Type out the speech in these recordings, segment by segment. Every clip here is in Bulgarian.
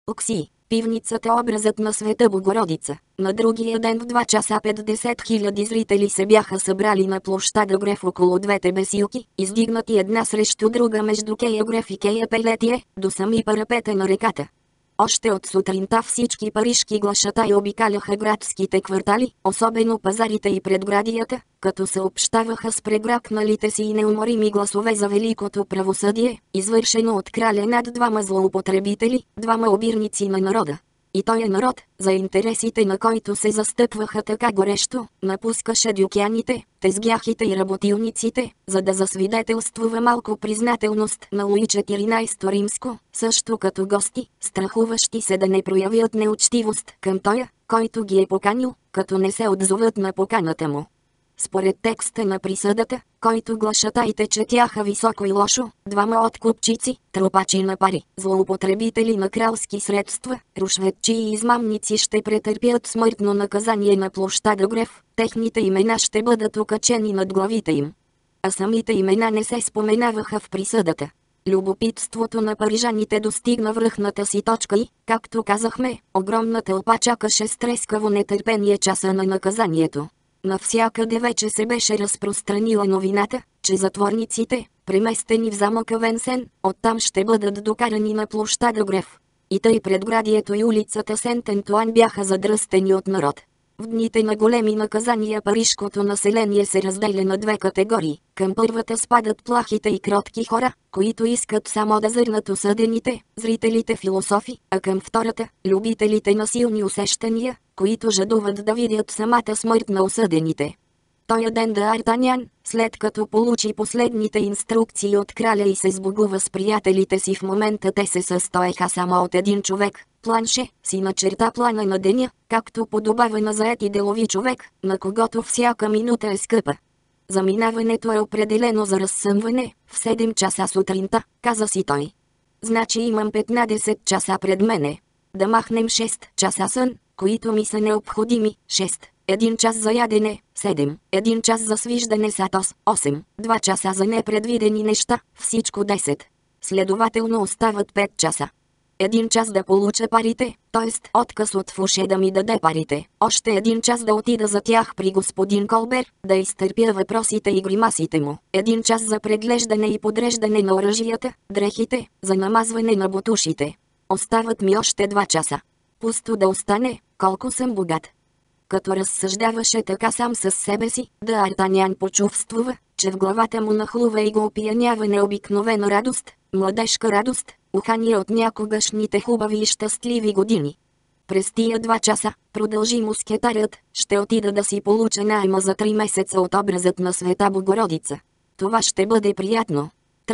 Окси, пивницата образът на Света Богородица. На другия ден в 2 часа 50 000 зрители се бяха събрали на площада Греф около двете бесилки, издигнати една срещу друга между Кея Греф и Кея Пелетие, до сами парапета на реката. Още от сутринта всички парижки глашатаи обикаляха градските квартали, особено пазарите и предградията, като съобщаваха с прегракналите си и неуморими гласове за великото правосъдие, извършено от краля над 2 злоупотребители, 2 обирници на народа. И той народ, за интересите на който се застъпваха така горещо, напускаше дюкяните, тезгяхите и работилниците, за да засвидетелствува малко признателност на Луи XIV Римско, също като гости, страхуващи се да не проявят неучтивост към тоя, който ги е поканил, като не се отзоват на поканата му. Според текста на присъдата, който глашатаите четяха високо и лошо, 2 откупчици, тропачи на пари, злоупотребители на кралски средства, рушветчи и измамници ще претърпят смъртно наказание на площада Греф, техните имена ще бъдат окачени над главите им. А самите имена не се споменаваха в присъдата. Любопитството на парижаните достигна връхната си точка и, както казахме, огромна тълпа чакаше с трескаво нетърпение часа на наказанието. Навсякъде вече се беше разпространила новината, че затворниците, преместени в замъка Венсен, оттам ще бъдат докарани на площада Греф. И тъй предградието и улицата Сент-Антуан бяха задръстени от народ. В дните на големи наказания парижкото население се разделя на 2 категории. Към първата спадат плахите и кротки хора, които искат само да зърнат осъдените, зрителите философи, а към втората – любителите на силни усещания, които жадуват да видят самата смърт на осъдените. Тоя ден Д'Артанян, след като получи последните инструкции от краля и се сбогува с приятелите си, в момента те се състоеха само от един човек, Планше, си начерта плана на деня, както подобава на заед и делови човек, на когото всяка минута е скъпа. Заминаването е определено за разсъмване, в 7 часа сутринта, каза си той. Значи имам 15 часа пред мене. Да махнем 6 часа сън, които ми са необходими, 6. 1 час за ядене, 7. 1 час за свиждане сатос, 8. 2 часа за непредвидени неща, всичко 10. Следователно остават 5 часа. 1 час да получа парите, т.е. отказ от Фуше да ми даде парите. Още 1 час да отида за тях при господин Колбер, да изтърпя въпросите и гримасите му. 1 час за преглеждане и подреждане на оръжията, дрехите, за намазване на ботушите. Остават ми още 2 часа. Пусто да остане, колко съм богат. Като разсъждаваше така сам със себе си, Д'Артанян почувствува, че в главата му нахлува и го опиянява необикновена радост, младежка радост, ухание от някогашните хубави и щастливи години. През тия 2 часа, продължи мускетарят, ще отида да си получа найма за 3 месеца от образът на Света Богородица. Това ще бъде приятно.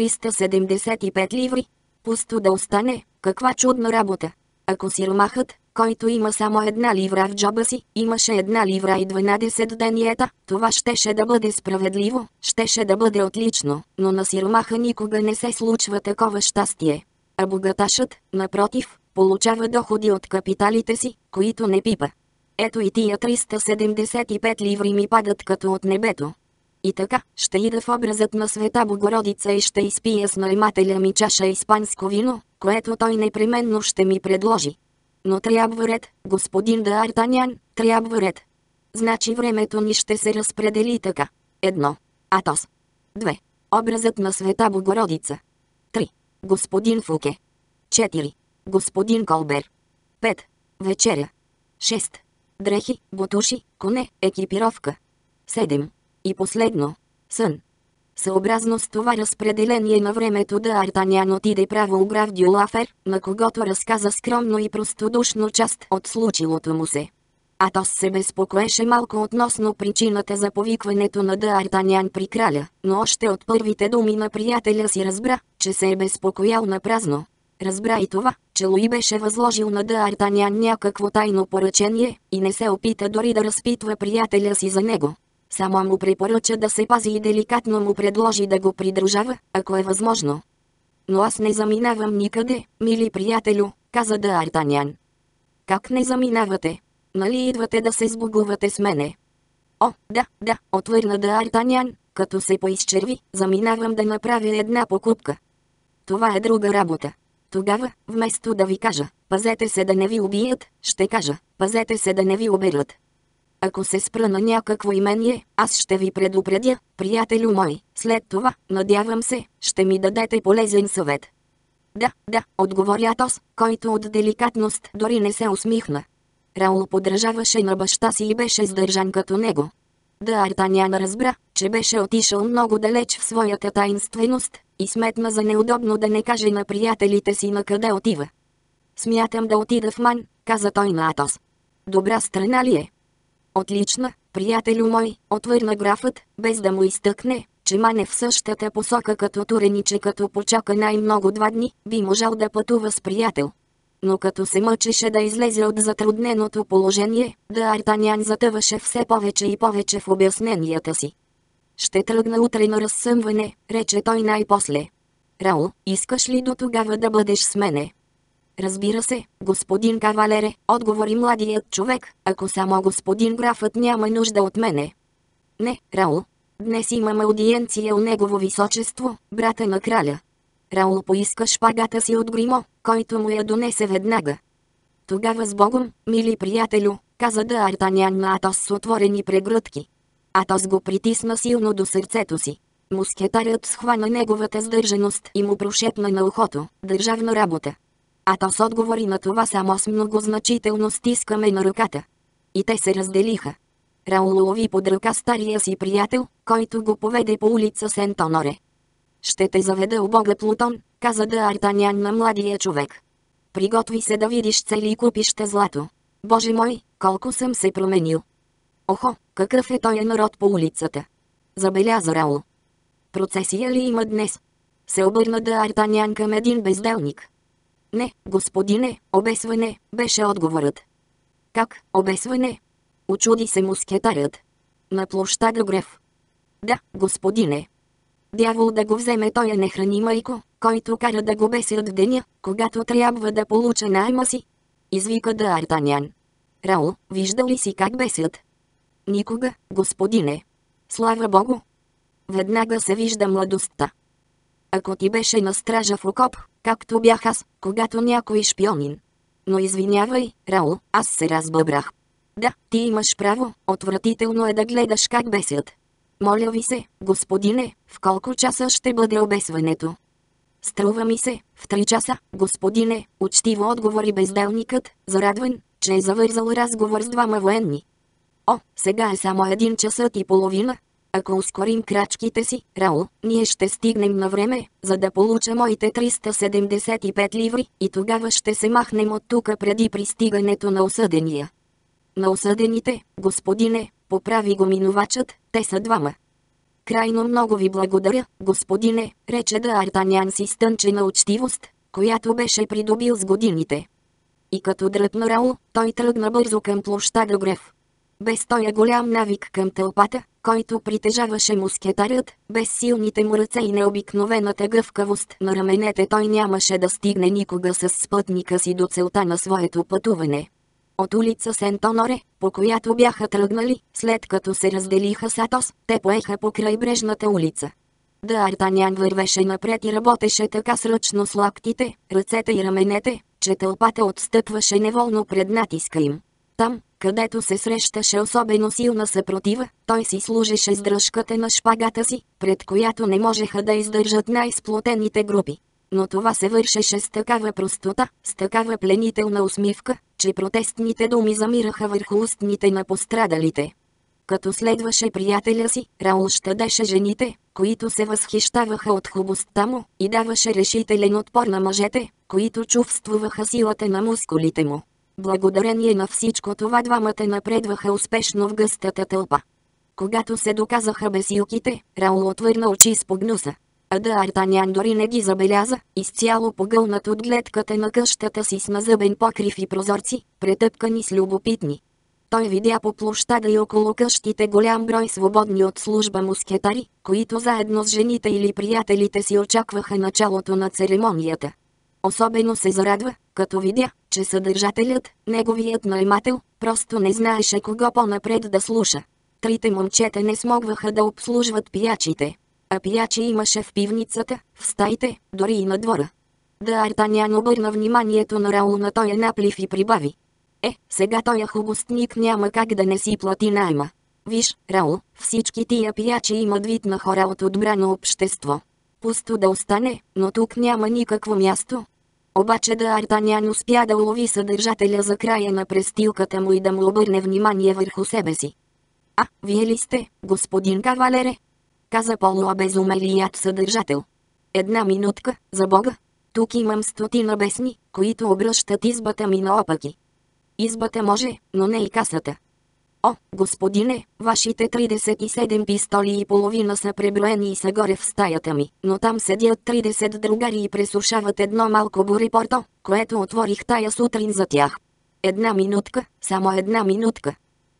375 ливри. Пусто да остане, каква чудна работа. Ако сиромахът, който има само 1 ливра в джоба си, имаше 1 ливра и 12 дениета, това щеше да бъде справедливо, щеше да бъде отлично, но на сиромаха никога не се случва такова щастие. А богаташът, напротив, получава доходи от капиталите си, които не пипа. Ето и тия 375 ливри ми падат като от небето. И така, ще ида в образът на Света Богородица и ще изпия с наемателя ми чаша испанско вино, което той непременно ще ми предложи. Но трябва ред, господин Д'Артанян, трябва ред. Значи времето ни ще се разпредели така. 1. Атос. 2. Образът на Света Богородица. 3. Господин Фуке. 4. Господин Колбер. 5. Вечеря. 6. Дрехи, ботуши, коне, екипировка. 7. И последно. Сън. Съобразно с това разпределение на времето Д'Артанян отиде право у граф Дюлафер, на когото разказа скромно и простодушно част от случилото му се. Атос се безпокоеше малко относно причината за повикването на Д'Артанян при краля, но още от първите думи на приятеля си разбра, че се е безпокоял напразно. Разбра и това, че Луи беше възложил на Д'Артанян някакво тайно поръчение и не се опита дори да разпитва приятеля си за него. Само му препоръча да се пази и деликатно му предложи да го придружава, ако е възможно. Но аз не заминавам никъде, мили приятелю, каза Д'Артанян. Как не заминавате? Нали идвате да се сбогувате с мене? О, да, отвърна Д'Артанян, като се поизчерви, заминавам да направя една покупка. Това е друга работа. Тогава, вместо да ви кажа, пазете се да не ви убият, ще кажа, пазете се да не ви оберат. Ако се спра на някакво имение, аз ще ви предупредя, приятелю мой, след това, надявам се, ще ми дадете полезен съвет. Да, да, отговори Атос, който от деликатност дори не се усмихна. Раул подражаваше на баща си и беше сдържан като него. Д'Артанян разбра, че беше отишъл много далеч в своята таинственост, и сметна за неудобно да не каже на приятелите си на къде отива. Смятам да отида в Ман, каза той на Атос. Добра страна ли е? Отлична, приятелю мой, отвърна графът, без да му изтъкне, че Ман е в същата посока като Турен и че като почака най-много 2 дни, би можал да пътува с приятел. Но като се мъчеше да излезе от затрудненото положение, Д'Артанян затъваше все повече и повече в обясненията си. Ще тръгна утре на разсъмване, рече той най-после. Раул, искаш ли до тогава да бъдеш с мене? Разбира се, господин кавалере, отговори младият човек, ако само господин графът няма нужда от мене. Не, Раул. Днес имам аудиенция у негово височество, брата на краля. Раул поиска шпагата си от Гримо, който му я донесе веднага. Тогава с Богом, мили приятелю, каза Д'Артанян на Атос с отворени прегръдки. Атос го притисна силно до сърцето си. Мускетарят схвана неговата сдържаност и му прошепна на ухото: държавна работа. Атос отговори на това само с многозначително стискаме на ръката. И те се разделиха. Раул лови под ръка стария си приятел, който го поведе по улица Сент-Оноре. Ще те заведа у бога Плутон, каза Д'Артанян на младия човек. Приготви се да видиш цели купища злато. Боже мой, колко съм се променил. Охо, какъв е той народ по улицата? Забеляза Раул. Процесия ли има днес? Се обърна Д'Артанян към един безделник. Не, господине, обесване, беше отговорът. Как, обесване? Учуди се мускетарят. На площада Греф. Да, господине. Дявол да го вземе той не храни майко, който кара да го бесят в деня, когато трябва да получа найма си. Извика Д'Артанян. Раул, виждал ли си как бесят? Никога, господине. Слава Богу. Веднага се вижда младостта. Ако ти беше на стража в окоп, както бях аз, когато някой шпионин. Но извинявай, Раул, аз се разбъбрах. Да, ти имаш право, отвратително е да гледаш как бесят. Моля ви се, господине, в колко часа ще бъде обесването? Струва ми се, в 3 часа, господине, учтиво отговори безделникът, зарадван, че е завързал разговор с 2 военни. О, сега е само 1:30. Ако ускорим крачките си, Раул, ние ще стигнем на време, за да получа моите 375 ливри, и тогава ще се махнем от тука преди пристигането на осъдения. На осъдените, господине, поправи го минувачът, те са 2. Крайно много ви благодаря, господине, рече Д'Артанян с изтънчена учтивост, която беше придобил с годините. И като дръпна Раул, той тръгна бързо към площада Греф. Без тоя голям навик към тълпата, който притежаваше мускетарят, без силните му ръце и необикновената гъвкавост на раменете, той нямаше да стигне никога с спътника си до целта на своето пътуване. От улица Сент-Оноре, по която бяха тръгнали, след като се разделиха с Атос, те поеха по крайбрежната улица. Д'Артанян вървеше напред и работеше така сръчно с лактите, ръцете и раменете, че тълпата отстъпваше неволно пред натиска им. Там, където се срещаше особено силна съпротива, той си служеше с дръжката на шпагата си, пред която не можеха да издържат най-сплотените групи. Но това се вършеше с такава простота, с такава пленителна усмивка, че протестните думи замираха върху устните на пострадалите. Като следваше приятеля си, Раул щадеше жените, които се възхищаваха от хубостта му, и даваше решителен отпор на мъжете, които чувствуваха силата на мускулите му. Благодарение на всичко това 2 напредваха успешно в гъстата тълпа. Когато се доказаха бесилките, Раул отвърна очи с погнуса. А Д'Артанян дори не ги забеляза, изцяло погълнат от гледката на къщата си с назъбен покрив и прозорци, претъпкани с любопитни. Той видя по площада и около къщите голям брой свободни от служба мускетари, които заедно с жените или приятелите си очакваха началото на церемонията. Особено се зарадва, като видя, че съдържателят, неговият наемател, просто не знаеше кого по-напред да слуша. 3 момчета не смогваха да обслужват пиячите. А пиячи имаше в пивницата, в стаите, дори и на двора. Д'Артанян обърна вниманието на Раул на тоя наплив и прибави. Сега тоя хубостник няма как да не си плати найма. Виж, Раул, всички тия пиячи имат вид на хора от отбрано общество. Пусто да остане, но тук няма никакво място. Обаче Д'Артанян успя да улови съдържателя за края на престилката му и да му обърне внимание върху себе си. Вие ли сте, господин кавалере? Каза полуобезумелият съдържател. Една минутка, за Бога. Тук имам 100 бесни, които обръщат избата ми наопаки. Избата може, но не и касата. Господине, вашите 37 пистоли и половина са преброени и са горе в стаята ми, но там седят 30 другари и пресушават едно малко бурипорто, което отворих тая сутрин за тях. Една минутка, само една минутка.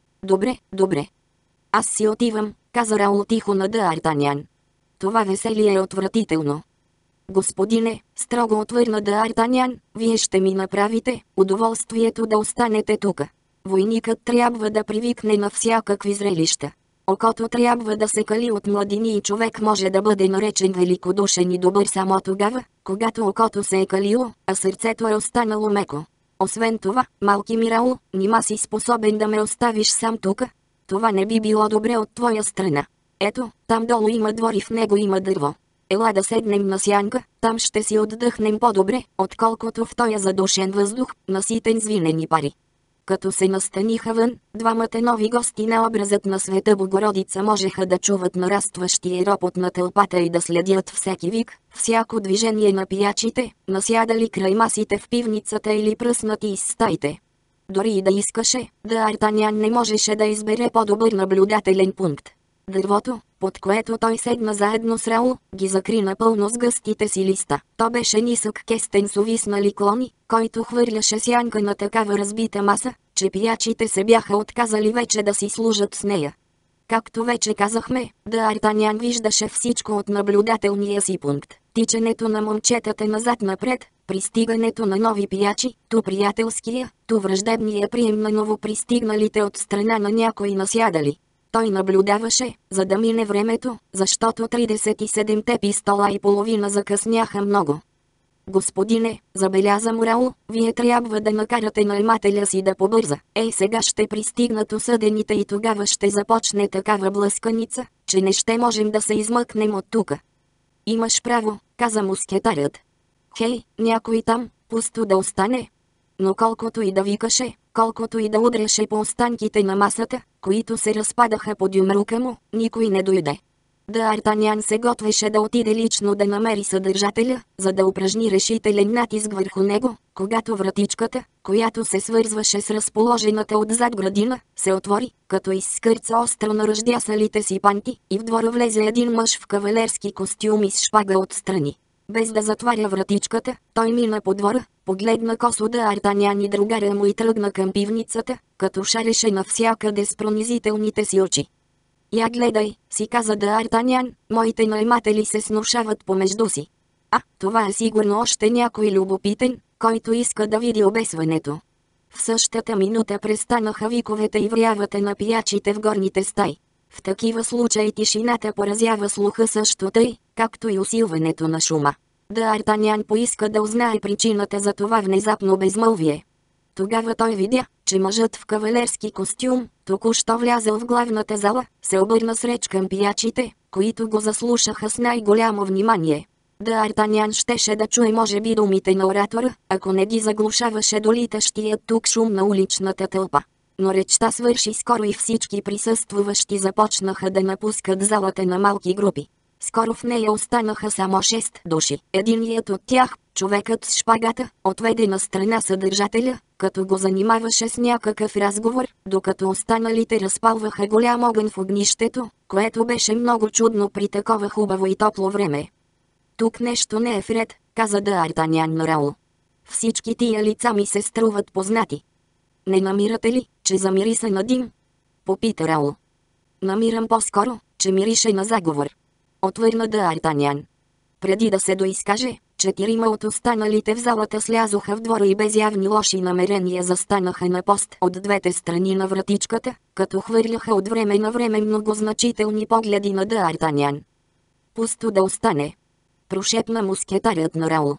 Добре. Аз си отивам, каза Раул тихо на Д'Артанян. Това веселие е отвратително. Господине, строго отвърна Д'Артанян, вие ще ми направите удоволствието да останете тука. Войникът трябва да привикне на всякакви зрелища. Окото трябва да се кали от младини и човек може да бъде наречен великодушен и добър само тогава, когато окото се е калило, а сърцето е останало меко. Освен това, малки ми Раул, нима си способен да ме оставиш сам тука? Това не би било добре от твоя страна. Ето, там долу има двор и в него има дърво. Ела да седнем на сянка, там ще си отдъхнем по-добре, отколкото в тоя задушен въздух, наситен с винени пари. Като се настаниха вън, двамата нови гости на образът на Света Богородица можеха да чуват нарастващия ропот на тълпата и да следят всеки вик, всяко движение на пиячите, насядали край масите в пивницата или пръснати из стаите. Дори и да искаше, Д'Артанян не можеше да избере по-добър наблюдателен пункт. Дървото, под което той седна заедно с Раул, ги закри напълно с гъстите си листа. То беше нисък кестен с увиснали клони, който хвърляше сянка на такава разбита маса, че пиячите се бяха отказали вече да си служат с нея. Както вече казахме, Д'Артанян виждаше всичко от наблюдателния си пункт. Тичането на момчетата назад-напред, пристигането на нови пиячи, ту приятелския, ту враждебния прием на новопристигналите от страна на някои насядали. Той наблюдаваше, за да мине времето, защото 37-те пистола и половина закъсняха много. Господине, забеляза му Раул, вие трябва да накарате наемателя си да побърза. Сега ще пристигнат осъдените и тогава ще започне такава блъсканица, че не ще можем да се измъкнем от тука. Имаш право, каза мускетарят. Хей, някой там, пусто да остане. Но колкото и да викаше, колкото и да удряше по останките на масата, които се разпадаха под юмрука му, никой не дойде. Д'Артанян се готвеше да отиде лично да намери съдържателя, за да упражни решителен натиск върху него, когато вратичката, която се свързваше с разположената отзад градина, се отвори, като изскърца остро на ръждясалите си панти, и в двора влезе един мъж в кавалерски костюм и с шпага отстрани. Без да затваря вратичката, той мина по двора, погледна косо Д'Артанян и другаря му и тръгна към пивницата, като шареше навсякъде с пронизителните си очи. Я гледай, си каза Д'Артанян, моите наематели се снушават помежду си. Това е сигурно още някой любопитен, който иска да види обесването. В същата минута престанаха виковете и врявата на пиячите в горните стаи. В такива случаи тишината поразява слуха също тъй, както и усилването на шума. Д'Артанян поиска да узнае причината за това внезапно безмълвие. Тогава той видя, че мъжът в кавалерски костюм, току-що влязъл в главната зала, се обърна среч към пиячите, които го заслушаха с най-голямо внимание. Д'Артанян щеше да чуе може би думите на оратора, ако не ги заглушаваше долитащият тук шум на уличната тълпа. Но речта свърши скоро и всички присъствуващи започнаха да напускат залата на малки групи. Скоро в нея останаха само 6 души. Единият от тях, човекът с шпагата, отведе на страна съдържателя, като го занимаваше с някакъв разговор, докато останалите разпалваха голям огън в огнището, което беше много чудно при такова хубаво и топло време. Тук нещо не е вред, каза Д'Артанян на Раул. Всички тия лица ми се струват познати. Не намирате ли, че замириса на дим? Попита Раул. Намирам по-скоро, че мирише на заговор. Отвърна Д'Артанян. Преди да се доизкаже, 4 от останалите в залата слязоха в двора и без явни лоши намерения застанаха на пост от двете страни на вратичката, като хвърляха от време на време многозначителни погледи на Д'Артанян. Пусто да остане. Прошепна мускетарят на Раул.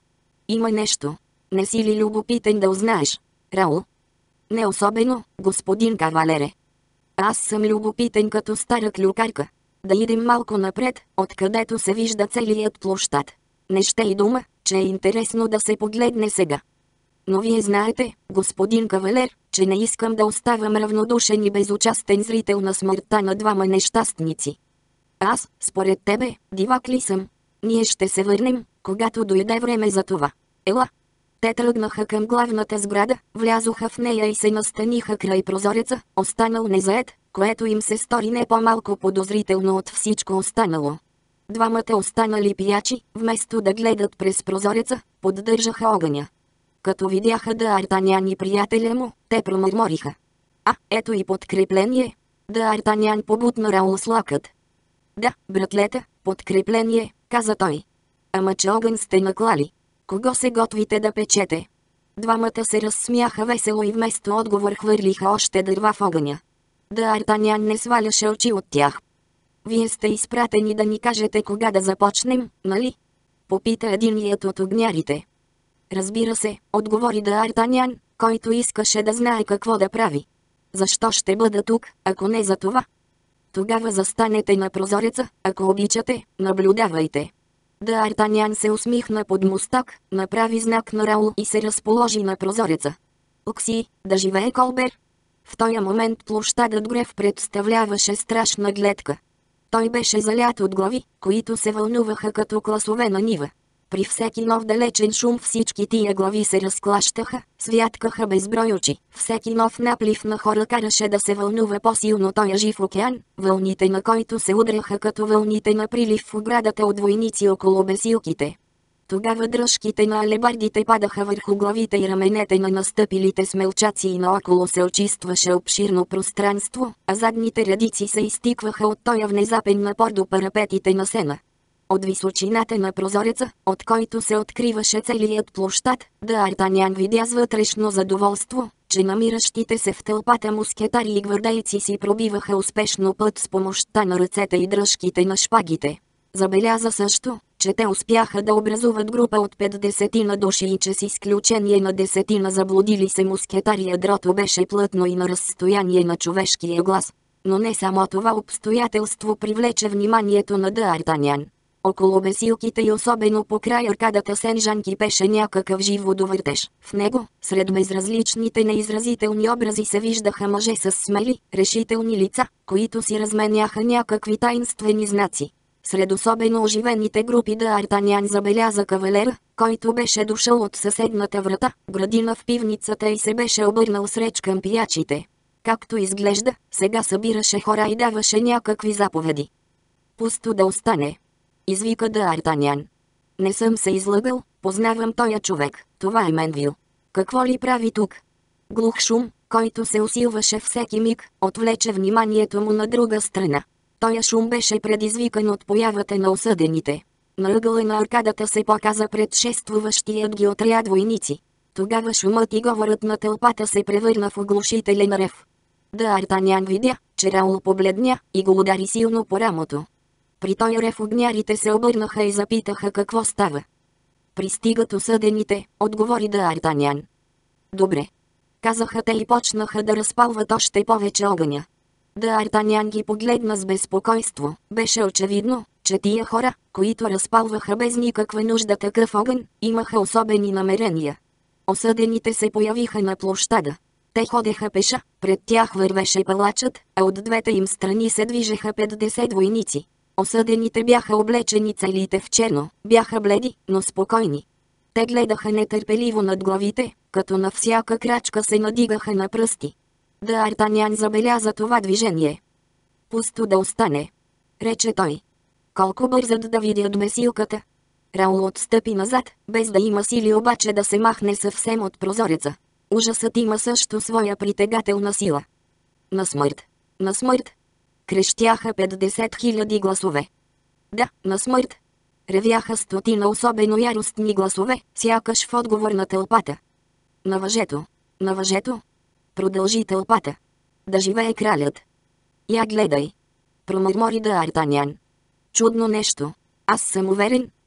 Има нещо. Не си ли любопитен да узнаеш, Раул? Не особено, господин кавалере. Аз съм любопитен като стара клюкарка. Да идем малко напред, откъдето се вижда целият площад. Не ще и дума, че е интересно да се погледне сега. Но вие знаете, господин кавалер, че не искам да оставам равнодушен и безучастен зрител на смъртта на двама нещастници. Аз, според тебе, дивак ли съм? Ние ще се върнем, когато дойде време за това. Ела! Те тръгнаха към главната сграда, влязоха в нея и се настаниха край прозореца, останал незает, което им се стори не по-малко подозрително от всичко останало. Двамата останали пиячи, вместо да гледат през прозореца, поддържаха огъня. Като видяха Д'Артанян и приятеля му, те промърмориха. Ето и подкрепление. Д'Артанян побутна Раул с лакът. Да, братлета, подкрепление, каза той. Ама че огън сте наклали. Кого се готвите да печете? Двамата се разсмяха весело и вместо отговор хвърлиха още дърва в огъня. Д'Артанян не сваляше очи от тях. Вие сте изпратени да ни кажете кога да започнем, нали? Попита единият от огнярите. Разбира се, отговори Д'Артанян, който искаше да знае какво да прави. Защо ще бъда тук, ако не за това? Тогава застанете на прозореца, ако обичате, наблюдавайте. Д'Артанян се усмихна под мустак, направи знак на Раул и се разположи на прозореца. Окси, да живее Колбер! В този момент площадът Греф представляваше страшна гледка. Той беше залят от глави, които се вълнуваха като класове на нива. При всеки нов далечен шум всички тия глави се разклащаха, святкаха безброй очи. Всеки нов наплив на хора караше да се вълнува по-силно тоя жив океан, вълните на който се удряха като вълните на прилив в оградата от войници около бесилките. Тогава дръжките на алебардите падаха върху главите и раменете на настъпилите смелчаци и наоколо се очистваше обширно пространство, а задните редици се изтикваха от тоя внезапен напор до парапетите на сена. От височината на прозореца, от който се откриваше целият площад, Д'Артанян видя с вътрешно задоволство, че намиращите се в тълпата мускетари и гвардейци си пробиваха успешно път с помощта на ръцете и дръжките на шпагите. Забеляза също, че те успяха да образуват група от 50 души и че с изключение на 10 заблудили се мускетари ядрото беше плътно и на разстояние на човешкия глас. Но не само това обстоятелство привлече вниманието на Д'Артанян. Около бесилките и особено по край аркадата Сен-Жан кипеше някакъв жив водовъртеж. В него, сред безразличните неизразителни образи се виждаха мъже с смели, решителни лица, които си разменяха някакви таинствени знаци. Сред особено оживените групи Д'Артанян забеляза кавалера, който беше дошъл от съседната врата, градина в пивницата и се беше обърнал с реч към пиячите. Както изглежда, сега събираше хора и даваше някакви заповеди. Пусто да остане, извика Д'Артанян. Не съм се излъгал, познавам тоя човек, това е Менвил. Какво ли прави тук? Глух шум, който се усилваше всеки миг, отвлече вниманието му на друга страна. Тоя шум беше предизвикан от появата на осъдените. На ъгъла на аркадата се показа предшествуващият ги отряд войници. Тогава шумът и говорът на тълпата се превърна в оглушителен рев. Д'Артанян видя, че Раул побледня и го удари силно по рамото. При той рев огнярите се обърнаха и запитаха какво става. Пристигат осъдените, отговори Д'Артанян. Добре. Казаха те и почнаха да разпалват още повече огъня. Д'Артанян ги погледна с безпокойство. Беше очевидно, че тия хора, които разпалваха без никаква нужда такъв огън, имаха особени намерения. Осъдените се появиха на площада. Те ходеха пеша, пред тях вървеше палачът, а от двете им страни се движеха 50 войници. Осъдените бяха облечени целите в черно, бяха бледи, но спокойни. Те гледаха нетърпеливо над главите, като на всяка крачка се надигаха на пръсти. Д'Артанян забеляза това движение. Пусто да остане, рече той. Колко бързат да видят бесилката. Раул отстъпи назад, без да има сили обаче да се махне съвсем от прозореца. Ужасът има също своя притегателна сила. На смърт! На смърт! Крещяха 50 000 гласове. Да, на смърт! Ревяха стотина особено яростни гласове, сякаш в отговор на тълпата. На въжето! На въжето! Продължи тълпата. Да живее кралят! Я гледай! Промърмори Д'Артанян. Чудно нещо. Аз съм уверен,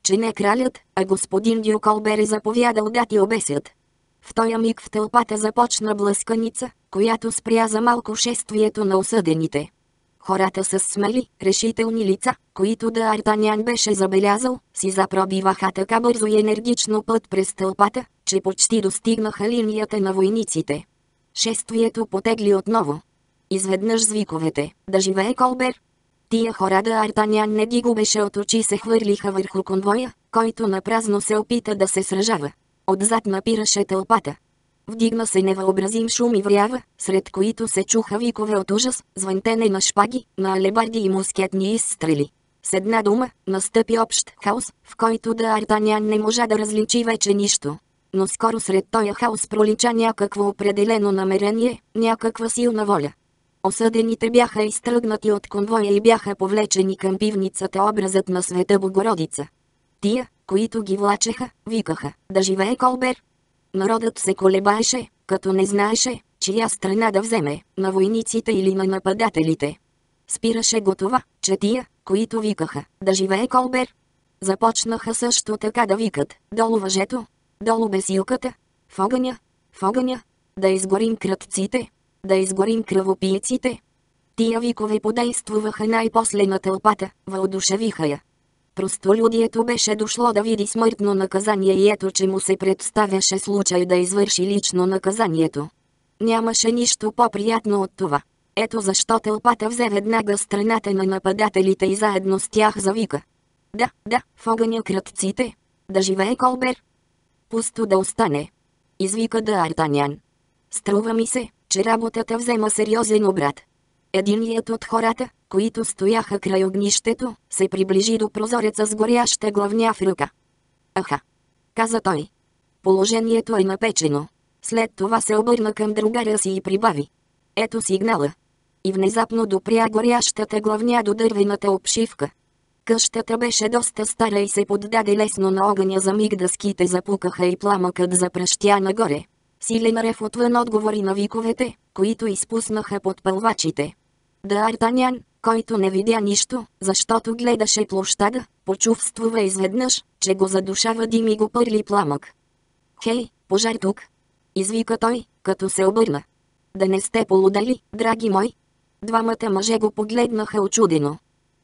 че не кралят, а господин Дю Колбер е заповядал да ти обесят. В този миг в тълпата започна блъсканица, която спря за малко шествието на осъдените. Хората с смели, решителни лица, които Д'Артанян беше забелязал, си запробиваха така бързо и енергично път през тълпата, че почти достигнаха линията на войниците. Шествието потегли отново. Изведнъж звиковете: "Да живее Колбер!" Тия хора Д'Артанян не ги губеше от очи, се хвърлиха върху конвоя, който напразно се опита да се сражава. Отзад напираше тълпата. Вдигна се невъобразим шум и врява, сред които се чуха викове от ужас, звънтене на шпаги, на алебарди и мускетни изстрели. С една дума, настъпи общ хаос, в който Д'Артанян не можа да различи вече нищо. Но скоро сред този хаос пролича някакво определено намерение, някаква силна воля. Осъдените бяха изтръгнати от конвоя и бяха повлечени към пивницата, образът на Света Богородица. Тия, които ги влачеха, викаха: "Да живее Колбер!" Народът се колебаеше, като не знаеше, чия страна да вземе, на войниците или на нападателите. Спираше го това, че тия, които викаха: "Да живее Колбер!" започнаха също така да викат: "Долу въжето! Долу бесилката! В огъня! В огъня! Да изгорим крадците! Да изгорим кръвопиеците!" Тия викове подействуваха най-после на тълпата, въодушевиха я. Простолюдието беше дошло да види смъртно наказание и ето, че му се представяше случай да извърши лично наказанието. Нямаше нищо по-приятно от това. Ето защо тълпата взе веднага страната на нападателите и заедно с тях завика: "Да, да, в огъня крадците! Да живее Колбер!" "Пусто да остане!" извика Д'Артанян. "Струва ми се, че работата взема сериозен обрат." Единият от хората, които стояха край огнището, се приближи до прозореца с горяща главня в ръка. "Аха!" каза той. "Положението е напечено." След това се обърна към другаря си и прибави: "Ето сигнала." И внезапно допря горящата главня до дървената обшивка. Къщата беше доста стара и се поддаде лесно на огъня, за миг дъските запукаха и пламъкът запръщя нагоре. Силен рев отвън отговори на виковете, които изпуснаха подпълвачите. Д'Артанян, който не видя нищо, защото гледаше площада, почувствува изведнъж, че го задушава дим и го пърли пламък. "Хей, пожар тук!" извика той, като се обърна. "Да не сте полудели, драги мой?" Двамата мъже го погледнаха очудено.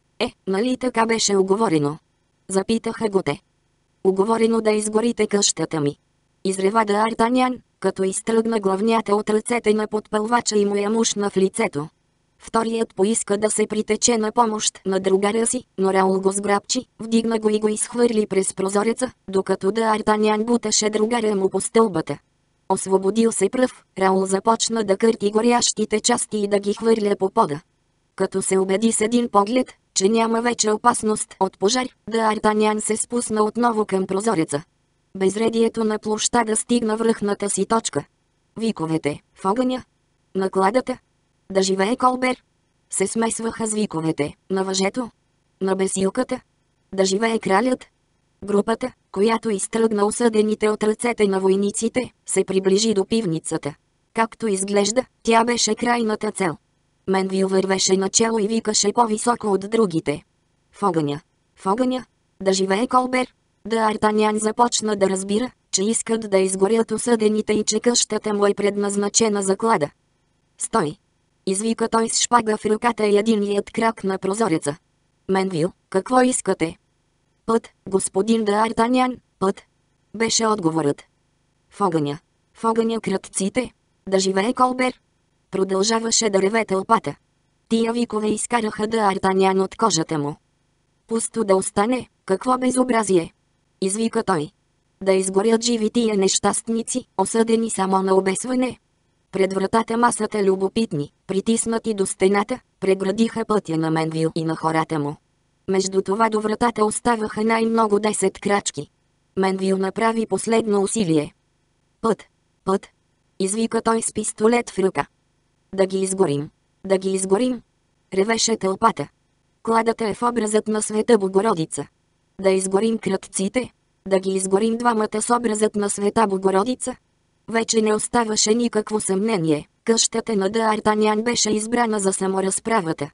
Нали така беше уговорено?" запитаха го те. "Уговорено да изгорите къщата ми?" изрева Д'Артанян, като изтръгна главнята от ръцете на подпълвача и му я мушна в лицето. Вторият поиска да се притече на помощ на другаря си, но Раул го сграбчи, вдигна го и го изхвърли през прозореца, докато Д'Артанян буташе другаря му по стълбата. Освободил се пръв, Раул започна да кърти горящите части и да ги хвърля по пода. Като се убеди с един поглед, че няма вече опасност от пожар, Д'Артанян се спусна отново към прозореца. Безредието на площада стигна връхната си точка. Виковете: "В огъня! Накладата! Да живее Колбер!" се смесваха с виковете: "На въжето! На бесилката! Да живее кралят!" Групата, която изтръгна осъдените от ръцете на войниците, се приближи до пивницата. Както изглежда, тя беше крайната цел. Менвил вървеше начело и викаше по-високо от другите: "В огъня! В огъня! Да живее Колбер!" Д'Артанян започна да разбира, че искат да изгорят осъдените и че къщата му е предназначена за клада. "Стой!" извика той с шпага в ръката и единият крак на прозореца. "Менвил, какво искате?" "Път, господин Д'Артанян, път!" беше отговорът. "В огъня! В огъня крадците! Да живее Колбер!" продължаваше да реве тълпата. Тия викове изкараха Д'Артанян от кожата му. "Пусто да остане, какво безобразие!" извика той. "Да изгорят живи тия нещастници, осъдени само на обесване." Пред вратата масата любопитни, притиснати до стената, преградиха пътя на Менвил и на хората му. Между това до вратата оставаха най-много 10 крачки. Менвил направи последно усилие. "Път! Път!" извика той с пистолет в ръка. "Да ги изгорим! Да ги изгорим!" ревеше тълпата. "Кладата е в образът на Света Богородица. Да изгорим крадците! Да ги изгорим двамата с образът на Света Богородица!" Вече не оставаше никакво съмнение, къщата на Д'Артанян беше избрана за саморазправата.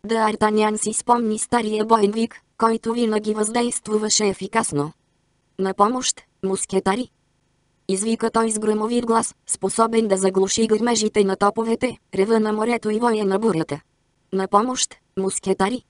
Д'Артанян си спомни стария боен вик, който винаги въздействуваше ефикасно. На помощ, мускетари! Извика той с гръмовит глас, способен да заглуши гърмежите на топовете, рева на морето и воя на бурята. На помощ, мускетари!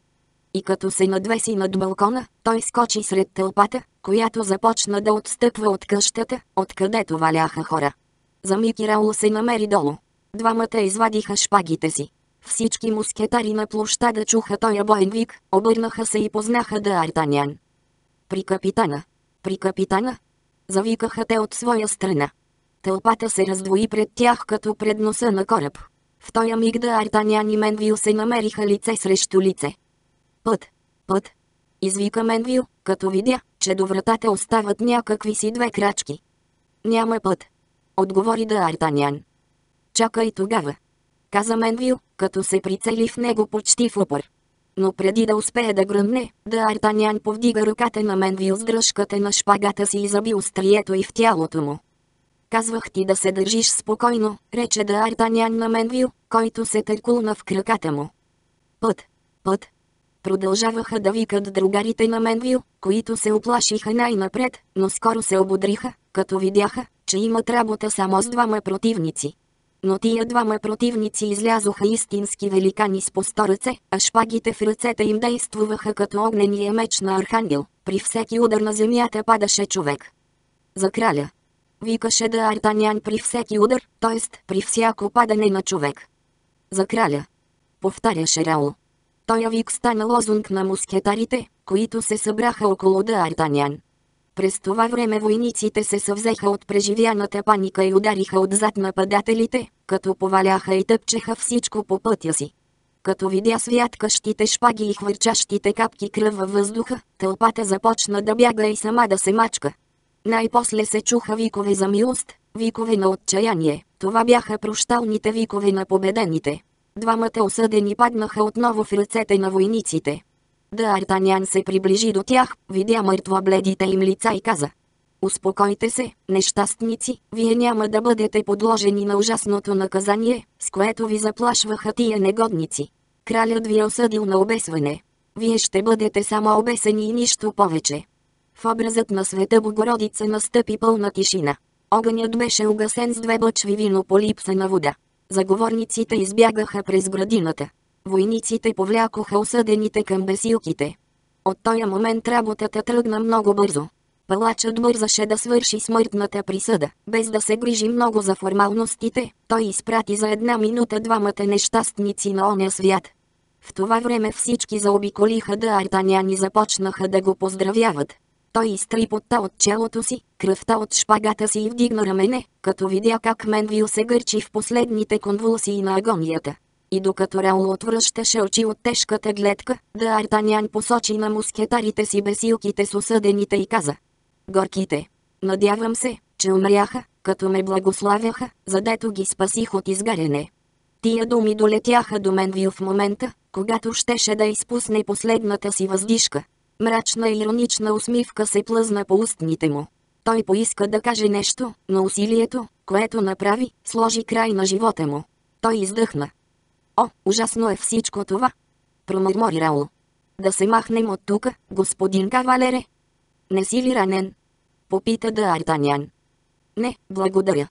И като се надвеси над балкона, той скочи сред тълпата, която започна да отстъпва от къщата, откъдето валяха хора. За миг и Раул се намери долу. Двамата извадиха шпагите си. Всички мускетари на площада чуха тоя боен вик, обърнаха се и познаха Д'Артанян. При капитана! При капитана! Завикаха те от своя страна. Тълпата се раздвои пред тях като пред носа на кораб. В тоя миг Д'Артанян и Менвил се намериха лице срещу лице. Път! Път! Извика Менвил, като видя, че до вратата остават някакви си 2 крачки. Няма път! Отговори Д'Артанян. Чакай тогава! Каза Менвил, като се прицели в него почти в упор. Но преди да успее да гръмне, Д'Артанян повдига ръката на Менвил с дръжката на шпагата си и заби острието и в тялото му. Казвах ти да се държиш спокойно, рече Д'Артанян на Менвил, който се търкулна в краката му. Път! Път! Продължаваха да викат другарите на Менвил, които се уплашиха най-напред, но скоро се ободриха, като видяха, че имат работа само с 2 противници. Но тия 2 противници излязоха истински великани с по 100 ръце, а шпагите в ръцете им действуваха като огнения меч на архангел. При всеки удар на земята падаше човек. За краля! Викаше Д'Артанян при всеки удар, т.е. при всяко падане на човек. За краля! Повтаряше Раул. Тоя вик стана лозунг на мускетарите, които се събраха около Д'Артанян. През това време войниците се съвзеха от преживяната паника и удариха отзад нападателите, като поваляха и тъпчеха всичко по пътя си. Като видя святкащите шпаги и хвърчащите капки кръв във въздуха, тълпата започна да бяга и сама да се мачка. Най-после се чуха викове за милост, викове на отчаяние. Това бяха прощалните викове на победените. 2 осъдени паднаха отново в ръцете на войниците. Д'Артанян се приближи до тях, видя мъртво бледите им лица и каза: Успокойте се, нещастници, вие няма да бъдете подложени на ужасното наказание, с което ви заплашваха тия негодници. Кралят ви е осъдил на обесване. Вие ще бъдете само обесени и нищо повече. В образът на Света Богородица настъпи пълна тишина. Огънят беше угасен с 2 бъчви вино по липса на вода. Заговорниците избягаха през градината. Войниците повлякоха осъдените към бесилките. От този момент работата тръгна много бързо. Палачът бързаше да свърши смъртната присъда, без да се грижи много за формалностите. Той изпрати за 1 минута 2 нещастници на оня свят. В това време всички заобиколиха Д'Артанян и започнаха да го поздравяват. Той изтри потта от челото си, кръвта от шпагата си и вдигна рамене, като видя как Менвил се гърчи в последните конвулсии на агонията. И докато Раул отвръщаше очи от тежката гледка, Д'Артанян посочи на мускетарите си бесилките с осъдените и каза: Горките! Надявам се, че умряха, като ме благославяха, задето ги спасих от изгаряне. Тия думи долетяха до Менвил в момента, когато щеше да изпусне последната си въздишка. Мрачна и иронична усмивка се плъзна по устните му. Той поиска да каже нещо, но усилието, което направи, сложи край на живота му. Той издъхна. О, ужасно е всичко това! Промърмори Раул. Да се махнем от тука, господин кавалере? Не си ли ранен? Попита Д'Артанян. Не, благодаря.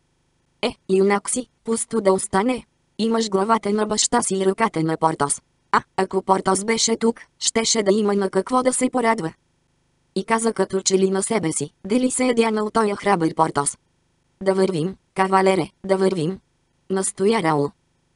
Юнак си, пусто да остане. Имаш главата на баща си и ръката на Портос. Ако Портос беше тук, щеше да има на какво да се порадва. И каза като че ли на себе си, дали се е дянал тоя храбър Портос. Да вървим, кавалере, да вървим. Настоя Раул.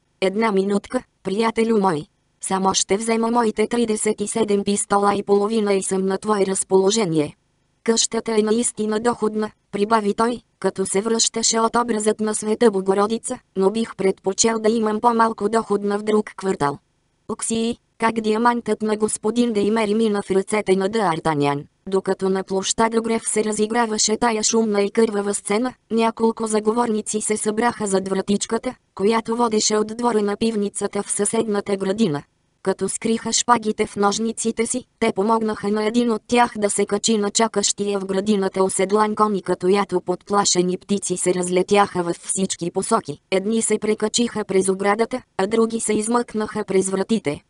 1 минутка, приятелю мой. Само ще взема моите 37 пистола и половина и съм на твое разположение. Къщата е наистина доходна, прибави той, като се връщаше от образът на Света Богородица, но бих предпочел да имам по-малко доходна в друг квартал. Оксии, как диамантът на господин Деймери мина в ръцете на Д'Артанян. Докато на площада Греф се разиграваше тая шумна и кървава сцена, няколко заговорници се събраха зад вратичката, която водеше от двора на пивницата в съседната градина. Като скриха шпагите в ножниците си, те помогнаха на един от тях да се качи на чакащия в градината оседлан кон и като ято подплашени птици се разлетяха във всички посоки. Едни се прекачиха през оградата, а други се измъкнаха през вратите.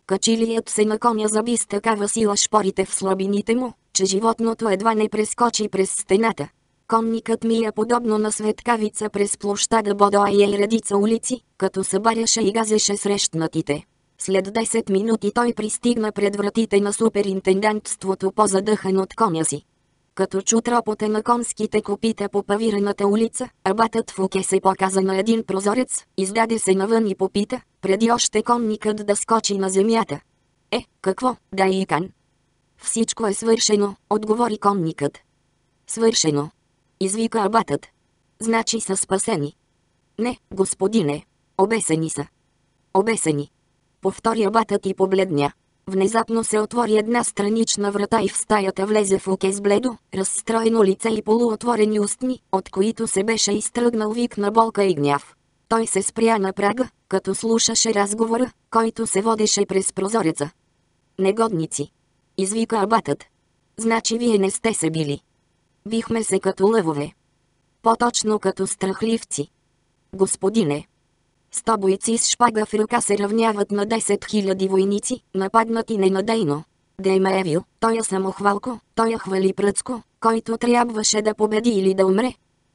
Качилият се на коня заби с такава сила шпорите в слабините му, че животното едва не прескочи през стената. Конникът мия подобно на светкавица през площада Бодоа и редица улици, като събаряше и газеше срещнатите. След 10 минути той пристигна пред вратите на суперинтендантството по-задъхан от коня си. Като чу тропота на конските копита по павираната улица, абатът Фуке се показа на един прозорец, издаде се навън и попита, преди още конникът да скочи на земята. Какво, Даикан? Всичко е свършено, отговори конникът. Свършено, извика абатът. Значи са спасени. Не, господине. Обесени са. Обесени. Повтори абатът и побледня. Внезапно се отвори една странична врата и в стаята влезе Фуке с бледо, разстроено лице и полуотворени устни, от които се беше изтръгнал вик на болка и гняв. Той се спря на прага, като слушаше разговора, който се водеше през прозореца. Негодници! Извика абатът. Значи вие не сте се били. Бихме се като лъвове. По-точно като страхливци. Господине! 100 бойци с шпага в ръка се равняват на 10 000 войници, нападнати ненадейно. Демеевил, тоя самохвалко, тоя хвали пръцко, който трябваше да победи или да умре.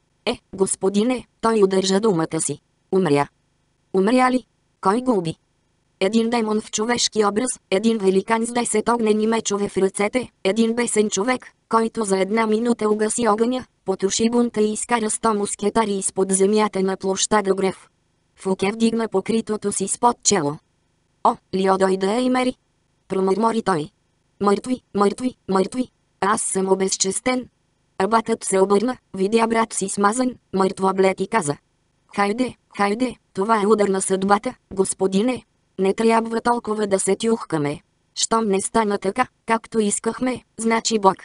Господине, той удържа думата си. Умря. Умря ли? Кой го уби? Един демон в човешки образ, един великан с 10 огнени мечове в ръцете, един бесен човек, който за една минута угаси огъня, потуши бунта и изкара 100 мускетари изпод земята на площада Греф. Фуке вдигна покритото си спод чело. Лио дойде и мери. Промърмори той. Мъртви, мъртви, мъртви. Аз съм обезчестен. Абатът се обърна, видя брат си смазан, мъртво блед и каза. Хайде, хайде, това е удар на съдбата, господине. Не трябва толкова да се тюхкаме. Щом не стана така, както искахме, значи Бог.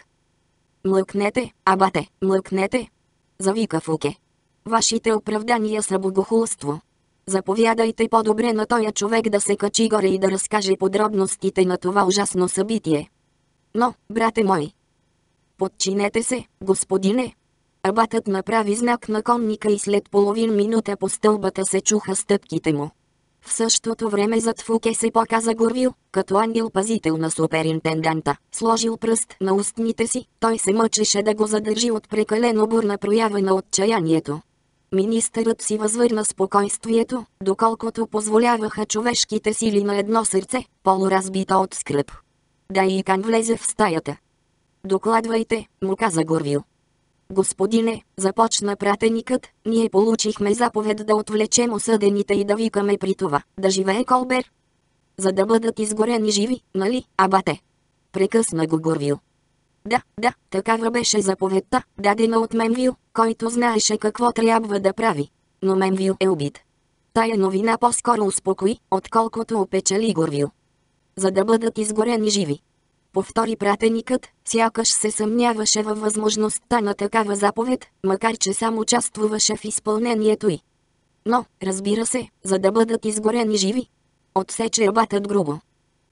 Млъкнете, абате, млъкнете. Завика Фуке. Вашите оправдания са богохулство. Заповядайте по-добре на тоя човек да се качи горе и да разкаже подробностите на това ужасно събитие. Но, брате мой, подчинете се, господине. Абатът направи знак на конника и след половин минута по стълбата се чуха стъпките му. В същото време зад Фуке се показа Горвил, като ангел-пазител на суперинтенданта. Сложил пръст на устните си, той се мъчеше да го задържи от прекалено бурна проява на отчаянието. Министърът си възвърна спокойствието, доколкото позволяваха човешките сили на едно сърце, полуразбито от скръб. Даикан влезе в стаята. Докладвайте, му каза Горвил. Господине, започна пратеникът, ние получихме заповед да отвлечем осъдените и да викаме при това, да живее Колбер. За да бъдат изгорени живи, нали, абате? Прекъсна го Горвил. Да, такава беше заповедта, дадена от Мемвил, който знаеше какво трябва да прави. Но Мемвил е убит. Тая новина по-скоро успокои, отколкото опечали Горвил. За да бъдат изгорени живи. Повтори пратеникът, сякаш се съмняваше във възможността на такава заповед, макар че сам участвуваше в изпълнението й. Но, разбира се, за да бъдат изгорени живи. Отсече абатът грубо.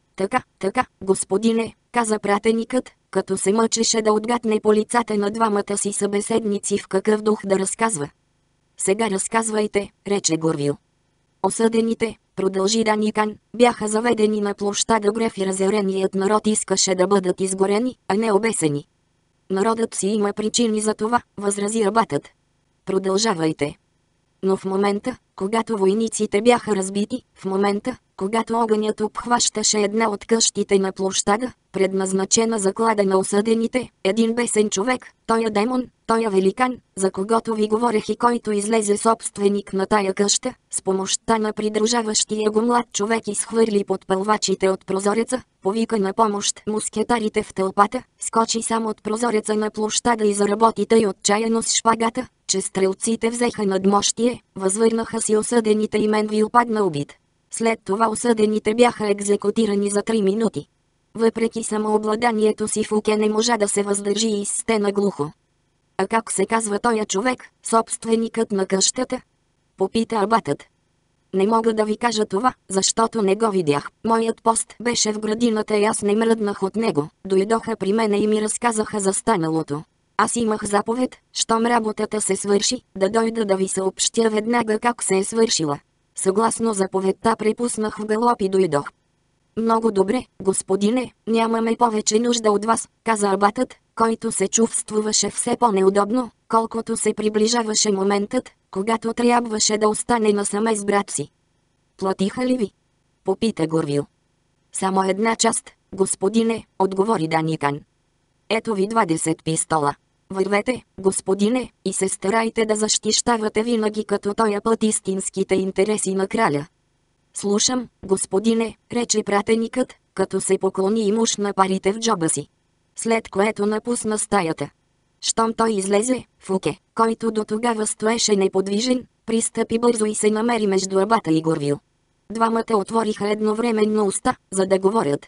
Така, господине, каза пратеникът, като се мъчеше да отгатне по лицата на двамата си събеседници в какъв дух да разказва. Сега разказвайте, рече Горвил. Осъдените, продължи Даникан, бяха заведени на площада Греф и разяреният народ искаше да бъдат изгорени, а не обесени. Народът си има причини за това, възрази абатът. Продължавайте. Но в момента, когато войниците бяха разбити, в момента, когато огънят обхващаше една от къщите на площада, предназначена за клада на осъдените, един бесен човек, тоя демон, тоя великан, за когото ви говорех и който излезе собственик на тая къща, с помощта на придружаващия го млад човек изхвърли подпълвачите от прозореца, повика на помощ мускетарите в тълпата, скочи само от прозореца на площада и заработи тъй отчаяно с шпагата, че стрелците взеха надмощие, възвърнаха си осъдените и Менвил падна убит. След това осъдените бяха екзекутирани за 3 минути. Въпреки самообладанието си Фуке не можа да се въздържи и стена глухо. А как се казва тоя човек, собственикът на къщата? Попита абатът. Не мога да ви кажа това, защото не го видях. Моят пост беше в градината и аз не мръднах от него. Дойдоха при мене и ми разказаха за станалото. Аз имах заповед, щом работата се свърши, да дойда да ви съобщя веднага как се е свършила. Съгласно заповедта препуснах в галоп и дойдох. Много добре, господине, нямаме повече нужда от вас, каза абатът, който се чувствуваше все по-неудобно, колкото се приближаваше моментът, когато трябваше да остане насаме с брат си. Платиха ли ви? Попита Горвил. Само една част, господине, отговори Даникан. Ето ви 20 пистола. Вървете, господине, и се старайте да защищавате винаги като тоя път истинските интереси на краля. Слушам, господине, рече пратеникът, като се поклони и мушна парите в джоба си. След което напусна стаята. Щом той излезе, Фуке, който до тогава стоеше неподвижен, пристъпи бързо и се намери между абата и Горвил. Двамата отвориха едновременно уста, за да говорят.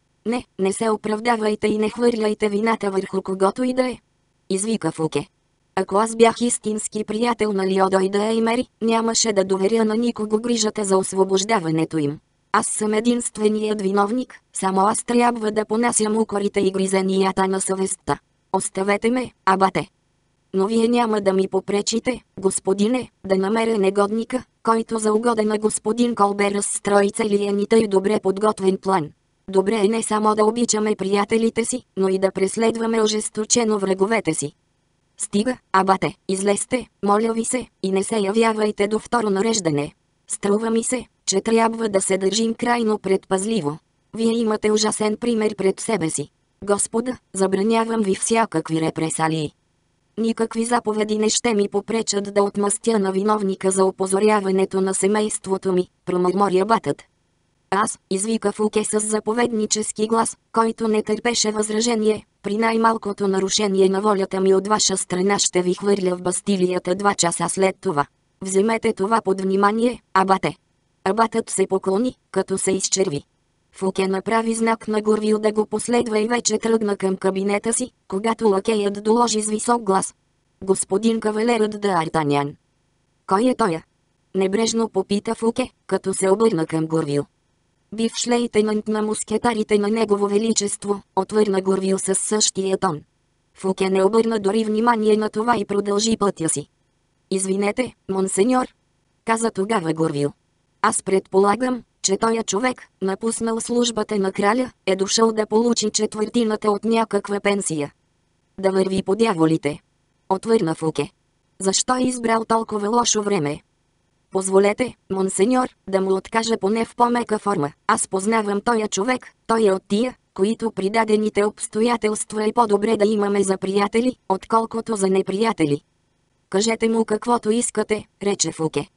Не се оправдавайте и не хвърляйте вината върху когото и да е. Извика Фуке. Ако аз бях истински приятел на Лиодо и да Еймери, нямаше да доверя на никого грижата за освобождаването им. Аз съм единственият виновник, само аз трябва да понасям укорите и гризенията на съвестта. Оставете ме, абате. Но вие няма да ми попречите, господине, да намеря негодника, който за угода на господин Колбер разстрои целия ни тъй добре подготвен план. Добре е не само да обичаме приятелите си, но и да преследваме ожесточено враговете си. Стига, абате, излезте, моля ви се, и не се явявайте до второ нареждане. Струва ми се, че трябва да се държим крайно предпазливо. Вие имате ужасен пример пред себе си. Господа, забранявам ви всякакви репресалии. Никакви заповеди не ще ми попречат да отмъстя на виновника за опозоряването на семейството ми, промърмори абатът. Аз, извика Фуке с заповеднически глас, който не търпеше възражение, при най-малкото нарушение на волята ми от ваша страна ще ви хвърля в Бастилията 2 часа след това. Вземете това под внимание, абате. Абатът се поклони, като се изчерви. Фуке направи знак на Горвил да го последва и вече тръгна към кабинета си, когато лакеят доложи с висок глас. Господин кавалерът д'Артанян. Кой е тоя? Небрежно попита Фуке, като се обърна към Горвил. Бивш лейтенант на мускетарите на Негово Величество, отвърна Горвил със същия тон. Фуке не обърна дори внимание на това и продължи пътя си. Извинете, монсеньор, каза тогава Горвил. Аз предполагам, че тоя човек, напуснал службата на краля, е дошъл да получи четвъртината от някаква пенсия. Да върви по дяволите. Отвърна Фуке. Защо е избрал толкова лошо време? Позволете, монсеньор, да му откажа поне в по-мека форма. Аз познавам тоя човек, той е от тия, които при дадените обстоятелства е по-добре да имаме за приятели, отколкото за неприятели. Кажете му каквото искате, рече Фуке.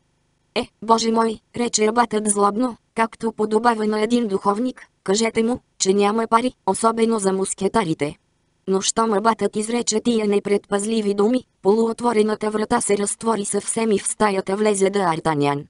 Боже мой, рече абатът злобно, както подобава на един духовник, кажете му, че няма пари, особено за мускетарите. Но щом абатът изрече тия непредпазливи думи, полуотворената врата се разтвори съвсем и в стаята влезе д'Артанян.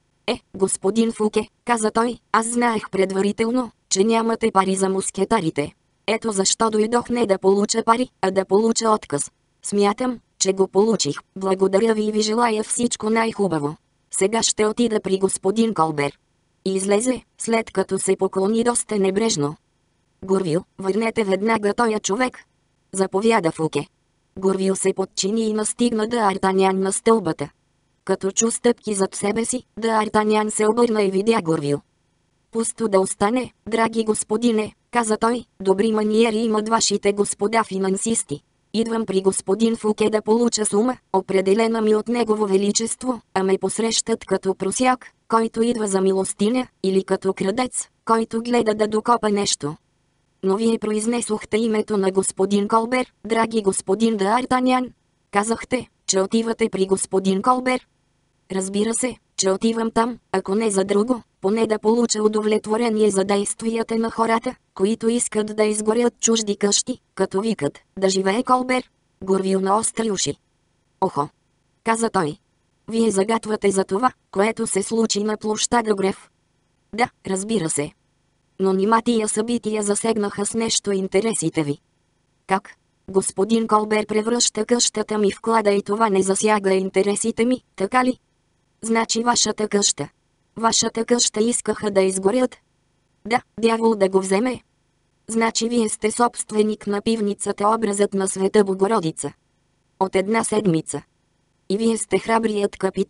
Господин Фуке, каза той, аз знаех предварително, че нямате пари за мускетарите. Ето защо дойдох не да получа пари, а да получа отказ. Смятам, че го получих. Благодаря ви и ви желая всичко най-хубаво. Сега ще отида при господин Колбер. И излезе, след като се поклони доста небрежно. Горвил, върнете веднага тоя човек. Заповяда Фуке. Горвил се подчини и настигна д'Артанян на стълбата. Като чу стъпки зад себе си, д'Артанян се обърна и видя Горвил. Пусто да остане, драги господине, каза той, добри маниери имат вашите господа финансисти. Идвам при господин Фуке да получа сума, определена ми от Негово Величество, а ме посрещат като просяк, който идва за милостиня, или като крадец, който гледа да докопа нещо. Но вие произнесохте името на господин Колбер, драги господин д'Артанян. Казахте, че отивате при господин Колбер. Разбира се, че отивам там, ако не за друго, поне да получа удовлетворение за действията на хората, които искат да изгорят чужди къщи, като викат, да живее Колбер. Горвил на остри уши. Охо! Каза той. Вие загатвате за това, което се случи на площада Греф. Да, разбира се. Но нима тия събития засегнаха с нещо интересите ви. Как? Господин Колбер превръща къщата ми в клада и това не засяга интересите ми, така ли? Значи вашата къща. Вашата къща искаха да изгорят? Да, дявол да го вземе. Значи вие сте собственик на пивницата образът на Света Богородица. От една седмица. И вие сте храбрият капитан,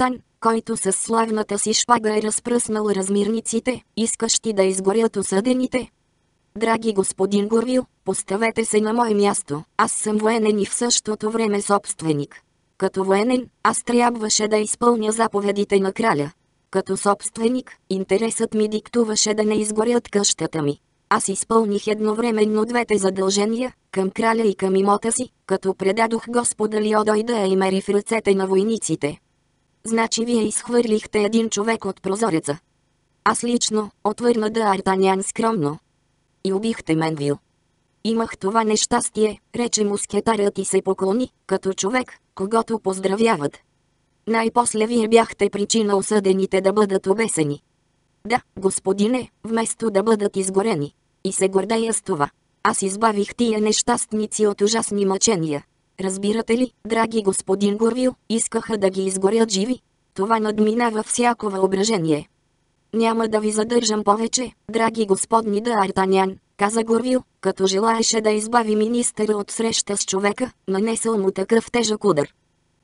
който с славната си шпага е разпръснал размирниците, искащи да изгорят осъдените? Драги господин Гурвил, поставете се на мое място, аз съм военен и в същото време собственик. Като военен, аз трябваше да изпълня заповедите на краля. Като собственик, интересът ми диктуваше да не изгорят къщата ми. Аз изпълних едновременно двете задължения, към краля и към имота си, като предадох господа Лиодой да я имери в ръцете на войниците. Значи вие изхвърлихте един човек от прозореца. Аз лично, отвърна Д'Артанян скромно. И убихте Менвил. Имах това нещастие, рече мускетарят и се поклони, като човек, когото поздравяват. Най-после вие бяхте причина осъдените да бъдат обесени. Да, господине, вместо да бъдат изгорени. И се гордея с това. Аз избавих тия нещастници от ужасни мъчения. Разбирате ли, драги господин Гурвил, искаха да ги изгорят живи. Това надминава всяко въображение. Няма да ви задържам повече, драги господни Д'Артанян, каза Гурвил, като желаеше да избави министъра от среща с човека, нанесъл му такъв тежък удар.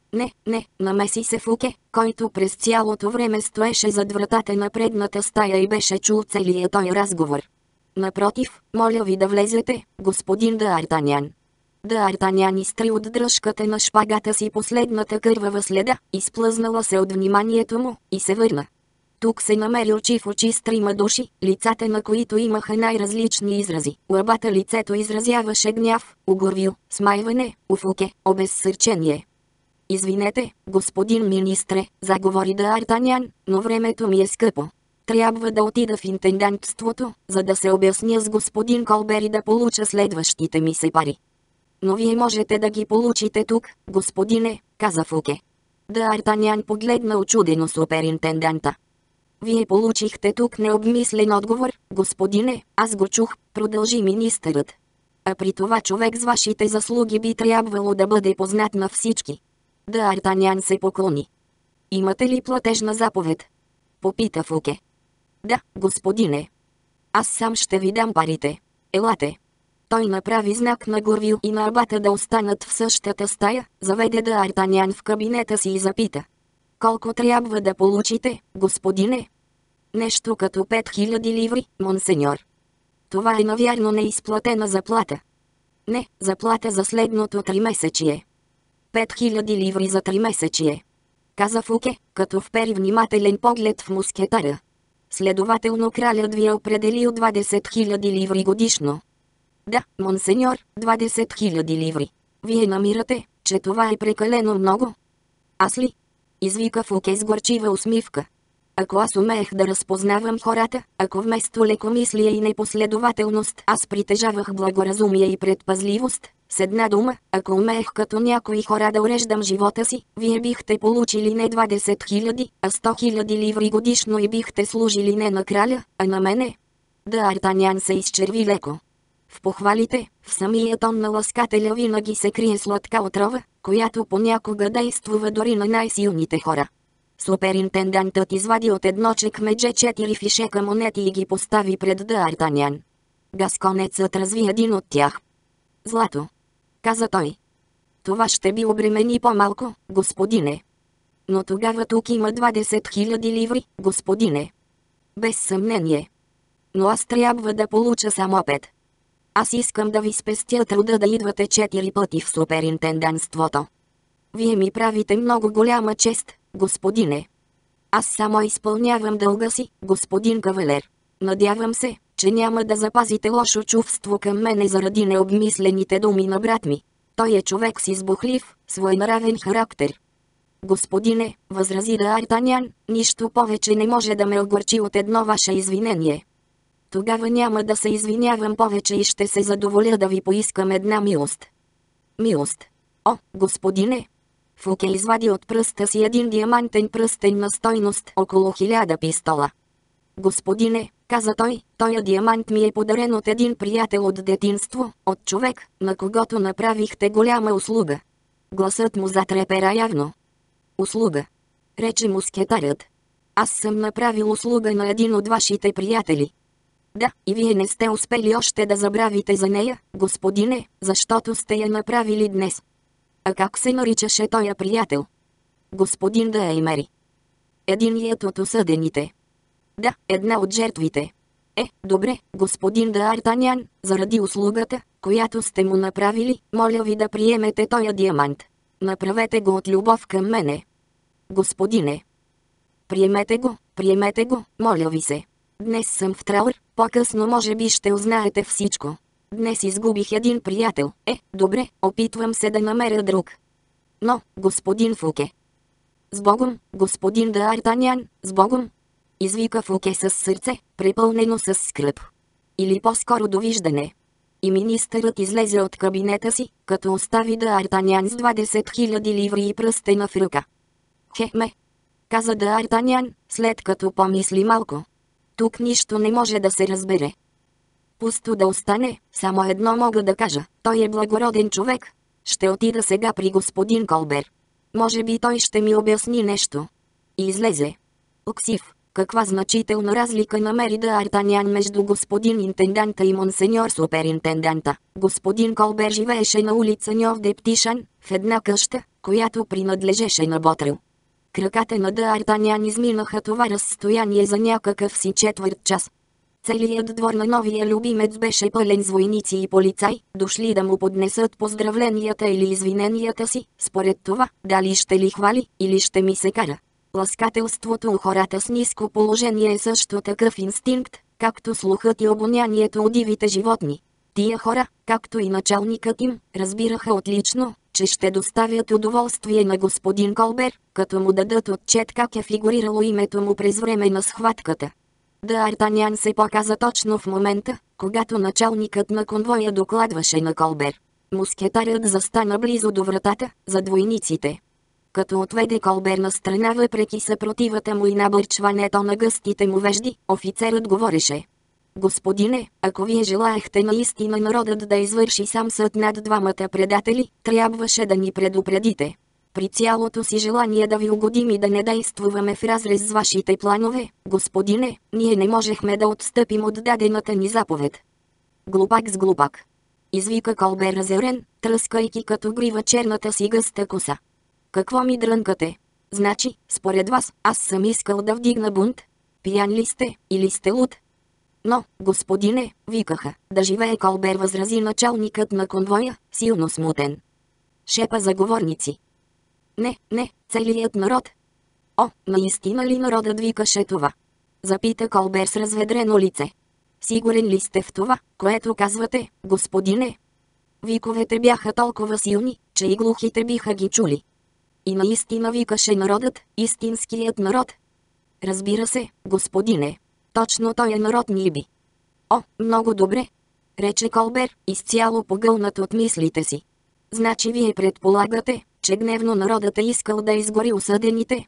Не, намеси се Фуке, който през цялото време стоеше зад вратата на предната стая и беше чул целия той разговор. Напротив, моля ви да влезете, господин Д'Артанян. Д'Артанян изтри от дръжката на шпагата си последната кървава следа, изплъзнала се от вниманието му, и се върна. Тук се намери очи в очи с трима души, лицата на които имаха най-различни изрази. Лъбата лицето изразяваше гняв, угорвил, смайване, уфуке, обезсърчение. Извинете, господин министре, заговори Д'Артанян, но времето ми е скъпо. Трябва да отида в интендантството, за да се обясня с господин Колбер и да получа следващите ми се пари. Но вие можете да ги получите тук, господине, каза Фуке. Д'Артанян погледна очудено суперинтенданта. Вие получихте тук необмислен отговор, господине, аз го чух, продължи министърът. А при това човек с вашите заслуги би трябвало да бъде познат на всички. Д'Артанян се поклони. Имате ли платежна заповед? Попита Фуке. Да, господине. Аз сам ще ви дам парите. Елате. Той направи знак на Гурвил и на абата да останат в същата стая, заведе Д'Артанян в кабинета си и запита. Колко трябва да получите, господине? Нещо като 5000 ливри, монсеньор. Това е навярно неизплатена заплата. Не, заплата за следното 3-месечие. 5000 ливри за 3-месечие. Каза Фуке, като впери внимателен поглед в мускетара. Следователно кралят ви е определил 20 000 ливри годишно. Да, монсеньор, 20 000 ливри. Вие намирате, че това е прекалено много? Аз ли? Извика Фуке с горчива усмивка. Ако аз умеех да разпознавам хората, ако вместо лекомислие и непоследователност аз притежавах благоразумие и предпазливост, с една дума, ако умеех като някои хора да уреждам живота си, вие бихте получили не 20 000, а 100 000 ливри годишно и бихте служили не на краля, а на мене. Д'Артанян се изчерви леко. В похвалите, в самия тон на ласкателя винаги се крие сладка отрова, която понякога действува дори на най-силните хора. Суперинтендантът извади от едно чекмедже 4 фишека монети и ги постави пред Д'Артанян. Гасконецът разви един от тях. Злато, каза той. Това ще би обремени по-малко, господине. Но тогава тук има 20 000 ливри, господине. Без съмнение. Но аз трябва да получа само 5. Аз искам да ви спестя труда да идвате 4 пъти в суперинтендантството. Вие ми правите много голяма чест, господине. Аз само изпълнявам дълга си, господин кавалер. Надявам се, че няма да запазите лошо чувство към мене заради необмислените думи на брат ми. Той е човек с избухлив, своенравен характер. Господине, възрази Д'Артанян, нищо повече не може да ме огорчи от едно ваше извинение. Тогава няма да се извинявам повече и ще се задоволя да ви поискам една милост. Милост. О, господине! Фуке извади от пръста си един диамантен пръстен на стойност около 1000 пистола. Господине, каза той, тоя диамант ми е подарен от един приятел от детинство, от човек, на когото направихте голяма услуга. Гласът му затрепера явно. Услуга, рече мускетарят. Аз съм направил услуга на един от вашите приятели. Да, и вие не сте успели още да забравите за нея, господине, защото сте я направили днес. А как се наричаше тоя приятел? Господин Д'Еймери. единият от осъдените. Да, една от жертвите. Добре, господин Д'Артанян, заради услугата, която сте му направили, моля ви да приемете тоя диамант. Направете го от любов към мене. Господине. Приемете го, моля ви се. Днес съм в траур, по-късно може би ще узнаете всичко. Днес изгубих един приятел. Добре, опитвам се да намеря друг. Но, господин Фуке. С Богом, господин Д'Артанян, с Богом! Извика Фуке с сърце, препълнено с скръб. Или по-скоро довиждане. И министърът излезе от кабинета си, като остави Д'Артанян с 20 000 ливри и пръстена в ръка. Хеме, каза Д'Артанян, след като помисли малко. Тук нищо не може да се разбере. Пусто да остане, само едно мога да кажа, той е благороден човек. Ще отида сега при господин Колбер. Може би той ще ми обясни нещо. И излезе. Оксив, каква значителна разлика намери Д'Артанян между господин интенданта и монсеньор суперинтенданта. Господин Колбер живееше на улица Ньов де Птишан, в една къща, която принадлежеше на Ботрел. Краката на Д'Артанян изминаха това разстояние за някакъв си четвърт час. Целият двор на новия любимец беше пълен с войници и полицаи, дошли да му поднесат поздравленията или извиненията си, според това, дали ще ли хвали, или ще ми се кара. Ласкателството у хората с ниско положение е също такъв инстинкт, както слухът и обонянието у дивите животни. Тия хора, както и началникът им, разбираха отлично, че ще доставят удоволствие на господин Колбер, като му дадат отчет как е фигурирало името му през време на схватката. Д'Артанян се показа точно в момента, когато началникът на конвоя докладваше на Колбер. Мускетарят застана близо до вратата, зад войниците. Като отведе Колбер на страна въпреки съпротивата му и набърчването на гъстите му вежди, офицерът говореше. Господине, ако вие желаехте наистина народът да извърши сам съд над двамата предатели, трябваше да ни предупредите. При цялото си желание да ви угодим и да не действуваме в разрез с вашите планове, господине, ние не можехме да отстъпим от дадената ни заповед. Глупак с глупак. Извика Колбер разярен, тръскайки като грива черната си гъста коса. Какво ми дрънкате? Значи, според вас, аз съм искал да вдигна бунт? Пиян ли сте, или сте луд? Но, господине, викаха, да живее Колбер, възрази началникът на конвоя, силно смутен. Шепа заговорници. Не, целият народ. Наистина ли народът викаше това? Запита Колбер с разведрено лице. Сигурен ли сте в това, което казвате, господине? Виковете бяха толкова силни, че и глухите биха ги чули. И наистина викаше народът, истинският народ. Разбира се, господине. Точно той е народ ни би. Много добре, рече Колбер, изцяло погълнат от мислите си. Значи вие предполагате, че гневно народът е искал да изгори осъдените,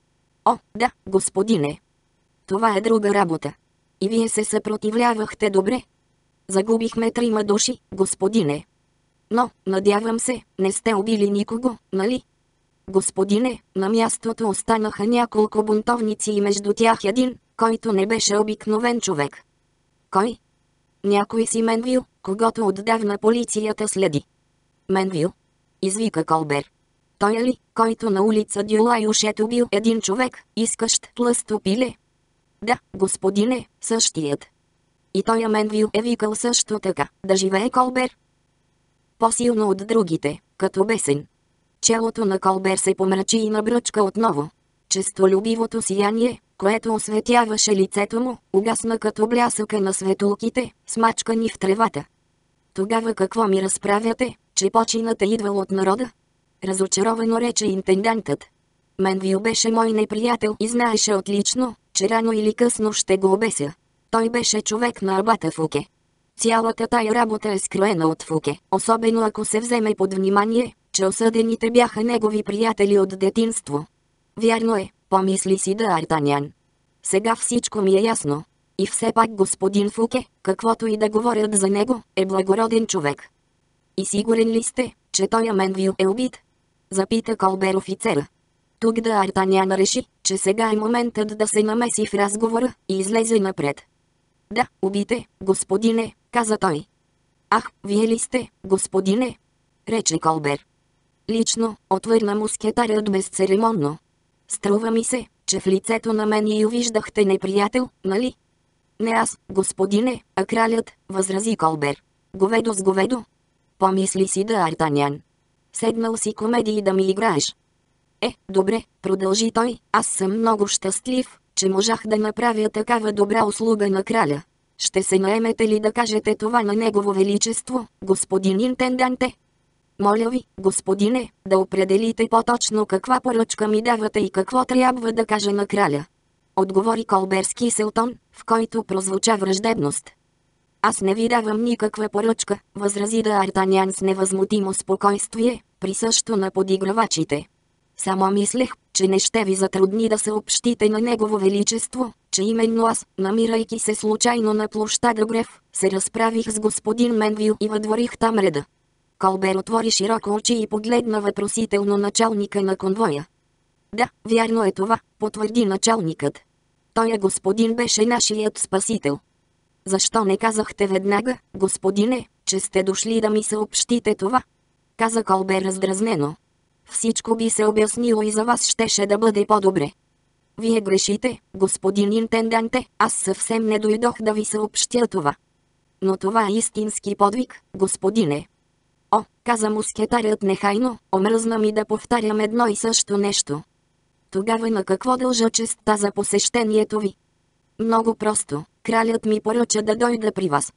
да, господине. Това е друга работа. И вие се съпротивлявахте добре. Загубихме 3 души, господине. Но, надявам се, не сте убили никого, нали? Господине, на мястото останаха няколко бунтовници и между тях един, който не беше обикновен човек. Кой? Някой си Менвил, когото отдавна полицията следи. Менвил? Извика Колбер. Той е ли, който на улица Дюлайушет убил един човек, искащ тлъсто пиле? Да, господине, същият. И той Менвил е викал също така, да живее Колбер. По-силно от другите, като бесен. Челото на Колбер се помрачи и набръчка отново. Честолюбивото сияние, което осветяваше лицето му, угасна като блясъка на светулките, смачкани в тревата. Тогава какво ми разправяте, че починът е идвал от народа? Разочаровано рече интендантът. Менвил беше мой неприятел и знаеше отлично, че рано или късно ще го обеся. Той беше човек на абата Фуке. Цялата тая работа е скроена от Фуке, особено ако се вземе под внимание, че осъдените бяха негови приятели от детинство. Вярно е, помисли си Д'Артанян. Сега всичко ми е ясно. И все пак господин Фуке, каквото и да говорят за него, е благороден човек. И сигурен ли сте, че той Менвил е убит? Запита Колбер офицера. Тук Д'Артанян реши, че сега е моментът да се намеси в разговора и излезе напред. Да, убите, господине, каза той. Ах, вие ли сте, господине? Рече Колбер. Лично, отвърна мускетарят безцеремонно. Струва ми се, че в лицето на мен и увиждахте неприятел, нали? Не аз, господине, а кралят, възрази Колбер. Говедо с говедо. Помисли си Д'Артанян. Седнал си комедии да ми играеш. Добре, продължи той, аз съм много щастлив, че можах да направя такава добра услуга на краля. Ще се наемете ли да кажете това на Негово Величество, господин интенданте? Моля ви, господине, да определите по-точно каква поръчка ми давате и какво трябва да кажа на краля. Отговори Колбер с кисел тон, в който прозвуча враждебност. Аз не ви давам никаква поръчка, възрази Д'Артанян с невъзмутимо спокойствие, присъщо на подигравачите. Само мислех, че не ще ви затрудни да съобщите на Негово Величество, че именно аз, намирайки се случайно на площада Греф, се разправих с господин Менвил и въдворих там реда. Колбер отвори широко очи и погледна въпросително началника на конвоя. Да, вярно е това, потвърди началникът. Той господин беше нашият спасител. Защо не казахте веднага, господине, че сте дошли да ми съобщите това? Каза Колбер раздразнено. Всичко би се обяснило и за вас щеше да бъде по-добре. Вие грешите, господин интенданте, аз съвсем не дойдох да ви съобщя това. Но това е истински подвиг, господине. О, каза мускетарят нехайно, омръзна ми да повтарям едно и също нещо. Тогава на какво дължа честта за посещението ви? Много просто, кралят ми поръча да дойда при вас.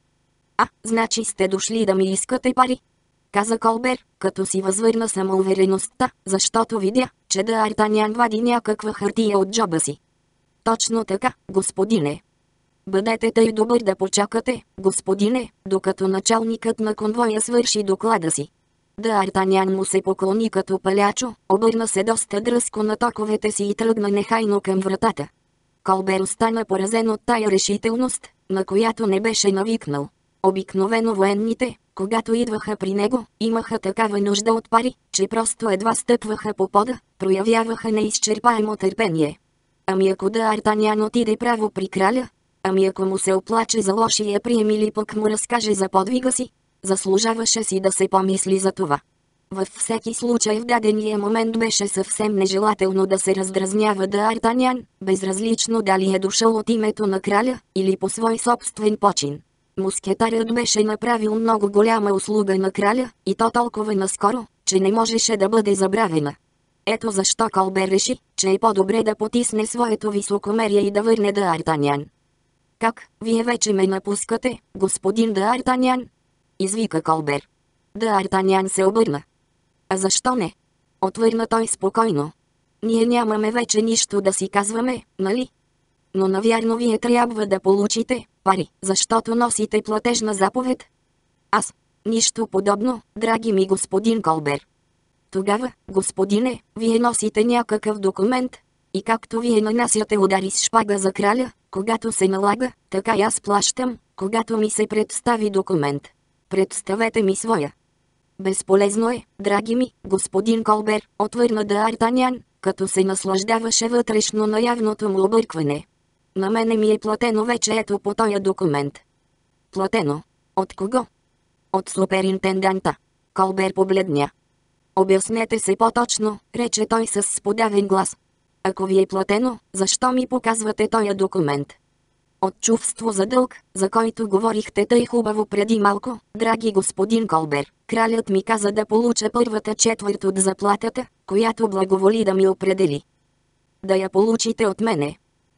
Значи сте дошли да ми искате пари? Каза Колбер, като си възвърна самоувереността, защото видя, че Д'Артанян вади някаква хартия от джоба си. Точно така, господине. Бъдете тъй добър да почакате, господине, докато началникът на конвоя свърши доклада си. Д'Артанян му се поклони като палячо, обърна се доста дръзко на токовете си и тръгна нехайно към вратата. Колбер остана поразен от тая решителност, на която не беше навикнал. Обикновено военните, когато идваха при него, имаха такава нужда от пари, че просто едва стъпваха по пода, проявяваха неизчерпаемо търпение. Ами ако Д'Артанян отиде право при краля? Ами ако му се оплаче за лошия прием или пък му разкаже за подвига си? Заслужаваше си да се помисли за това. Във всеки случай в дадения момент беше съвсем нежелателно да се раздразнява Д'Артанян, безразлично дали е дошъл от името на краля, или по свой собствен почин. Мускетарят беше направил много голяма услуга на краля, и то толкова наскоро, че не можеше да бъде забравена. Ето защо Колбер реши, че е по-добре да потисне своето високомерие и да върне Д'Артанян. Как, вие вече ме напускате, господин Д'Артанян? Извика Колбер. Д'Артанян се обърна. А защо не? Отвърна той спокойно. Ние нямаме вече нищо да си казваме, нали? Но навярно вие трябва да получите пари, защото носите платежна заповед. Аз. Нищо подобно, драги ми господин Колбер. Тогава, господине, вие носите някакъв документ. И както вие нанасяте удари с шпага за краля, когато се налага, така и аз плащам, когато ми се представи документ. Представете ми своя. Безполезно е, драги ми, господин Колбер, отвърна Д'Артанян, като се наслаждаваше вътрешно на явното му объркване. На мене ми е платено вече ето по този документ. Платено? От кого? От суперинтенданта. Колбер побледня. Обяснете се по-точно, рече той с подавен глас. Ако ви е платено, защо ми показвате този документ? От чувство за дълг, за който говорихте тъй хубаво преди малко, драги господин Колбер, кралят ми каза да получа първата четвърт от заплатата, която благоволи да ми определи. Да я получите от мене.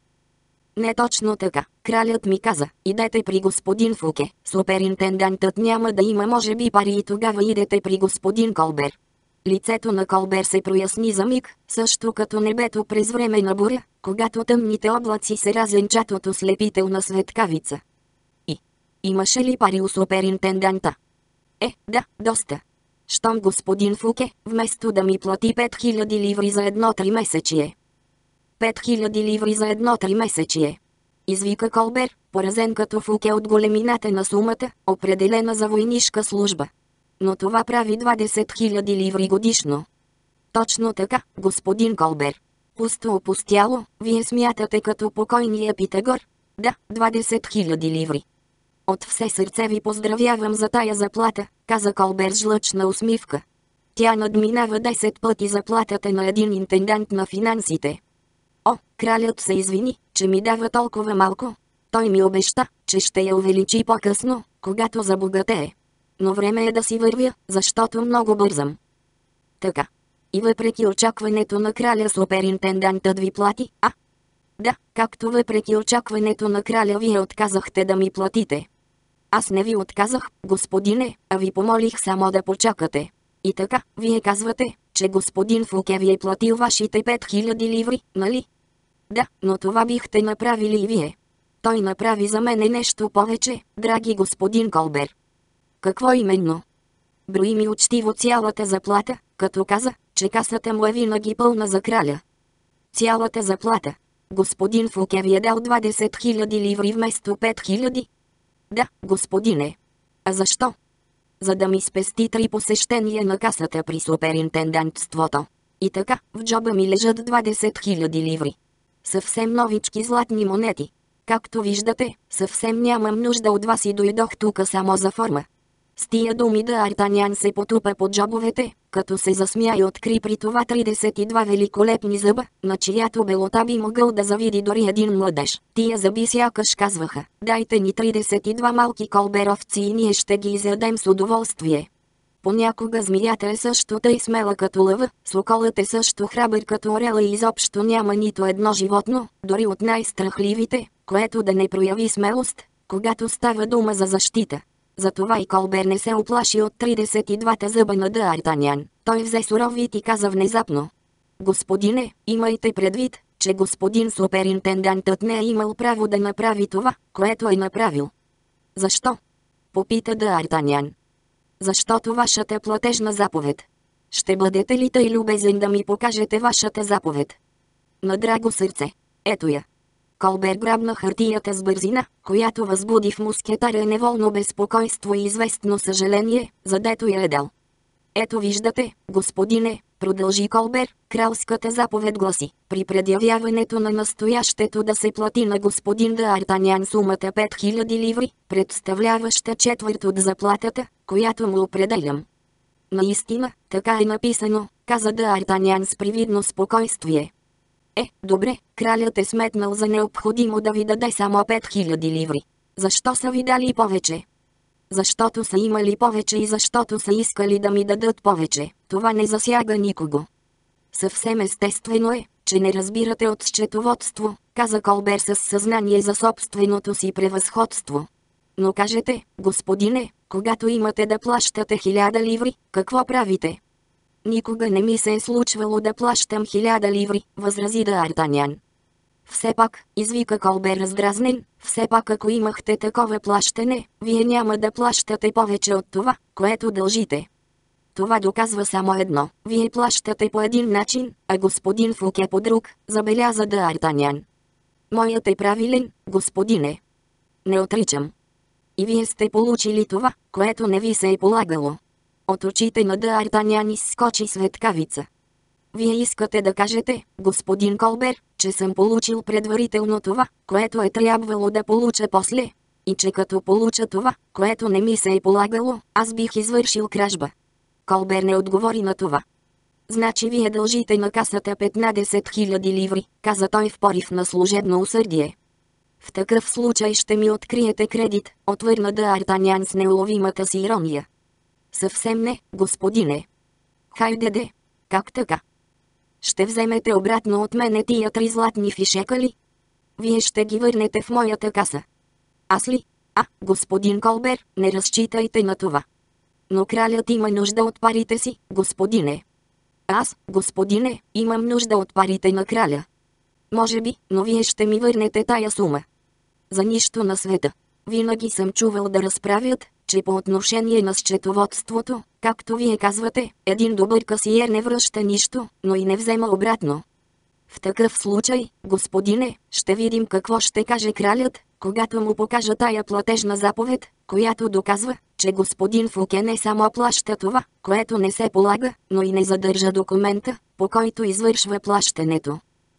Не точно така, кралят ми каза, идете при господин Фуке, суперинтендантът няма да има може би пари и тогава идете при господин Колбер. Лицето на Колбер се проясни за миг, също като небето през време на буря, когато тъмните облаци се разенчат от ослепителна светкавица. И имаше ли пари у суперинтенданта? Да, доста. Щом господин Фуке, вместо да ми плати 5000 ливри за едно 3-месечие. 5000 ливри за едно 3-месечие. Извика Колбер, поразен като Фуке от големината на сумата, определена за войнишка служба. Но това прави 20 000 ливри годишно. Точно така, господин Колбер. Пусто опустяло, вие смятате като покойния Питагор? Да, 20 000 ливри. От все сърце ви поздравявам за тая заплата, каза Колбер с жлъчна усмивка. Тя надминава 10 пъти заплатата на един интендант на финансите. О, кралят се извини, че ми дава толкова малко. Той ми обеща, че ще я увеличи по-късно, когато забогатее. Но време е да си вървя, защото много бързам. Така. И въпреки очакването на краля суперинтендантът ви плати, а? Да, както въпреки очакването на краля вие отказахте да ми платите. Аз не ви отказах, господине, а ви помолих само да почакате. И така, вие казвате, че господин Фуке ви е платил вашите 5000 ливри, нали? Да, но това бихте направили и вие. Той направи за мене нещо повече, драги господин Колбер. Какво именно? Брои ми учтиво цялата заплата, като каза, че касата му е винаги пълна за краля. Цялата заплата. Господин Фуке ви е дал 20 000 ливри вместо 5000? Да, господине. А защо? За да ми спести 3 посещения на касата при суперинтендантството. И така, в джоба ми лежат 20 000 ливри. Съвсем новички златни монети. Както виждате, съвсем нямам нужда от вас и дойдох тука само за форма. С тия думи Д'Артанян се потупа под джобовете, като се засмя и откри при това 32 великолепни зъба, на чиято белота би могъл да завиди дори един младеж. Тия зъби сякаш казваха: дайте ни 32 малки колберовци и ние ще ги изядем с удоволствие. Понякога змията е също тъй смела като лъва, соколът е също храбър като орела и изобщо няма нито едно животно, дори от най-страхливите, което да не прояви смелост, когато става дума за защита. Затова и Колбер не се оплаши от 32-та зъба на Д'Артанян. Той взе суров вид и каза внезапно: господине, имайте предвид, че господин суперинтендантът не е имал право да направи това, което е направил. Защо? Попита Д'Артанян. Защото вашата платежна заповед. Ще бъдете ли тъй любезен да ми покажете вашата заповед? На драго сърце. Ето я. Колбер грабна хартията с бързина, която възбуди в мускетаря неволно безпокойство и известно съжаление, задето я е дал. Ето виждате, господине, продължи Колбер, кралската заповед гласи: при предявяването на настоящето да се плати на господин Д'Артанян сумата 5000 ливри, представляваща четвърт от заплатата, която му определям. Наистина, така е написано, каза Д'Артанян с привидно спокойствие. Добре, кралят е сметнал за необходимо да ви даде само 5000 ливри. Защо са ви дали повече? Защото са имали повече и защото са искали да ми дадат повече. Това не засяга никого. Съвсем естествено е, че не разбирате от счетоводство, каза Колбер с съзнание за собственото си превъзходство. Но кажете, господине, когато имате да плащате 1000 ливри, какво правите? Никога не ми се е случвало да плащам 1000 ливри, възрази Д'Артанян. Все пак, извика Колбер раздразнен, все пак ако имахте такова плащане, вие няма да плащате повече от това, което дължите. Това доказва само едно: вие плащате по един начин, а господин Фуке по друг, забеляза Д'Артанян. Моят е правилен, господине. Не отричам. И вие сте получили това, което не ви се е полагало. От очите на Д'Артанян изскочи светкавица. Вие искате да кажете, господин Колбер, че съм получил предварително това, което е трябвало да получа после, и че като получа това, което не ми се е полагало, аз бих извършил кражба. Колбер не отговори на това. Значи вие дължите на касата 15 000 ливри, каза той в порив на служебно усърдие. В такъв случай ще ми откриете кредит, отвърна Д'Артанян с неуловимата си ирония. Съвсем не, господине. Хайде де. Как така? Ще вземете обратно от мене тия 3 златни фишека ли? Вие ще ги върнете в моята каса. Аз ли? Господин Колбер, не разчитайте на това. Но кралят има нужда от парите си, господине. Аз, господине, имам нужда от парите на краля. Може би, но вие ще ми върнете тая сума. За нищо на света. Винаги съм чувал да разправят, че по отношение на счетоводството, както вие казвате, един добър касиер не връща нищо, но и не взема обратно. В такъв случай, господине, ще видим какво ще каже кралят, когато му покажа тая платежна заповед, която доказва, че господин Фуке не само плаща това, което не се полага, но и не задържа документа, по който извършва плащането.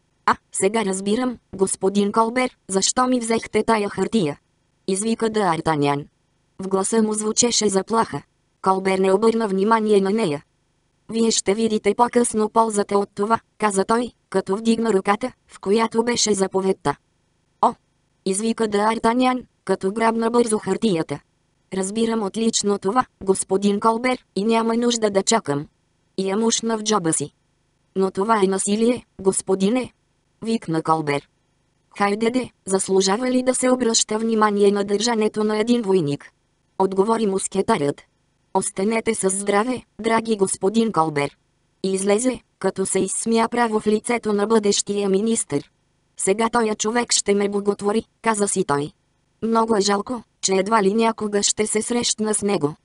Сега разбирам, господин Колбер, защо ми взехте тая хартия. Извика Д'Артанян. В гласа му звучеше заплаха. Колбер не обърна внимание на нея. Вие ще видите по-късно ползата от това, каза той, като вдигна ръката, в която беше заповедта. О! Извика Д'Артанян, като грабна бързо хартията. Разбирам отлично това, господин Колбер, и няма нужда да чакам. И я мушна в джоба си. Но това е насилие, господине! Викна Колбер. Хайде де, заслужава ли да се обръща внимание на държането на един войник? Отговори мускетарят. Останете със здраве, драги господин Колбер. И излезе, като се изсмя право в лицето на бъдещия министър. Сега тоя човек ще ме боготвори, каза си той. Много е жалко, че едва ли някога ще се срещна с него.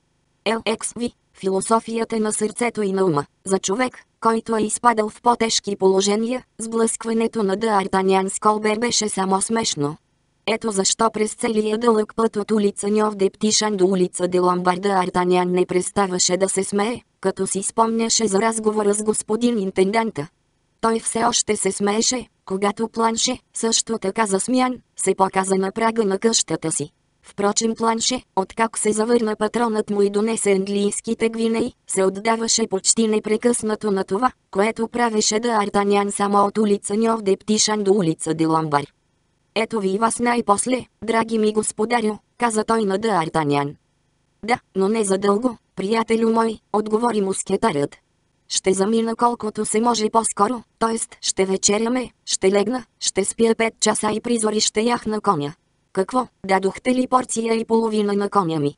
LXV, философията на сърцето и на ума, за човек, който е изпадал в по-тежки положения, сблъскването на Д'Артанян с Колбер беше само смешно. Ето защо през целия дълъг път от улица Ньов де Птишан до улица де Ломбар Д'Артанян не преставаше да се смее, като си спомняше за разговора с господин интенданта. Той все още се смееше, когато Планше, също така засмян, се показа на прага на къщата си. Впрочем Планше, откак се завърна патронът му и донесе английските гвинеи, се отдаваше почти непрекъснато на това, което правеше Д'Артанян само от улица Ньов де Птишан до улица де Ломбар. Ето ви и вас най-после, драги ми господарю, каза той на Д'Артанян. Да, но не задълго, приятелю мой, отговори мускетарят. Ще замина колкото се може по-скоро, т.е. ще вечеряме, ще легна, ще спя 5 часа и призори ще яхна коня. Какво, дадохте ли порция и половина на коня ми?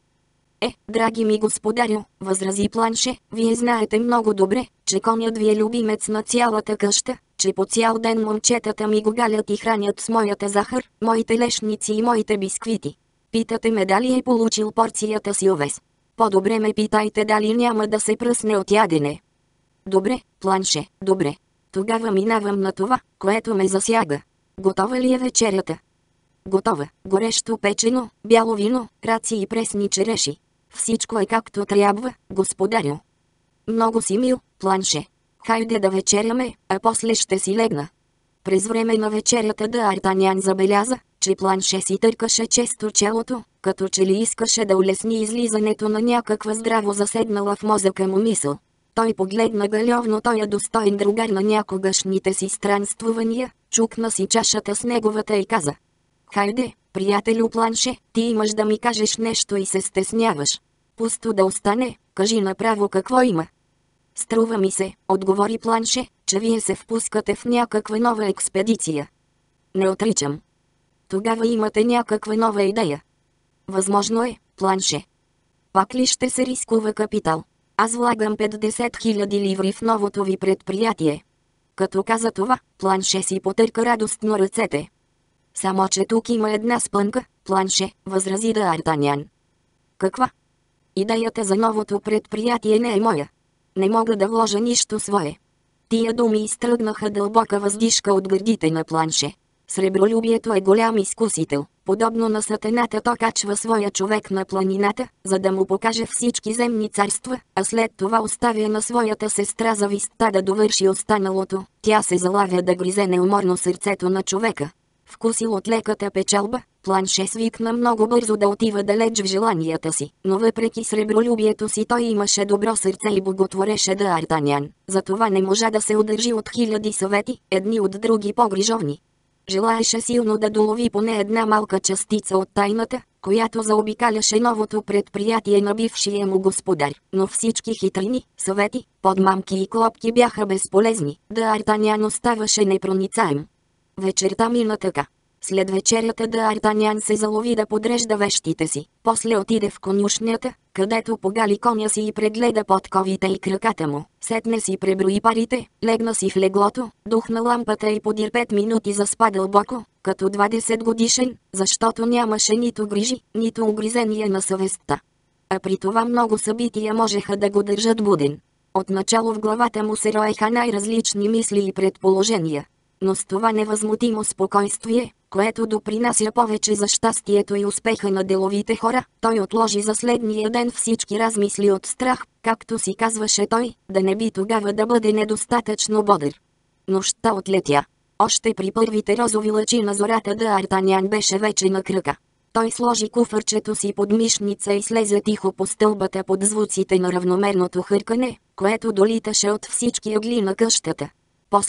Драги ми господарю, възрази Планше, вие знаете много добре, че конят ви е любимец на цялата къща, че по цял ден момчетата ми го галят и хранят с моята захар, моите лешници и моите бисквити. Питате ме дали е получил порцията си овес. По-добре ме питайте дали няма да се пръсне от ядене. Добре, Планше, добре. Тогава минавам на това, което ме засяга. Готова ли е вечерята? Готова, горещо печено, бяло вино, раци и пресни череши. Всичко е както трябва, господарю. Много си мил, Планше. Хайде да вечеряме, а после ще си легна. През време на вечерята Д'Артанян забеляза, че Планше си търкаше често челото, като че ли искаше да улесни излизането на някаква здраво заседнала в мозъка му мисъл. Той погледна галевно тоя достоен другар на някогашните си странствувания, чукна си чашата с неговата и каза: хайде, приятелю Планше, ти имаш да ми кажеш нещо и се стесняваш. Пусто да остане, кажи направо какво има. Струва ми се, отговори Планше, че вие се впускате в някаква нова експедиция. Не отричам. Тогава имате някаква нова идея. Възможно е, Планше. Пак ли ще се рискува капитал? Аз влагам 50 000 ливри в новото ви предприятие. Като каза това, Планше си потърка радостно ръцете. Само че тук има една спънка, Планше, възрази Д'Артанян. Каква? Идеята за новото предприятие не е моя. Не мога да вложа нищо свое. Тия думи изтръгнаха дълбока въздишка от гърдите на Планше. Сребролюбието е голям изкусител. Подобно на сатаната то качва своя човек на планината, за да му покаже всички земни царства, а след това оставя на своята сестра завистта да довърши останалото. Тя се залавя да гризе неуморно сърцето на човека. Вкусил от леката печалба, Планше свикна много бързо да отива далеч в желанията си, но въпреки сребролюбието си той имаше добро сърце и боготвореше Д'Артанян. Затова не можа да се удържи от хиляди съвети, едни от други по-грижовни. Желаеше силно да долови поне една малка частица от тайната, която заобикаляше новото предприятие на бившия му господар, но всички хитрини, съвети, подмамки и клопки бяха безполезни. Д'Артанян оставаше непроницаем. Вечерта мина така. След вечерята Д'Артанян се залови да подрежда вещите си, после отиде в конюшнята, където погали коня си и прегледа подковите и краката му. Сетне си преброи парите, легна си в леглото, духна лампата и подир 5 минути заспа дълбоко, като 20 годишен, защото нямаше нито грижи, нито угризение на съвестта. А при това много събития можеха да го държат буден. Отначало в главата му се роеха най-различни мисли и предположения. Но с това невъзмутимо спокойствие, което допринася повече за щастието и успеха на деловите хора, той отложи за следния ден всички размисли от страх, както си казваше той, да не би тогава да бъде недостатъчно бодър. Нощта отлетя. Още при първите розови лъчи на зората Д'Артанян беше вече на крака. Той сложи куфърчето си под мишница и слезе тихо по стълбата под звуците на равномерното хъркане, което долиташе от всички ъгли на къщата. После,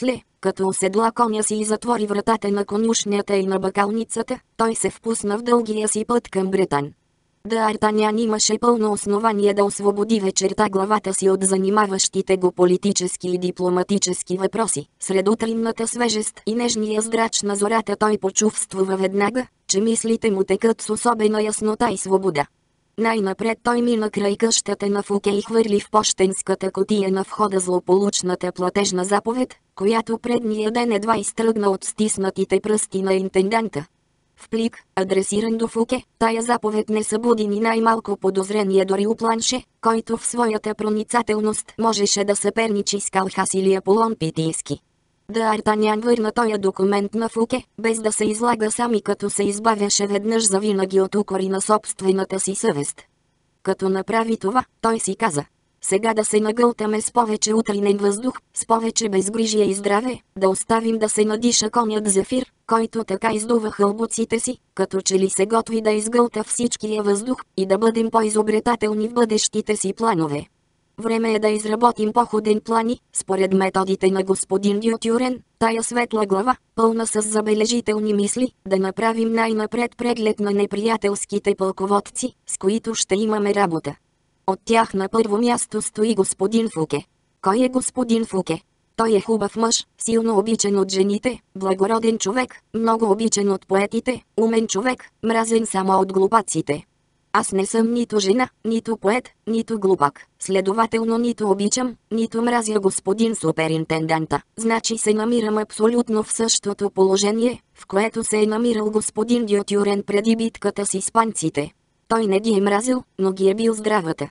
Като оседла коня си и затвори вратата на конюшнята и на бакалницата, той се впусна в дългия си път към Бретан. Д'Артанян имаше пълно основание да освободи вечерта главата си от занимаващите го политически и дипломатически въпроси. Сред утринната свежест и нежния здрач на зората той почувствува веднага, че мислите му текат с особена яснота и свобода. Най-напред той мина край къщата на Фуке и хвърли в пощенската кутия на входа злополучната платежна заповед, която предния ден едва изтръгна от стиснатите пръсти на интенданта. В плик, адресиран до Фуке, тая заповед не събуди ни най-малко подозрение дори у Планше, който в своята проницателност можеше да съперничи с Калхас или Аполон Питийски. Д'Артанян върна тоя документ на Фуке, без да се излага сам и като се избавяше веднъж завинаги от укори на собствената си съвест. Като направи това, той си каза: сега да се нагълтаме с повече утринен въздух, с повече безгрижие и здраве, да оставим да се надиша конят Зефир, който така издува хълбоците си, като че ли се готви да изгълта всичкия въздух, и да бъдем по-изобретателни в бъдещите си планове. Време е да изработим походен план и, според методите на господин Дютюрен, тая светла глава, пълна с забележителни мисли, да направим най-напред преглед на неприятелските пълководци, с които ще имаме работа. От тях на първо място стои господин Фуке. Кой е господин Фуке? Той е хубав мъж, силно обичан от жените, благороден човек, много обичан от поетите, умен човек, мразен само от глупаците. Аз не съм нито жена, нито поет, нито глупак, следователно нито обичам, нито мразя господин суперинтенданта. Значи се намирам абсолютно в същото положение, в което се е намирал господин Дютюрен преди битката с испанците. Той не ги е мразил, но ги е бил здравата.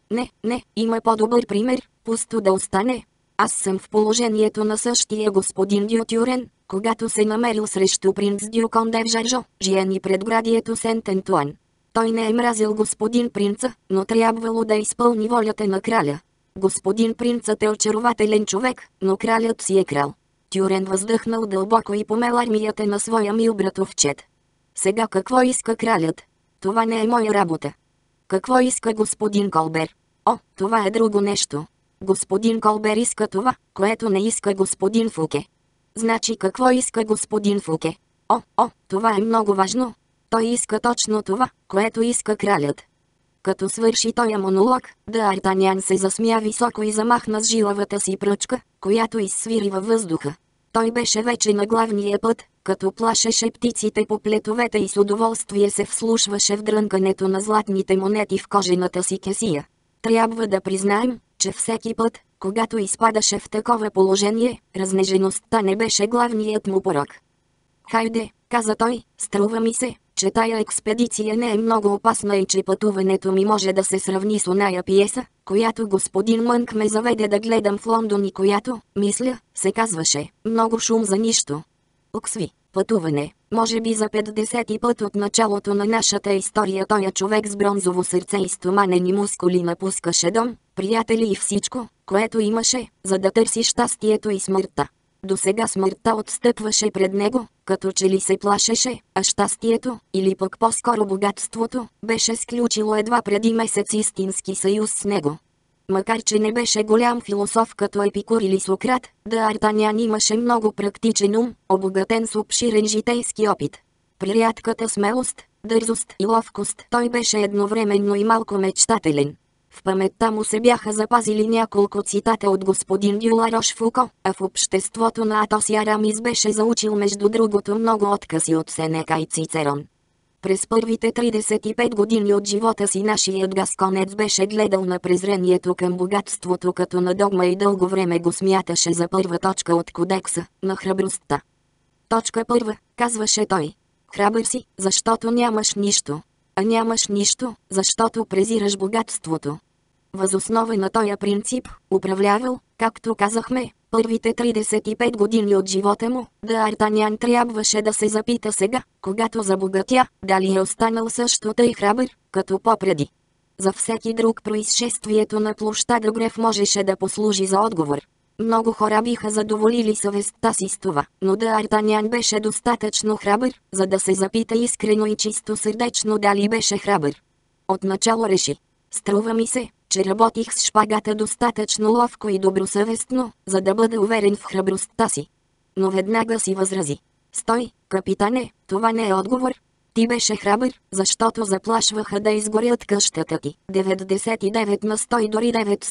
Не, има по-добър пример, пусто да остане. Аз съм в положението на същия господин Дютюрен, когато се намерил срещу принц Дюкон де Жаржо, жияни предградието Сент-Антуан. Той не е мразил господин принца, но трябвало да изпълни волята на краля. Господин принцът е очарователен човек, но кралят си е крал. Тюрен въздъхнал дълбоко и помел армията на своя мил братовчет. Сега какво иска кралят? Това не е моя работа. Какво иска господин Колбер? О, това е друго нещо. Господин Колбер иска това, което не иска господин Фуке. Значи какво иска господин Фуке? О, това е много важно. Той иска точно това, което иска кралят. Като свърши тоя монолог, Д'Артанян се засмя високо и замахна с жилавата си пръчка, която изсвири във въздуха. Той беше вече на главния път, като плашеше птиците по плетовете и с удоволствие се вслушваше в дрънкането на златните монети в кожената си кесия. Трябва да признаем, че всеки път, когато изпадаше в такова положение, разнежеността не беше главният му порок. Хайде, каза той, струва ми се, че тая експедиция не е много опасна и че пътуването ми може да се сравни с оная пиеса, която господин Мънк ме заведе да гледам в Лондон и която, мисля, се казваше "Много шум за нищо". Оксви, пътуване, може би за 50-ти път от началото на нашата история тоя човек с бронзово сърце и стоманени мускули напускаше дом, приятели и всичко, което имаше, за да търси щастието и смъртта. До сега смъртта отстъпваше пред него, като че ли се плашеше, а щастието, или пък по-скоро богатството, беше сключило едва преди месец истински съюз с него. Макар че не беше голям философ като Епикур или Сократ, Д'Артанян имаше много практичен ум, обогатен с обширен житейски опит. При рядката смелост, дързост и ловкост той беше едновременно и малко мечтателен. В паметта му се бяха запазили няколко цитата от господин Дюла Рошфуко, а в обществото на Атос и Арамис беше заучил между другото много откази от Сенека и Цицерон. През първите 35 години от живота си нашият гасконец беше гледал на презрението към богатството като на догма и дълго време го смяташе за първа точка от кодекса на храбростта. Точка първа, казваше той. Храбър си, защото нямаш нищо. А нямаш нищо, защото презираш богатството. Въз основа на този принцип, управлявал, както казахме, първите 35 години от живота му, Д'Артанян трябваше да се запита сега, когато забогатя, дали е останал също тъй храбър, като попреди. За всеки друг произшествието на площада Греф можеше да послужи за отговор. Много хора биха задоволили съвестта си с това, но Д'Артанян беше достатъчно храбър, за да се запита искрено и чисто сърдечно дали беше храбър. Отначало реши. Струва ми се, че работих с шпагата достатъчно ловко и добросъвестно, за да бъда уверен в храбростта си. Но веднага си възрази. Стой, капитане, това не е отговор. Ти беше храбър, защото заплашваха да изгорят къщата ти. 99 на 100 и дори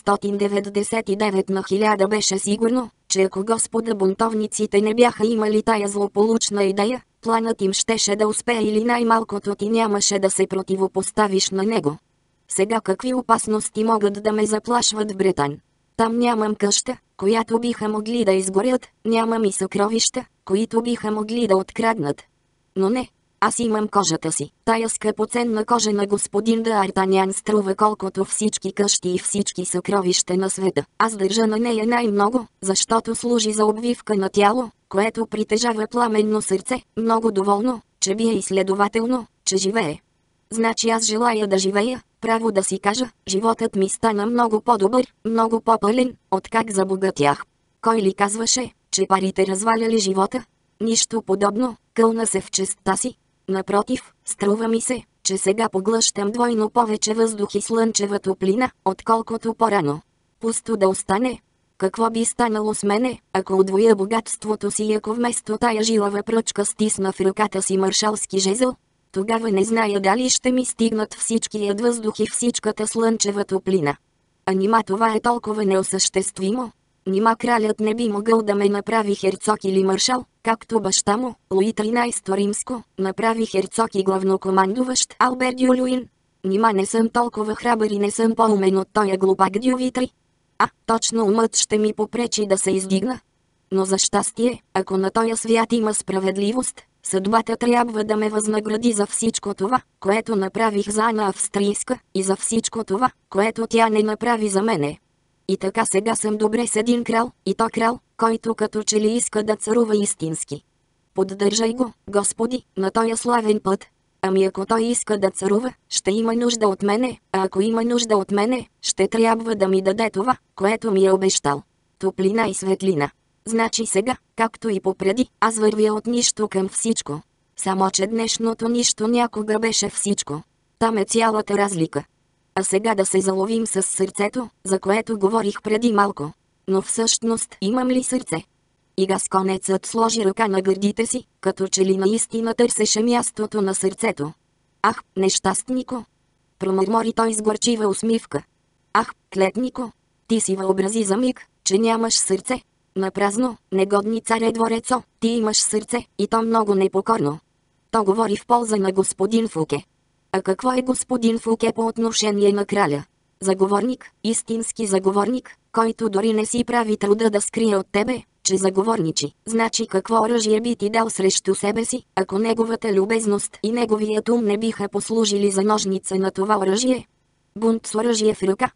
999 на 1000 беше сигурно, че ако господа бунтовниците не бяха имали тая злополучна идея, планът им щеше да успее или най-малкото ти нямаше да се противопоставиш на него. Сега какви опасности могат да ме заплашват в Бретан? Там нямам къща, която биха могли да изгорят, нямам и съкровища, които биха могли да откраднат. Но не, аз имам кожата си. Тая скъпоценна кожа на господин Д'Артанян струва колкото всички къщи и всички съкровища на света. Аз държа на нея най-много, защото служи за обвивка на тяло, което притежава пламенно сърце, много доволно, че бие и следователно, че живее. Значи аз желая да живея, право да си кажа, животът ми стана много по-добър, много по-пълен, откак забогатях. Кой ли казваше, че парите разваляли живота? Нищо подобно, кълна се в честта си. Напротив, струва ми се, че сега поглъщам двойно повече въздух и слънчева топлина, отколкото по-рано. Пусто да остане. Какво би станало с мене, ако удвоя богатството си и ако вместо тая жилава пръчка стисна в ръката си маршалски жезъл? Тогава не зная дали ще ми стигнат всичкият въздух и всичката слънчева топлина. А нима това е толкова неосъществимо? Нима кралят не би могъл да ме направи херцог или маршал, както баща му, Луи XIII Римско, направи херцог и главнокомандуващ Албер Дюлюин? Нима не съм толкова храбър и не съм по-умен от тоя глупак Дювитри? Точно умът ще ми попречи да се издигна. Но за щастие, ако на тоя свят има справедливост, съдбата трябва да ме възнагради за всичко това, което направих за Ана Австрийска, и за всичко това, което тя не направи за мене. И така сега съм добре с един крал, и то крал, който като че ли иска да царува истински. Поддържай го, Господи, на тоя славен път. Ами ако той иска да царува, ще има нужда от мене, а ако има нужда от мене, ще трябва да ми даде това, което ми е обещал. Топлина и светлина. Значи сега, както и попреди, аз вървя от нищо към всичко. Само че днешното нищо някога беше всичко. Там е цялата разлика. А сега да се заловим с сърцето, за което говорих преди малко. Но всъщност имам ли сърце? И гасконецът сложи ръка на гърдите си, като че ли наистина търсеше мястото на сърцето. Ах, нещастнико! Промърмори той с горчива усмивка. Ах, клетнико! Ти си въобрази за миг, че нямаш сърце. Напразно, негодни царе Дворецо, ти имаш сърце, и то много непокорно. То говори в полза на господин Фуке. А какво е господин Фуке по отношение на краля? Заговорник, истински заговорник, който дори не си прави труда да скрие от тебе, че заговорничи. Значи какво оръжие би ти дал срещу себе си, ако неговата любезност и неговият ум не биха послужили за ножница на това оръжие? Бунт с оръжие в ръка.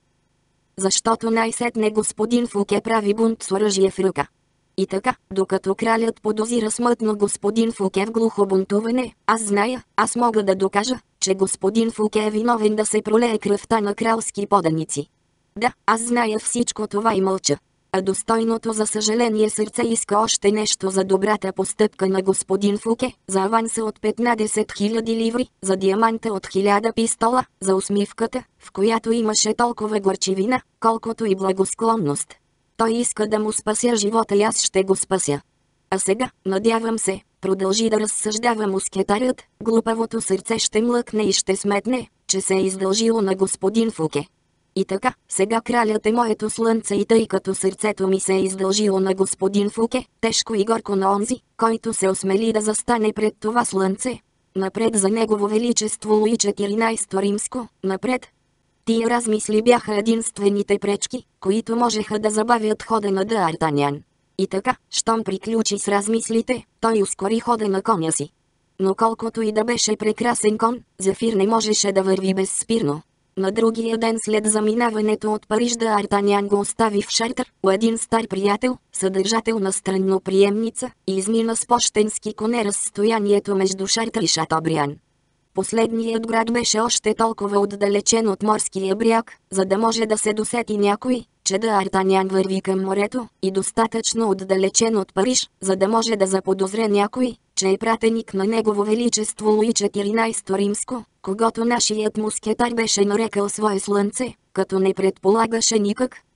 Защото най-сетне господин Фуке прави бунт с оръжие в ръка. И така, докато кралят подозира смътно господин Фуке в глухо бунтуване, аз зная, аз мога да докажа, че господин Фуке е виновен да се пролее кръвта на кралски поданици. Да, аз зная всичко това и мълча. А достойното за съжаление сърце иска още нещо за добрата постъпка на господин Фуке, за аванса от 15 000 ливри, за диаманта от 1000 пистола, за усмивката, в която имаше толкова горчивина, колкото и благосклонност. Той иска да му спася живота и аз ще го спася. А сега, надявам се, продължи да разсъждава мускетарят, глупавото сърце ще млъкне и ще сметне, че се е издължило на господин Фуке. И така, сега кралят е моето слънце и тъй като сърцето ми се е издължило на господин Фуке, тежко и горко на онзи, който се осмели да застане пред това слънце. Напред за негово величество Луи XIV Римско, напред. Тия размисли бяха единствените пречки, които можеха да забавят хода на Д'Артанян. И така, щом приключи с размислите, той ускори хода на коня си. Но колкото и да беше прекрасен кон, Зефир не можеше да върви безспирно. На другия ден след заминаването от Париж Д'Артанян го остави в Шартър, у един стар приятел, съдържател на странноприемница, и измина с пощенски коне разстоянието между Шартър и Шатобриан. Последният град беше още толкова отдалечен от морския бряг, за да може да се досети някой, че Д'Артанян върви към морето, и достатъчно отдалечен от Париж, за да може да заподозре някой, че е пратеник на негово величество Луи XIV Римско, когато нашият мускетар беше нарекал свое слънце, като не предполагаше никак,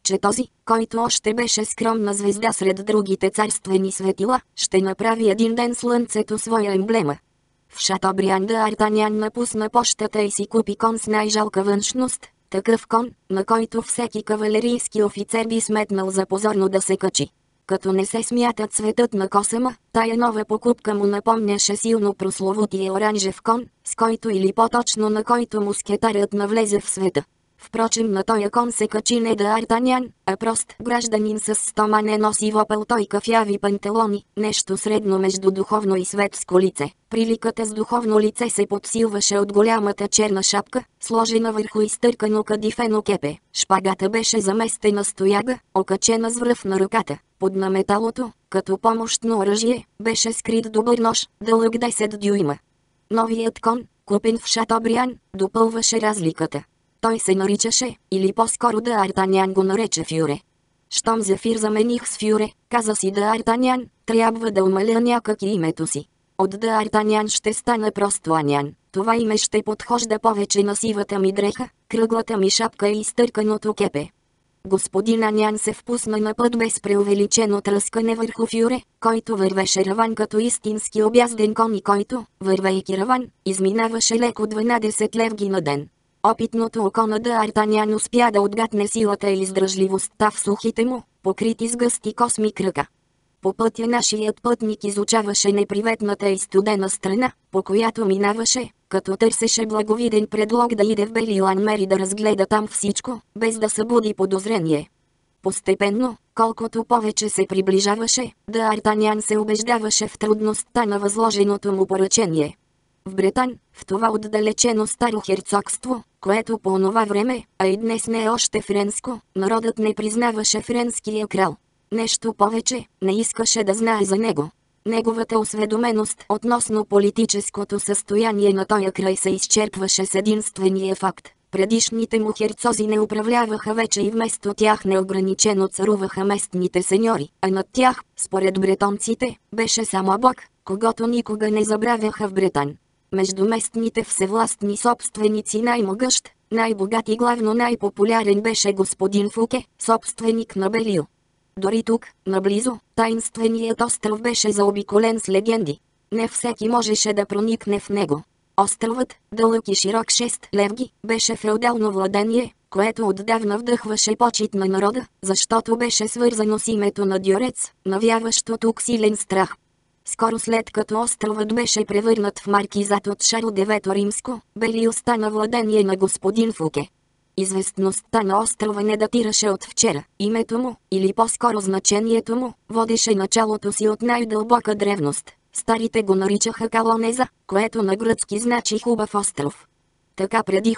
че този, който още беше скромна звезда сред другите царствени светила, ще направи един ден слънцето своя емблема. В Шатобриан д'Артанян напусна пощата и си купи кон с най-жалка външност, такъв кон, на който всеки кавалерийски офицер би сметнал за позорно да се качи. Като не се смята цветът на косама, тая нова покупка му напомняше силно прословутия оранжев кон, с който или по-точно на който мускетарят навлезе в света. Впрочем на тоя кон се качи не д'Артанян, а прост гражданин с стоманено сиво пълто и кафяви панталони, нещо средно между духовно и светско лице. Приликата с духовно лице се подсилваше от голямата черна шапка, сложена върху изтъркано кадифено кепе. Шпагата беше заместена с тояга, окачена с връв на ръката. Под наметалото, като помощно оръжие, беше скрит добър нож, дълъг 10 дюйма. Новият кон, купен в Шатобриан, допълваше разликата. Той се наричаше, или по-скоро д'Артанян го нарече Фюре. Щом Зефир замених с Фюре, каза си д'Артанян, трябва да умаля някак и името си. От д'Артанян ще стана просто Анян. Това име ще подхожда повече на сивата ми дреха, кръглата ми шапка и изтърканото кепе. Господин Анян се впусна на път без преувеличено тръскане върху Фюре, който вървеше раван като истински обязден кон и който, вървейки раван, изминаваше леко 12 левги на ден. Опитното око на д'Артанян успя да отгатне силата и издръжливостта в сухите му, покрити с гъсти косми кръка. По пътя нашият пътник изучаваше неприветната и студена страна, по която минаваше, като търсеше благовиден предлог да иде в Белилан-Мер и да разгледа там всичко, без да събуди подозрение. Постепенно, колкото повече се приближаваше, д'Артанян се убеждаваше в трудността на възложеното му поръчение. В Бретан, в това отдалечено старо херцогство, което по онова време, а и днес не е още френско, народът не признаваше френския крал. Нещо повече, не искаше да знае за него. Неговата осведоменост относно политическото състояние на тоя край се изчерпваше с единствения факт. Предишните му херцози не управляваха вече и вместо тях неограничено царуваха местните сеньори, а над тях, според бретонците, беше само Бог, когото никога не забравяха в Бретан. Между местните всевластни собственици най-могъщ, най-богат и главно най-популярен беше господин Фуке, собственик на Белил. Дори тук, наблизо, таинственият остров беше заобиколен с легенди. Не всеки можеше да проникне в него. Островът, дълъг и широк 6 левги, беше феодално владение, което отдавна вдъхваше почит на народа, защото беше свързано с името на Дюрец, навяващо тук силен страх. Скоро след като островът беше превърнат в маркизат от Шарло IX Римско, Белил стана владение на господин Фуке. Известността на острова не датираше от вчера. Името му, или по-скоро значението му, водеше началото си от най-дълбока древност. Старите го наричаха Калонеза, което на гръцки значи хубав остров. Така преди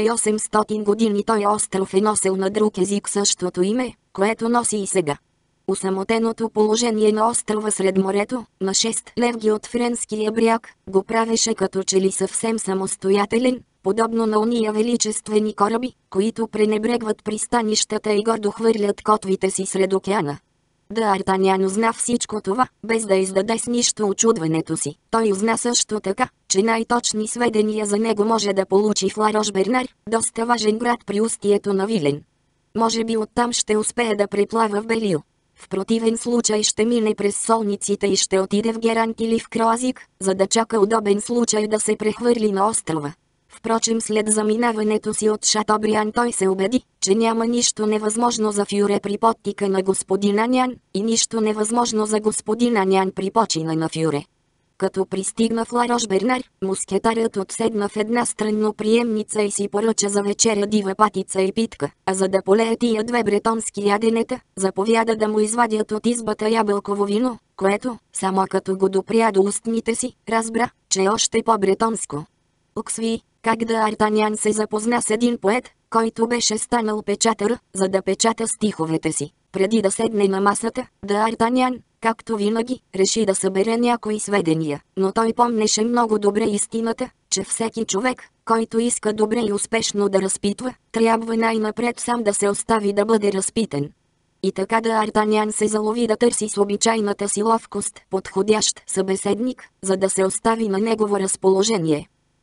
1800 години той остров е носил на друг език същото име, което носи и сега. Усамотеното положение на острова сред морето, на 6 левги от френския бряг, го правеше като че ли съвсем самостоятелен, подобно на уния величествени кораби, които пренебрегват пристанищата и гордо хвърлят котвите си сред океана. Д'Артанян узна всичко това, без да издаде с нищо очудването си. Той узна също така, че най-точни сведения за него може да получи в Ларош-Бернар, доста важен град при устието на Вилен. Може би оттам ще успее да преплава в Белил. В противен случай ще мине през солниците и ще отиде в Герант или в Кроазик, за да чака удобен случай да се прехвърли на острова. Впрочем след заминаването си от Шатобриан той се убеди, че няма нищо невъзможно за Фюре при подтика на господин Анян, и нищо невъзможно за господин Анян при почина на Фюре. Като пристигна в Ларош-Бернар, мускетарят отседна в една странноприемница и си поръча за вечеря дива патица и питка, а за да полее тия две бретонски яденета, заповяда да му извадят от избата ябълково вино, което, само като го допря до устните си, разбра, че е още по-бретонско. Уксви, как д'Артанян се запозна с един поет, който беше станал печатър, за да печата стиховете си. Преди да седне на масата, д'Артанян, както винаги, реши да събере някои сведения, но той помнеше много добре истината, че всеки човек, който иска добре и успешно да разпитва, трябва най-напред сам да се остави да бъде разпитан. И така д'Артанян се залови да търси с обичайната си ловкост подходящ събеседник, за да се остави на негово разположение.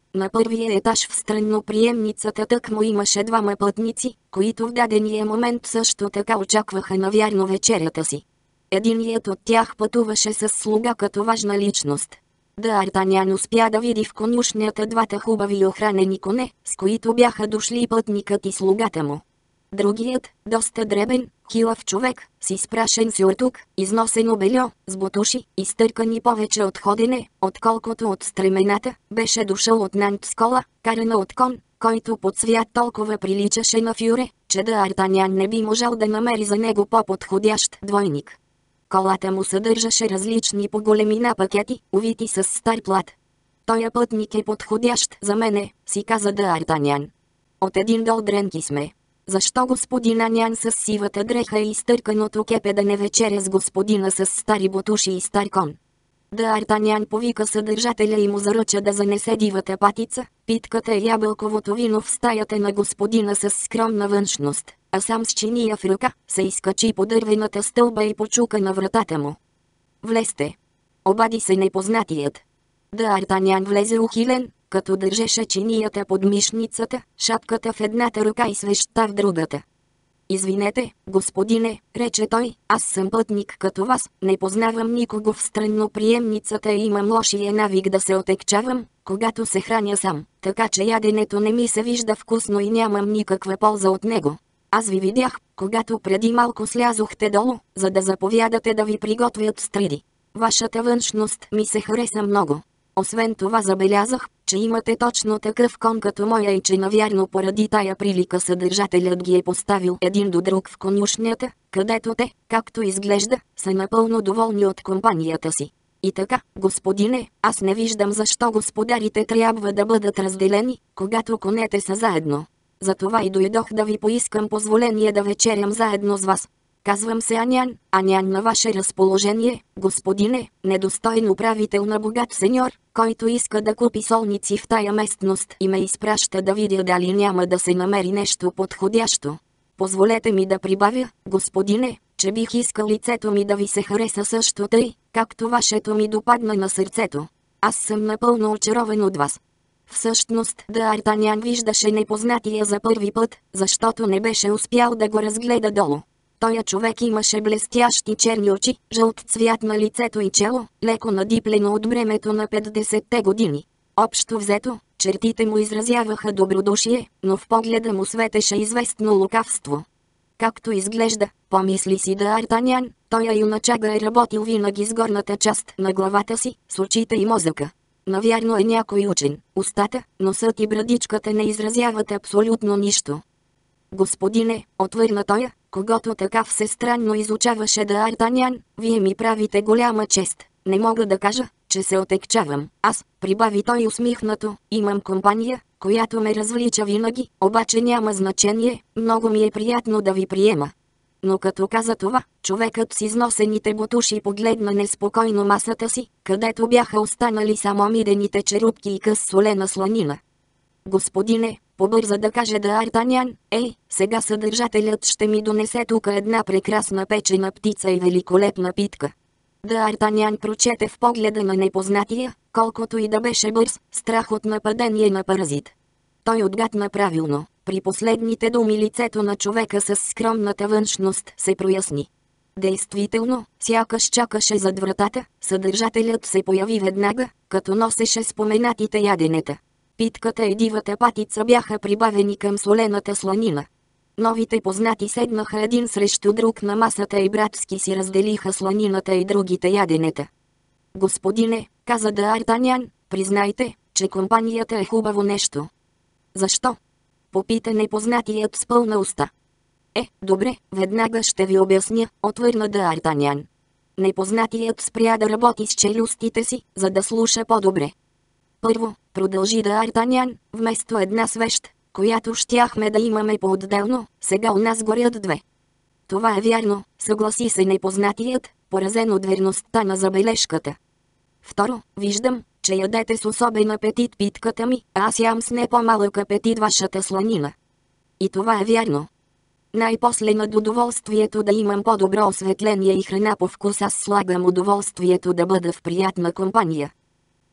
На първия етаж в странноприемницата тъкмо имаше двама пътници, които в дадения момент също така очакваха навярно вечерята си. Единият от тях пътуваше с слуга като важна личност. Д'Артанян успя да види в конюшнята двата хубави охранени коне, с които бяха дошли пътникът и слугата му. Другият, доста дребен, хилав човек, с изпрашен сюртук, износено бельо, с бутуши, изтъркани повече от ходене, отколкото от стремената, беше дошъл от Нантскола, карана от кон, който по цвят толкова приличаше на фюре, че Д'Артанян не би можел да намери за него по-подходящ двойник. Колата му съдържаше различни по големина пакети, увити с стар плат. Тоя пътник е подходящ за мене, си каза Д'Артанян. От един дол дренки сме. Защо господин Анян с сивата дреха и изтърканото кепе да не вечеря с господина с стари бутуши и стар кон? Д'Артанян повика съдържателя и му заръча да занесе дивата патица, питката и ябълковото вино в стаята на господина с скромна външност, а сам с чиния в ръка, се изкачи по дървената стълба и почука на вратата му. «Влезте!» обади се непознатият. Д'Артанян влезе ухилен, като държеше чинията под мишницата, шапката в едната ръка и свещта в другата. «Извинете, господине», рече той, «аз съм пътник като вас, не познавам никого в странноприемницата и имам лошия навик да се отекчавам, когато се храня сам, така че яденето не ми се вижда вкусно и нямам никаква полза от него. Аз ви видях, когато преди малко слязохте долу, за да заповядате да ви приготвят стриди. Вашата външност ми се хареса много. Освен това забелязах, че имате точно такъв кон като моя и че навярно поради тая прилика съдържателят ги е поставил един до друг в конюшнята, където те, както изглежда, са напълно доволни от компанията си. И така, господине, аз не виждам защо господарите трябва да бъдат разделени, когато конете са заедно. Затова и дойдох да ви поискам позволение да вечерям заедно с вас. Казвам се Анян, Анян на ваше разположение, господине, недостойно управител на богат сеньор, който иска да купи солници в тая местност и ме изпраща да видя дали няма да се намери нещо подходящо. Позволете ми да прибавя, господине, че бих искал лицето ми да ви се хареса също тъй, както вашето ми допадна на сърцето. Аз съм напълно очарован от вас. Всъщност Д'Артанян виждаше непознатия за първи път, защото не беше успял да го разгледа долу. Тоя човек имаше блестящи черни очи, жълт цвят на лицето и чело, леко надиплено от бремето на 50-те години. Общо взето, чертите му изразяваха добродушие, но в погледа му светеше известно лукавство. Както изглежда, помисли си Д'Артанян, тоя юначага е работил винаги с горната част на главата си, с очите и мозъка. Навярно е някой учен, устата, носът и брадичката не изразяват абсолютно нищо. Господине, отвърна тоя, когато така всестранно изучаваше Д'Артанян, вие ми правите голяма чест. Не мога да кажа, че се отекчавам. Аз, прибави той усмихнато, имам компания, която ме развлича винаги, обаче няма значение, много ми е приятно да ви приема. Но като каза това, човекът с износените бутуши погледна неспокойно масата си, където бяха останали само мидените черупки и къс солена сланина. Господине, побърза да каже Д'Артанян, сега съдържателят ще ми донесе тук една прекрасна печена птица и великолепна питка. Д'Артанян прочете в погледа на непознатия, колкото и да беше бърз, страх от нападение на паразит. Той отгадна правилно. При последните думи лицето на човека с скромната външност се проясни. Действително, сякаш чакаше зад вратата, съдържателят се появи веднага, като носеше споменатите яденета. Питката и дивата патица бяха прибавени към солената сланина. Новите познати седнаха един срещу друг на масата и братски си разделиха сланината и другите яденета. Господине, каза Д'Артанян, признайте, че компанията е хубаво нещо. Защо? Попита непознатият с пълна уста. Добре, веднага ще ви обясня, отвърна Д'Артанян. Непознатият спря да работи с челюстите си, за да слуша по-добре. Първо, продължи Д'Артанян, вместо една свещ, която щяхме да имаме по-отделно, сега у нас горят две. Това е вярно, съгласи се непознатият, поразен от верността на забележката. Второ, виждам, че ядете с особен апетит питката ми, а аз ям с не по-малък апетит вашата сланина. И това е вярно. Най-после над удоволствието да имам по-добро осветление и храна по вкус аз слагам удоволствието да бъда в приятна компания.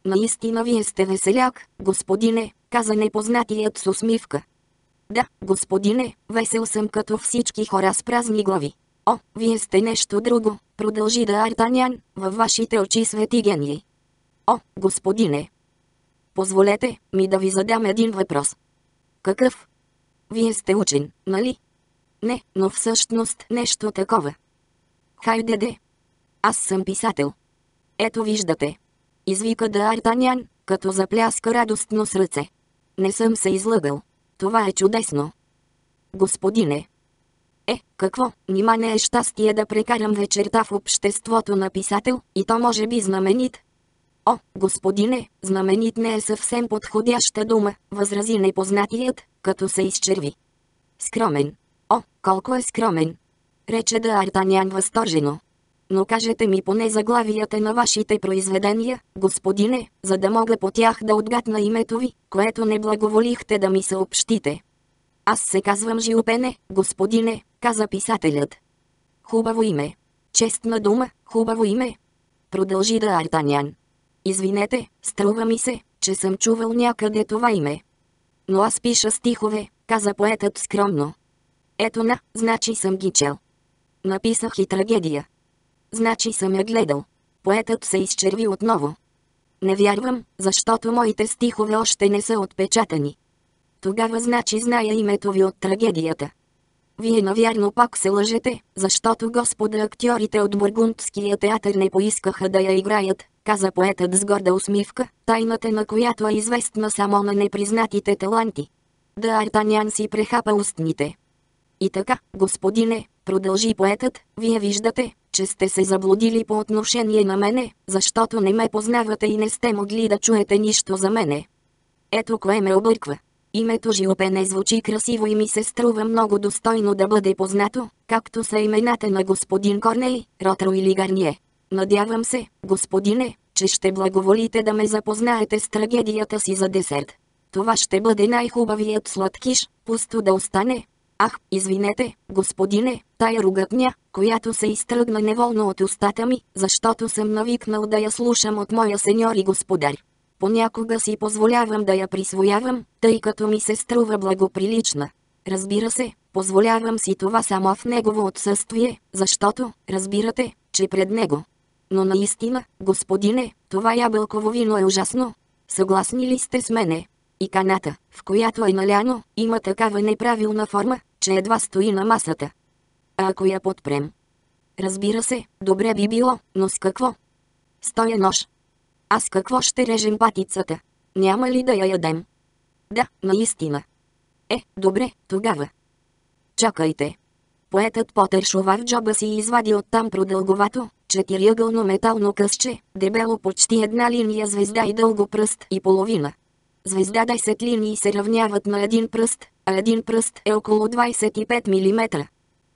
Наистина вие сте веселяк, господине, каза непознатият с усмивка. Да, господине, весел съм като всички хора с празни глави. О, вие сте нещо друго, продължи Д'Артанян, във вашите очи свети гении. О, господине! Позволете ми да ви задам един въпрос. Какъв? Вие сте учен, нали? Не, но всъщност нещо такова. Хайде де. Аз съм писател. Ето виждате. Извика Д'Артанян, като запляска радостно с ръце. Не съм се излъгал. Това е чудесно. Господине. Какво, нима не е щастие да прекарам вечерта в обществото на писател, и то може би знаменит? О, господине, знаменит не е съвсем подходяща дума, възрази непознатият, като се изчерви. Скромен. О, колко е скромен! Рече Д'Артанян възторжено. Но кажете ми поне заглавията на вашите произведения, господине, за да мога по тях да отгадна името ви, което не благоволихте да ми съобщите. Аз се казвам Жилпене, господине, каза писателят. Хубаво име. Честна дума, хубаво име. Продължи Д'Артанян. Извинете, струва ми се, че съм чувал някъде това име. Но аз пиша стихове, каза поетът скромно. Ето на, значи съм ги чел. Написах и трагедия. Значи съм я гледал. Поетът се изчерви отново. Не вярвам, защото моите стихове още не са отпечатани. Тогава значи зная името ви от трагедията. Вие навярно пак се лъжете, защото господа актьорите от Бургундския театър не поискаха да я играят, каза поетът с горда усмивка, тайната на която е известна само на непризнатите таланти. Д'Артанян си прехапа устните. И така, господине, продължи поетът, вие виждате, че сте се заблудили по отношение на мене, защото не ме познавате и не сте могли да чуете нищо за мене. Ето кое ме обърква. Името Жилпене звучи красиво и ми се струва много достойно да бъде познато, както са имената на господин Корней, Ротро или Гарние. Надявам се, господине, че ще благоволите да ме запознаете с трагедията си за десерт. Това ще бъде най-хубавият сладкиш, пусто да остане. Ах, извинете, господине, тая ругатня, която се изтръгна неволно от устата ми, защото съм навикнал да я слушам от моя сеньор и господар. Понякога си позволявам да я присвоявам, тъй като ми се струва благоприлична. Разбира се, позволявам си това само в негово отсъствие, защото, разбирате, че пред него. Но наистина, господине, това ябълково вино е ужасно. Съгласни ли сте с мене? И каната, в която е наляно, има такава неправилна форма, че едва стои на масата. А ако я подпрем? Разбира се, добре би било, но с какво? С тоя нож. А с какво ще режем патицата? Няма ли да я ядем? Да, наистина. Добре, тогава. Чакайте. Поетът потършува в джоба си и извади оттам продълговато, четириъгълно метално късче, дебело почти една линия звезда и дълго пръст и половина. Звезда 10 линии се равняват на един пръст, а един пръст е около 25 мм.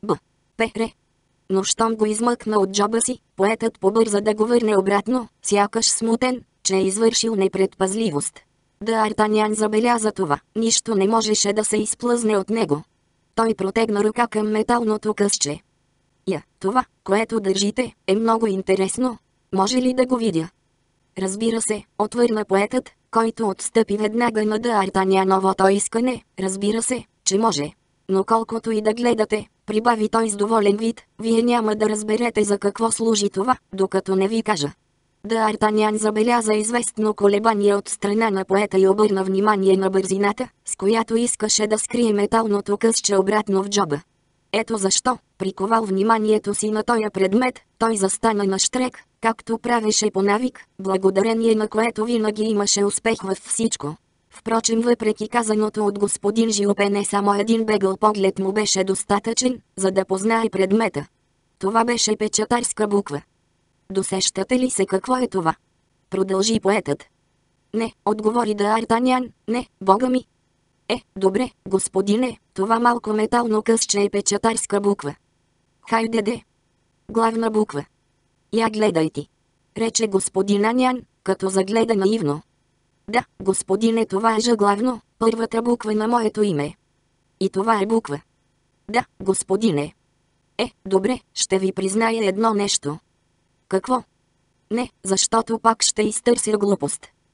Р. Но щом го измъкна от джоба си, поетът побърза да го върне обратно, сякаш смутен, че е извършил непредпазливост. Д'Артанян забеляза това, нищо не можеше да се изплъзне от него. Той протегна ръка към металното късче. Това, което държите, е много интересно. Може ли да го видя? Разбира се, отвърна поетът, който отстъпи веднага на Д'Артаняновото искане, разбира се, че може. Но колкото и да гледате, прибави той с доволен вид, вие няма да разберете за какво служи това, докато не ви кажа. Д'Артанян забеляза известно колебание от страна на поета и обърна внимание на бързината, с която искаше да скрие металното късче обратно в джоба. Ето защо, приковал вниманието си на този предмет, той застана на щрек, както правеше по навик, благодарение на което винаги имаше успех във всичко. Впрочем, въпреки казаното от господин Жилпене, само един бегъл поглед му беше достатъчен, за да познае предмета. Това беше печатарска буква. Досещате ли се какво е това? Продължи поетът. Не, отговори Д'Артанян, не, бога ми. Добре, господине, това малко метално късче е печатарска буква. Хайде де. Главна буква. Я гледай ти. Рече господин Анян, като загледа наивно. Да, господине, това е заглавно, първата буква на моето име. И това е буква. Да, господине. Добре, ще ви призная едно нещо. Какво? Не, защото пак ще изтърся глупост.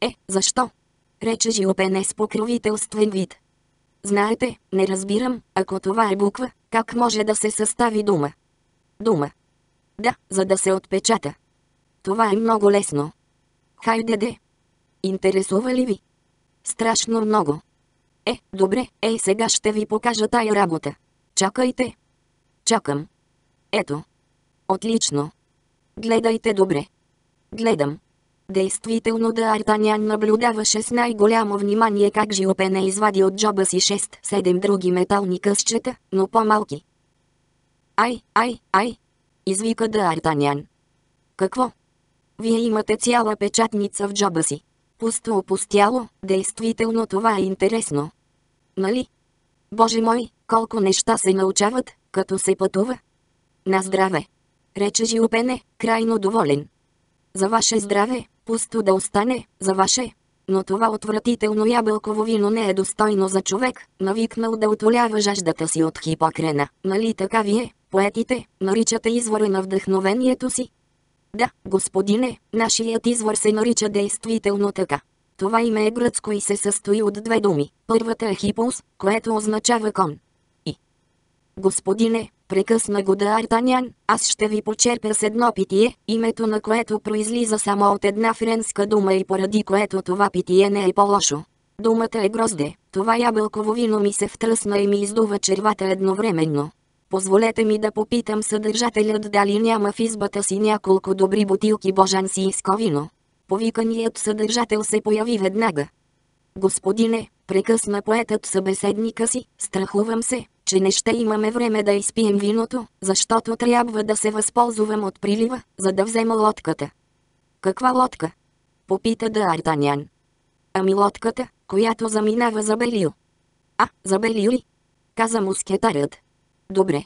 Защо? Рече Жилпене с покровителствен вид. Знаете, не разбирам, ако това е буква, как може да се състави дума? Дума. Да, за да се отпечата. Това е много лесно. Хайде де. Интересува ли ви? Страшно много. Добре, сега ще ви покажа тая работа. Чакайте. Чакам. Ето. Отлично. Гледайте добре. Гледам. Действително Д'Артанян наблюдаваше с най-голямо внимание как Жилпене извади от джоба си 6-7 други метални късчета, но по-малки. Ай! Извика Д'Артанян. Какво? Вие имате цяла печатница в джоба си. Пусто опустяло, действително това е интересно. Нали? Боже мой, колко неща се научават, като се пътува. На здраве! Рече Жилпене, крайно доволен. За ваше здраве, пусто да остане, за ваше. Но това отвратително ябълково вино не е достойно за човек, навикнал да утолява жаждата си от Хипокрена. Нали така вие, поетите, наричате извора на вдъхновението си? Да, господине, нашият извор се нарича действително така. Това име е гръцко и се състои от две думи. Първата е хипос, което означава кон. И. Господине, прекъсна го Д'Артанян, аз ще ви почерпя с едно питие, името на което произлиза само от една френска дума и поради което това питие не е по-лошо. Думата е грозде, това ябълково вино ми се втръсна и ми издува червата едновременно. Позволете ми да попитам съдържателят дали няма в избата си няколко добри бутилки божансийско вино. Повиканият съдържател се появи веднага. Господине, прекъсна поетът събеседника си, страхувам се, че не ще имаме време да изпием виното, защото трябва да се възползвам от прилива, за да взема лодката. Каква лодка? Попита Д'Артанян. Ами лодката, която заминава за Белио. За Белио ли? Каза мускетарят. Добре.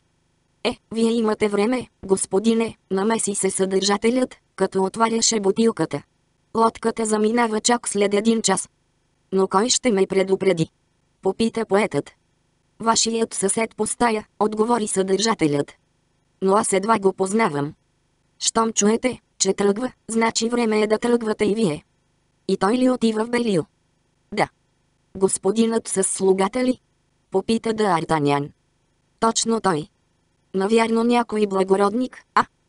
Вие имате време, господине, намеси се съдържателят, като отваряше бутилката. Лодката заминава чак след 1 час. Но кой ще ме предупреди? Попита поетът. Вашият съсед по стая, отговори съдържателят. Но аз едва го познавам. Щом чуете, че тръгва, значи време е да тръгвате и вие. И той ли отива в Белио? Да. Господинът с слугата ли? Попита Д'Артанян. Точно той. Навярно някой благородник,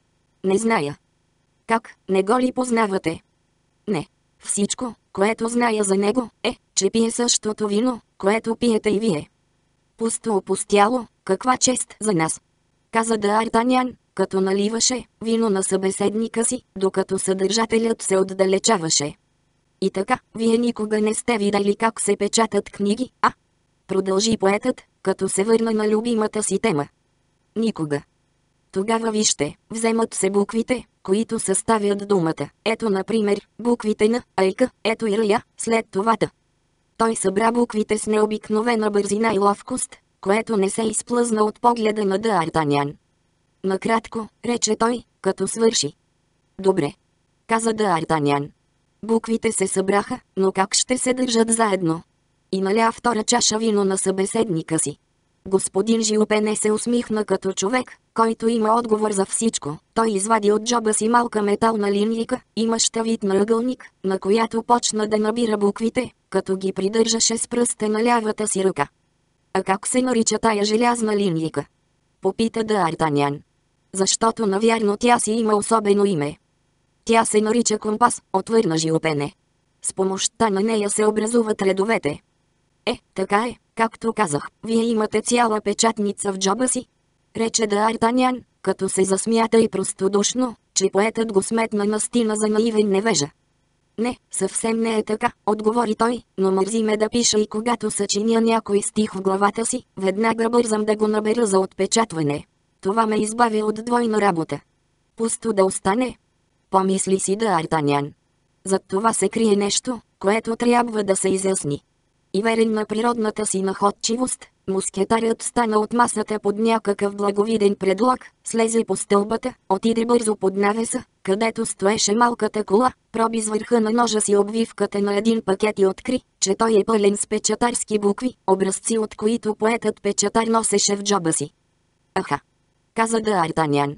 Не зная. Как, не го ли познавате? Не. Всичко, което зная за него, че пие същото вино, което пиете и вие. Пусто опустяло, каква чест за нас. Каза Д'Артанян, като наливаше вино на събеседника си, докато съдържателят се отдалечаваше. И така, вие никога не сте видели как се печатат книги, Продължи поетът, като се върна на любимата си тема. Никога. Тогава вижте, вземат се буквите, които съставят думата. Ето например, буквите на Айка, ето и Рая, след това Т. Той събра буквите с необикновена бързина и ловкост, което не се изплъзна от погледа на Д'Артанян. Накратко, рече той, като свърши. Добре. Каза Д'Артанян. Буквите се събраха, но как ще се държат заедно? И наля 2 чаша вино на събеседника си. Господин Жилпене се усмихна като човек, който има отговор за всичко. Той извади от джоба си малка метална линейка, имаща вид на ъгълник, на която почна да набира буквите, като ги придържаше с пръста на лявата си ръка. А как се нарича тая желязна линейка? Попита Д'Артанян. Защото навярно тя си има особено име. Тя се нарича компас, отвърна Жилпене. С помощта на нея се образуват редовете. Така е, както казах, вие имате цяла печатница в джоба си. Рече Д'Артанян, като се засмята и простодушно, че поетът го сметна настина за наивен невежа. Не, съвсем не е така, отговори той, но мързи ме да пиша и когато съчиня някой стих в главата си, веднага бързам да го набера за отпечатване. Това ме избавя от двойна работа. Пусто да остане. Помисли си Д'Артанян. Зад това се крие нещо, което трябва да се изясни. И верен на природната си находчивост, мускетарят стана от масата под някакъв благовиден предлог, слезе по стълбата, отиде бързо под навеса, където стоеше малката кола, проби с върха на ножа си обвивката на един пакет и откри, че той е пълен с печатарски букви, образци от които поетът печатар носеше в джоба си. Аха! Каза Д'Артанян.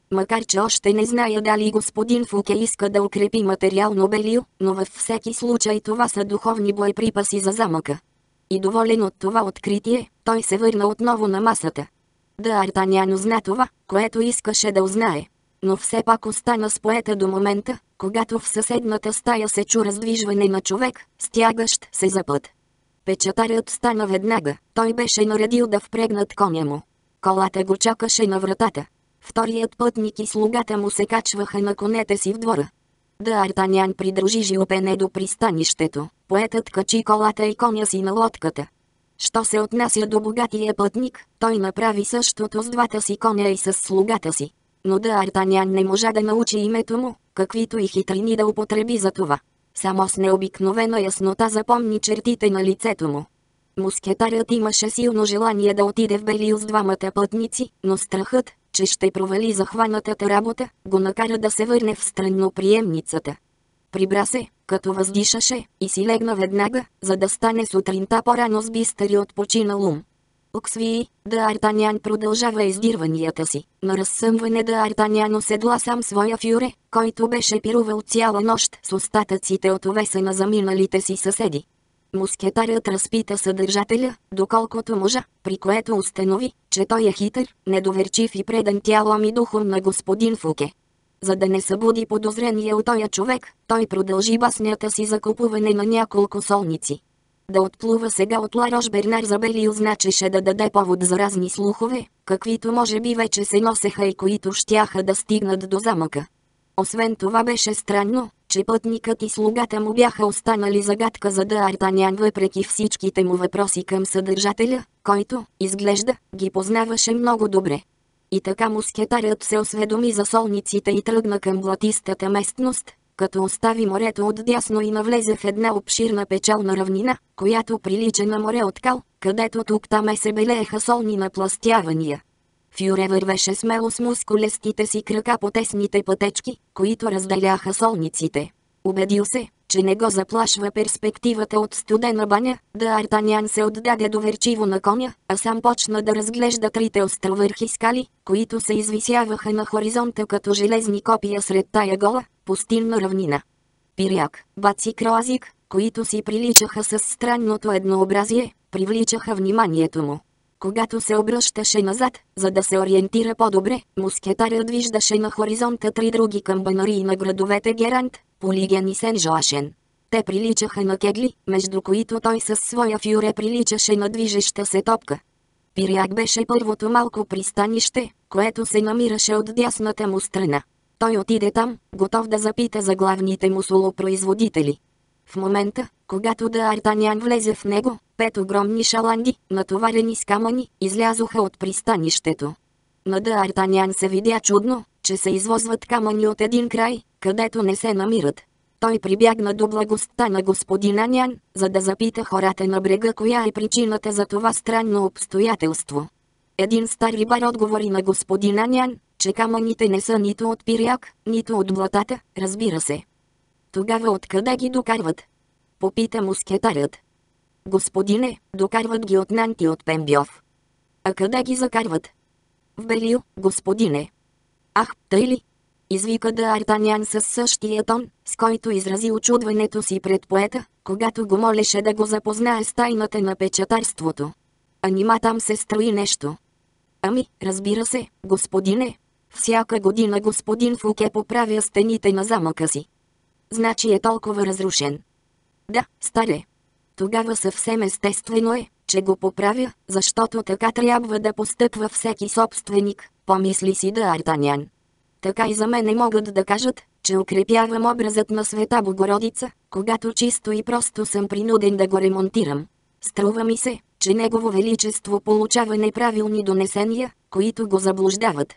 Макар че още не зная дали господин Фуке иска да укрепи материално Белио, но във всеки случай това са духовни боеприпаси за замъка. И доволен от това откритие, той се върна отново на масата. Д'Артаньян узна това, което искаше да узнае. Но все пак остана с поета до момента, когато в съседната стая се чу раздвижване на човек, стягащ се за път. Печатарят стана веднага, той беше наредил да впрегнат коня му. Колата го чакаше на вратата. Вторият пътник и слугата му се качваха на конете си в двора. Д'Артаньян придружи Жилпене до пристанището, поетът качи колата и коня си на лодката. Що се отнася до богатия пътник, той направи същото с двата си коня и с слугата си. Но Д'Артаньян не можа да научи името му, каквито и хитрини да употреби за това. Само с необикновена яснота запомни чертите на лицето му. Мускетарят имаше силно желание да отиде в Белио с двамата пътници, но страхът, че ще провали захванатата работа, го накара да се върне в странноприемницата. Прибра се, като въздишаше, и си легна веднага, за да стане сутринта по-рано с бистър и отпочинал ум. Оксвии, Д'Артаньян продължава издирванията си. На разсъмване Д'Артаньян оседла сам своя фюре, който беше пирувал цяла нощ с остатъците от овеса на заминалите си съседи. Мускетарят разпита съдържателя, доколкото можа, при което установи, че той е хитър, недоверчив и предан тялом и духом на господин Фуке. За да не събуди подозрение от тоя човек, той продължи баснята си за купуване на няколко солници. Да отплува сега от Ларош Бернар за Белио значеше да даде повод за разни слухове, каквито може би вече се носеха и които щяха да стигнат до замъка. Освен това беше странно, че пътникът и слугата му бяха останали загадка за Д'Артаньян въпреки всичките му въпроси към съдържателя, който, изглежда, ги познаваше много добре. И така мускетарят се осведоми за солниците и тръгна към блатистата местност, като остави морето отдясно и навлезе в една обширна печална равнина, която прилича на море от кал, където тук-таме се белееха солни напластявания. Фюре вървеше смело с мускулестите си крака по тесните пътечки, които разделяха солниците. Убедил се, че не го заплашва перспективата от студена баня, Д'Артаньян се отдаде доверчиво на коня, а сам почна да разглежда трите островърхи скали, които се извисяваха на хоризонта като железни копия сред тая гола, пустинна равнина. Пиряк, баци кроазик, които си приличаха с странното еднообразие, привличаха вниманието му. Когато се обръщаше назад, за да се ориентира по-добре, мускетарят виждаше на хоризонта три други камбанарии на градовете Герант, Полиген и Сен-Жоашен. Те приличаха на кегли, между които той със своя фюре приличаше на движеща се топка. Пиряк беше първото малко пристанище, което се намираше от дясната му страна. Той отиде там, готов да запита за главните му солопроизводители. В момента, когато Д'Артаньян влезе в него, 5 огромни шаланди, натоварени с камъни, излязоха от пристанището. На Д'Артаньян се видя чудно, че се извозват камъни от един край, където не се намират. Той прибягна до благостта на господин Анян, за да запита хората на брега коя е причината за това странно обстоятелство. Един стар рибар отговори на господин Анян, че камъните не са нито от пиряк, нито от блатата, разбира се. Тогава откъде ги докарват? Попита мускетарят. Господине, докарват ги от Нанти от Пембьов. А къде ги закарват? В Белио, господине. Ах, тъй ли? Извика Д'Артаньян със същия тон, с който изрази очудването си пред поета, когато го молеше да го запознае с тайната на печатарството. А нима там се строи нещо? Ами, разбира се, господине. Всяка година господин Фуке поправя стените на замъка си. Значи е толкова разрушен. Да, старе. Тогава съвсем естествено е, че го поправя, защото така трябва да постъпва всеки собственик, помисли си Д'Артаньян. Така и за мене могат да кажат, че укрепявам образът на Света Богородица, когато чисто и просто съм принуден да го ремонтирам. Струва ми се, че Негово Величество получава неправилни донесения, които го заблуждават.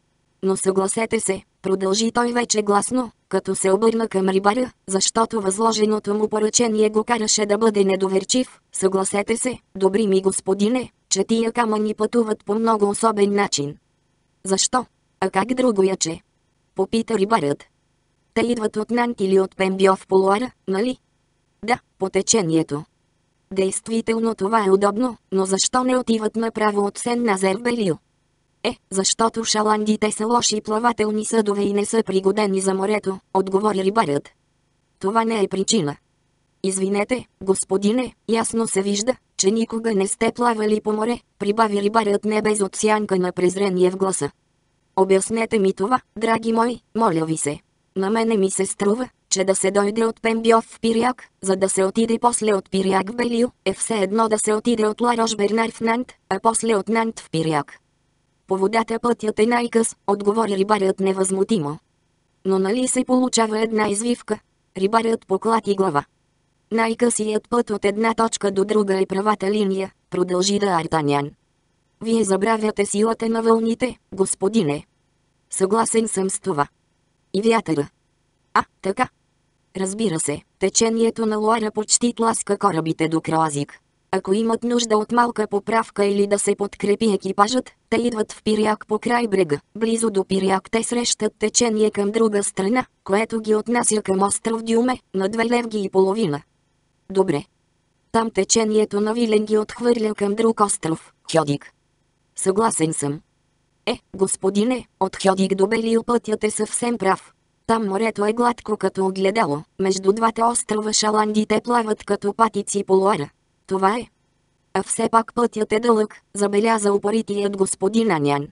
Но съгласете се, продължи той вече гласно, като се обърна към рибаря, защото възложеното му поръчение го караше да бъде недоверчив. Съгласете се, добри ми господине, че тия камъни пътуват по много особен начин. Защо? А как другояче? Попита рибарят. Те идват от Нант или от Пембьов полуара, нали? Да, по течението. Действително това е удобно, но защо не отиват направо от Сен-Назер в Белио? Защото шаландите са лоши плавателни съдове и не са пригодени за морето, отговори рибарят. Това не е причина. Извинете, господине, ясно се вижда, че никога не сте плавали по море, прибави рибарят не без отсянка на презрение в гласа. Обяснете ми това, драги мои, моля ви се. На мене ми се струва, че да се дойде от Пембьов в Пиряк, за да се отиде после от Пиряк в Белио, е все едно да се отиде от Ларош Бернар в Нант, а после от Нант в Пиряк. По водата пътят е най-къс, отговори рибарят невъзмутимо. Но нали се получава една извивка? Рибарят поклати глава. Най-късият път от една точка до друга е правата линия, продължи Д'Артанян. Вие забравяте силата на вълните, господине. Съгласен съм с това. И вятъра. Така. Разбира се, течението на Лоара почти тласка корабите до Кроазик. Ако имат нужда от малка поправка или да се подкрепи екипажът, те идват в Пиряк по край брега. Близо до Пиряк те срещат течение към друга страна, което ги отнася към остров Дюме, на 2 левги и половина. Добре. Там течението на Вилен ги отхвърля към друг остров, Хьодик. Съгласен съм. Господине, от Хьодик до Белио пътят е съвсем прав. Там морето е гладко като огледало, между двата острова шаландите плават като патици по Лоара. Това е. А все пак пътят е дълъг, забеляза упоритият господин Анян.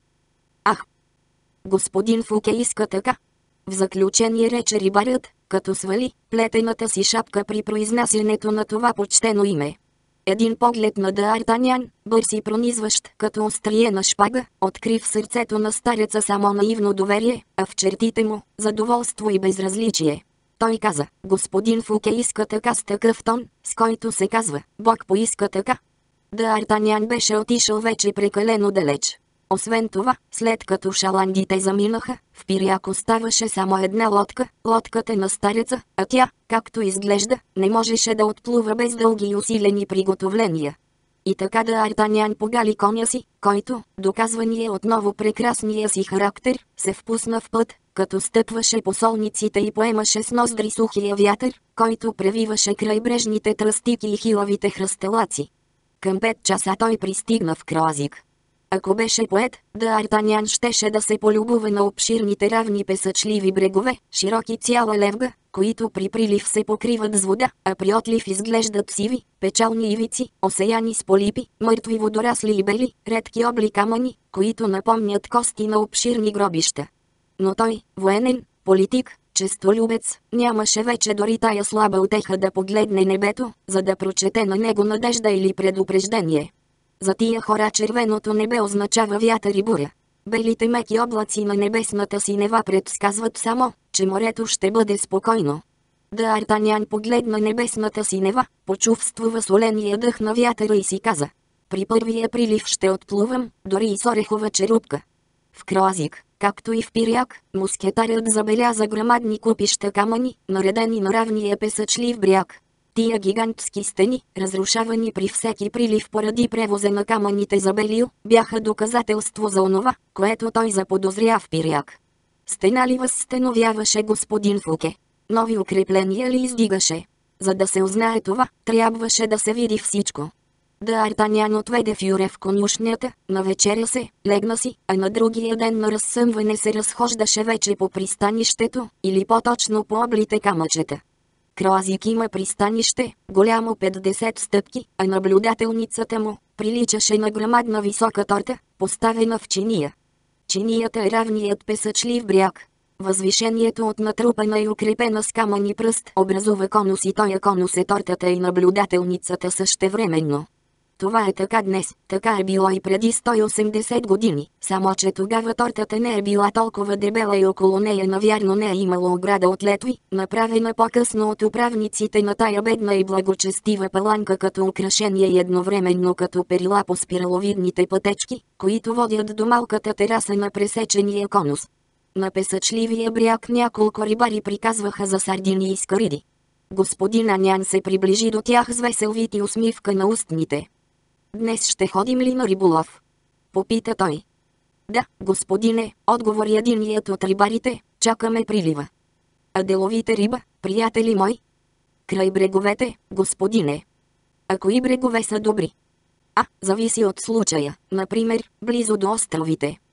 Господин Фуке иска така. В заключение рече рибарят, като свали плетената си шапка при произнасянето на това почтено име. Един поглед на Д'Артанян, бърз и пронизващ като острие на шпага, откри в сърцето на стареца само наивно доверие, а в чертите му – задоволство и безразличие. Той каза, господин Фуке иска така с такъв тон, с който се казва, Бог поиска така. Д'Артанян беше отишъл вече прекалено далеч. Освен това, след като шаландите заминаха, в Пиряк оставаше само една лодка, лодката на стареца, а тя, както изглежда, не можеше да отплува без дълги и усилени приготовления. И така Д'Артанян погали коня си, който, доказвания отново прекрасния си характер, се впусна в път, като стъпваше по солниците и поемаше с ноздри сухия вятър, който превиваше крайбрежните тръстики и хилавите хръстелаци. Към 5 часа той пристигна в Кроазик. Ако беше поет, Д'Артанян щеше да се полюбува на обширните равни песъчливи брегове, широки цяла левга, които при прилив се покриват с вода, а при отлив изглеждат сиви, печални ивици, осеяни с полипи, мъртви водорасли и бели, редки обли камъни, които напомнят кости на обширни гробища. Но той, военен, политик, честолюбец, нямаше вече дори тая слаба утеха да погледне небето, за да прочете на него надежда или предупреждение. За тия хора червеното небе означава вятър и буря. Белите меки облаци на небесната синева предсказват само, че морето ще бъде спокойно. Д'Артанян погледна небесната синева, почувствува соления дъх на вятъра и си каза: при първия прилив ще отплувам, дори и с орехова черупка. В Кроазик, както и в Пиряк, мускетарят забеляза грамадни купища камъни, наредени на равния песъчлив бряг. Тия гигантски стени, разрушавани при всеки прилив поради превоза на камъните за Белио, бяха доказателство за онова, което той заподозря в Пиряк. Стена ли възстановяваше господин Фуке? Нови укрепления ли издигаше? За да се узнае това, трябваше да се види всичко. Д'Артанян отведе Фюре в конюшнята, навечеря се, легна си, а на другия ден на разсъмване се разхождаше вече по пристанището, или по-точно по облите камъчета. Кроазик има пристанище, голямо 50 стъпки, а наблюдателницата му приличаше на грамадна висока торта, поставена в чиния. Чинията е равният песъчлив бряг. Възвишението от натрупана и укрепена с камъни пръст образува конус и тоя конус е тортата и наблюдателницата същевременно. Това е така днес, така е било и преди 180 години, само че тогава тортата не е била толкова дебела и около нея навярно не е имало ограда от летви, направена по-късно от управниците на тая бедна и благочестива паланка като украшение и едновременно като перила по спираловидните пътечки, които водят до малката тераса на пресечения конус. На песъчливия бряг няколко рибари приказваха за сардини и скариди. Господин Анян се приближи до тях с весел вид и усмивка на устните. Днес ще ходим ли на риболов? Попита той. Да, господине, отговори единият от рибарите, чакаме прилива. А деловите риба, приятели мои? Край бреговете, господине. А кои брегове са добри? Зависи от случая, например, близо до островите.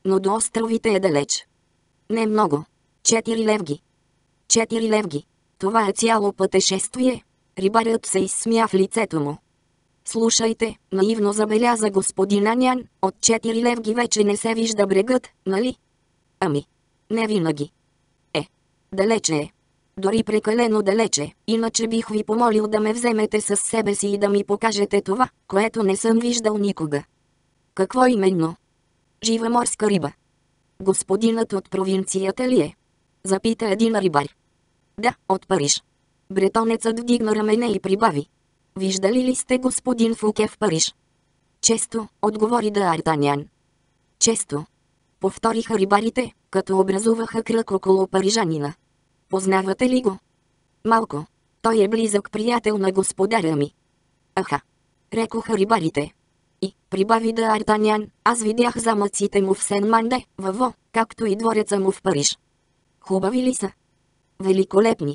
но до островите е далеч. Не много. 4 левги. 4 левги. Това е цяло пътешествие. Рибарят се изсмя в лицето му. Слушайте, наивно забеляза господин Анян, от 4 левги вече не се вижда брегът, нали? Ами, не винаги. Далече е. Дори прекалено далече, иначе бих ви помолил да ме вземете със себе си и да ми покажете това, което не съм виждал никога. Какво именно? Жива морска риба. Господинът от провинцията ли е? Запита един рибар. Да, от Париж. Бретонецът вдигна рамене и прибави. Виждали ли сте господин Фуке в Париж? Често, отговори Д'Артанян. Често. Повториха рибарите, като образуваха кръг около парижанина. Познавате ли го? Малко. Той е близък приятел на господаря ми. Аха. Рекоха рибарите. И, прибави Д'Артанян, аз видях замъците му в Сен-Манде, във Во, както и двореца му в Париж. Хубави ли са? Великолепни.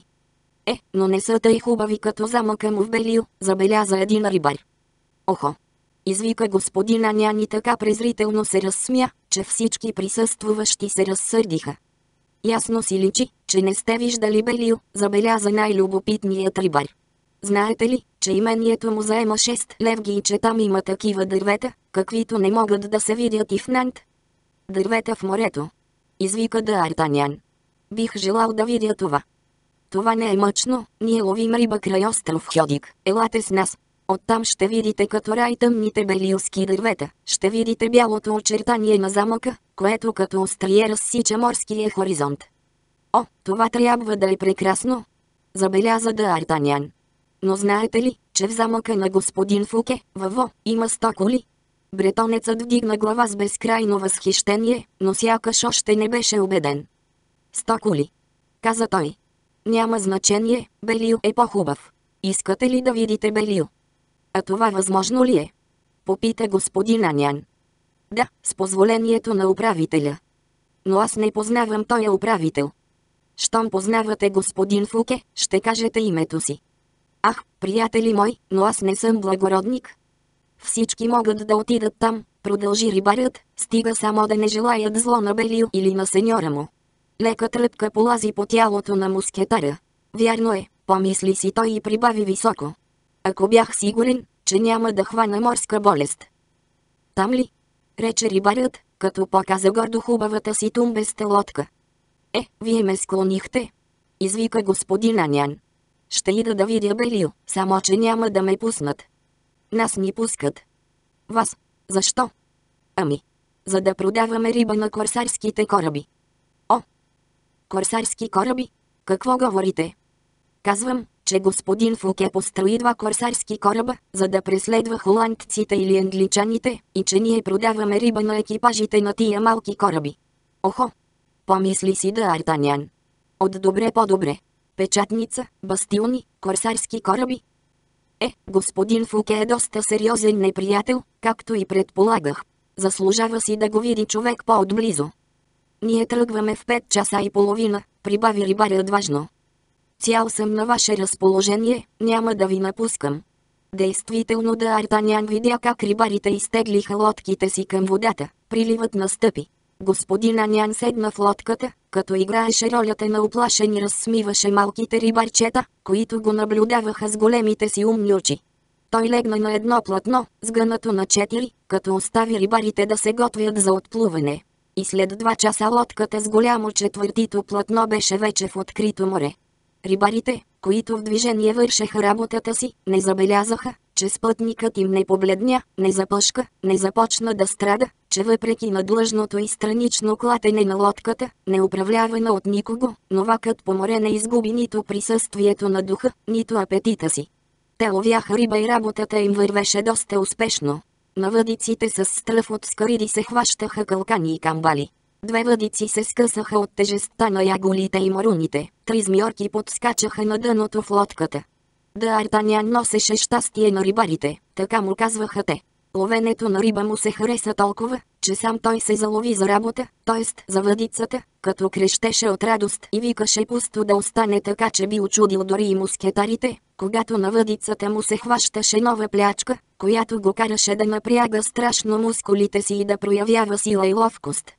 Но не са тъй хубави като замъка му в Белио, забеляза един рибар. Охо! Извика господин Анян и така презрително се разсмя, че всички присъствуващи се разсърдиха. Ясно си личи, че не сте виждали Белио, забеляза най-любопитният рибар. Знаете ли, че имението му заема 6 левги и че там има такива дървета, каквито не могат да се видят и в Нант? Дървета в морето. Извика Д'Артанян. Бих желал да видя това. Това не е мъчно, ние ловим риба край остров Хьодик, елате с нас. Оттам ще видите като рай тъмните белиоски дървета, ще видите бялото очертание на замъка, което като острие разсича морския хоризонт. О, това трябва да е прекрасно! Забеляза Д'Артанян. Но знаете ли, че в замъка на господин Фуке, във Во, има 100 кули? Бретонецът вдигна глава с безкрайно възхищение, но сякаш още не беше убеден. 100 кули, каза той. Няма значение, Белио е по-хубав. Искате ли да видите Белио? А това възможно ли е? Попита господин Анян. Да, с позволението на управителя. Но аз не познавам този управител. Щом познавате господин Фуке, ще кажете името си. Ах, приятели мой, но аз не съм благородник. Всички могат да отидат там, продължи рибарят, стига само да не желаят зло на Белио или на сеньора му. Лека тръпка полази по тялото на мускетаря. Вярно е, помисли си той и прибави високо. Ако бях сигурен, че няма да хвана морска болест. Там ли? Рече рибарят, като показа гордо хубавата си тумбеста лодка. Вие ме склонихте? Извика господин Анян. Ще ида да видя Белио, само че няма да ме пуснат. Нас ни пускат. Вас? Защо? Ами, за да продаваме риба на корсарските кораби. О! Корсарски кораби? Какво говорите? Казвам, че господин Фуке построи 2 корсарски кораба, за да преследва холандците или англичаните, и че ние продаваме риба на екипажите на тия малки кораби. Охо! Помисли си Д'Артанян. От добре по-добре. Печатница, бастиони, корсарски кораби. Господин Фуке е доста сериозен неприятел, както и предполагах. Заслужава си да го види човек по-отблизо. Ние тръгваме в 5 часа и половина, прибави рибарят важно. Цял съм на ваше разположение, няма да ви напускам. Действително Д'Артанян видя как рибарите изтеглиха лодките си към водата, приливът настъпи. Господин Анян седна в лодката, като играеше ролята на уплашен и разсмиваше малките рибарчета, които го наблюдаваха с големите си умни очи. Той легна на едно платно, сгънато на 4, като остави рибарите да се готвят за отплуване. И след 2 часа лодката с голямо четвъртито платно беше вече в открито море. Рибарите, които в движение вършеха работата си, не забелязаха, че спътникът им не побледня, не запъшка, не започна да страда, че въпреки надлъжното и странично клатене на лодката, не управлявана от никого, новакът по море не изгуби нито присъствието на духа, нито апетита си. Те ловяха риба и работата им вървеше доста успешно. На въдиците с стръв от скариди се хващаха калкани и камбали. 2 въдици се скъсаха от тежестта на яголите и моруните, 3 змиорки подскачаха на дъното в лодката. Д'Артанян носеше щастие на рибарите, така му казваха те. Ловенето на риба му се хареса толкова, че сам той се залови за работа, т.е. за въдицата, като крещеше от радост и викаше пусто да остане, така че би очудил дори и мускетарите, когато на въдицата му се хващаше нова плячка, която го караше да напряга страшно мускулите си и да проявява сила и ловкост.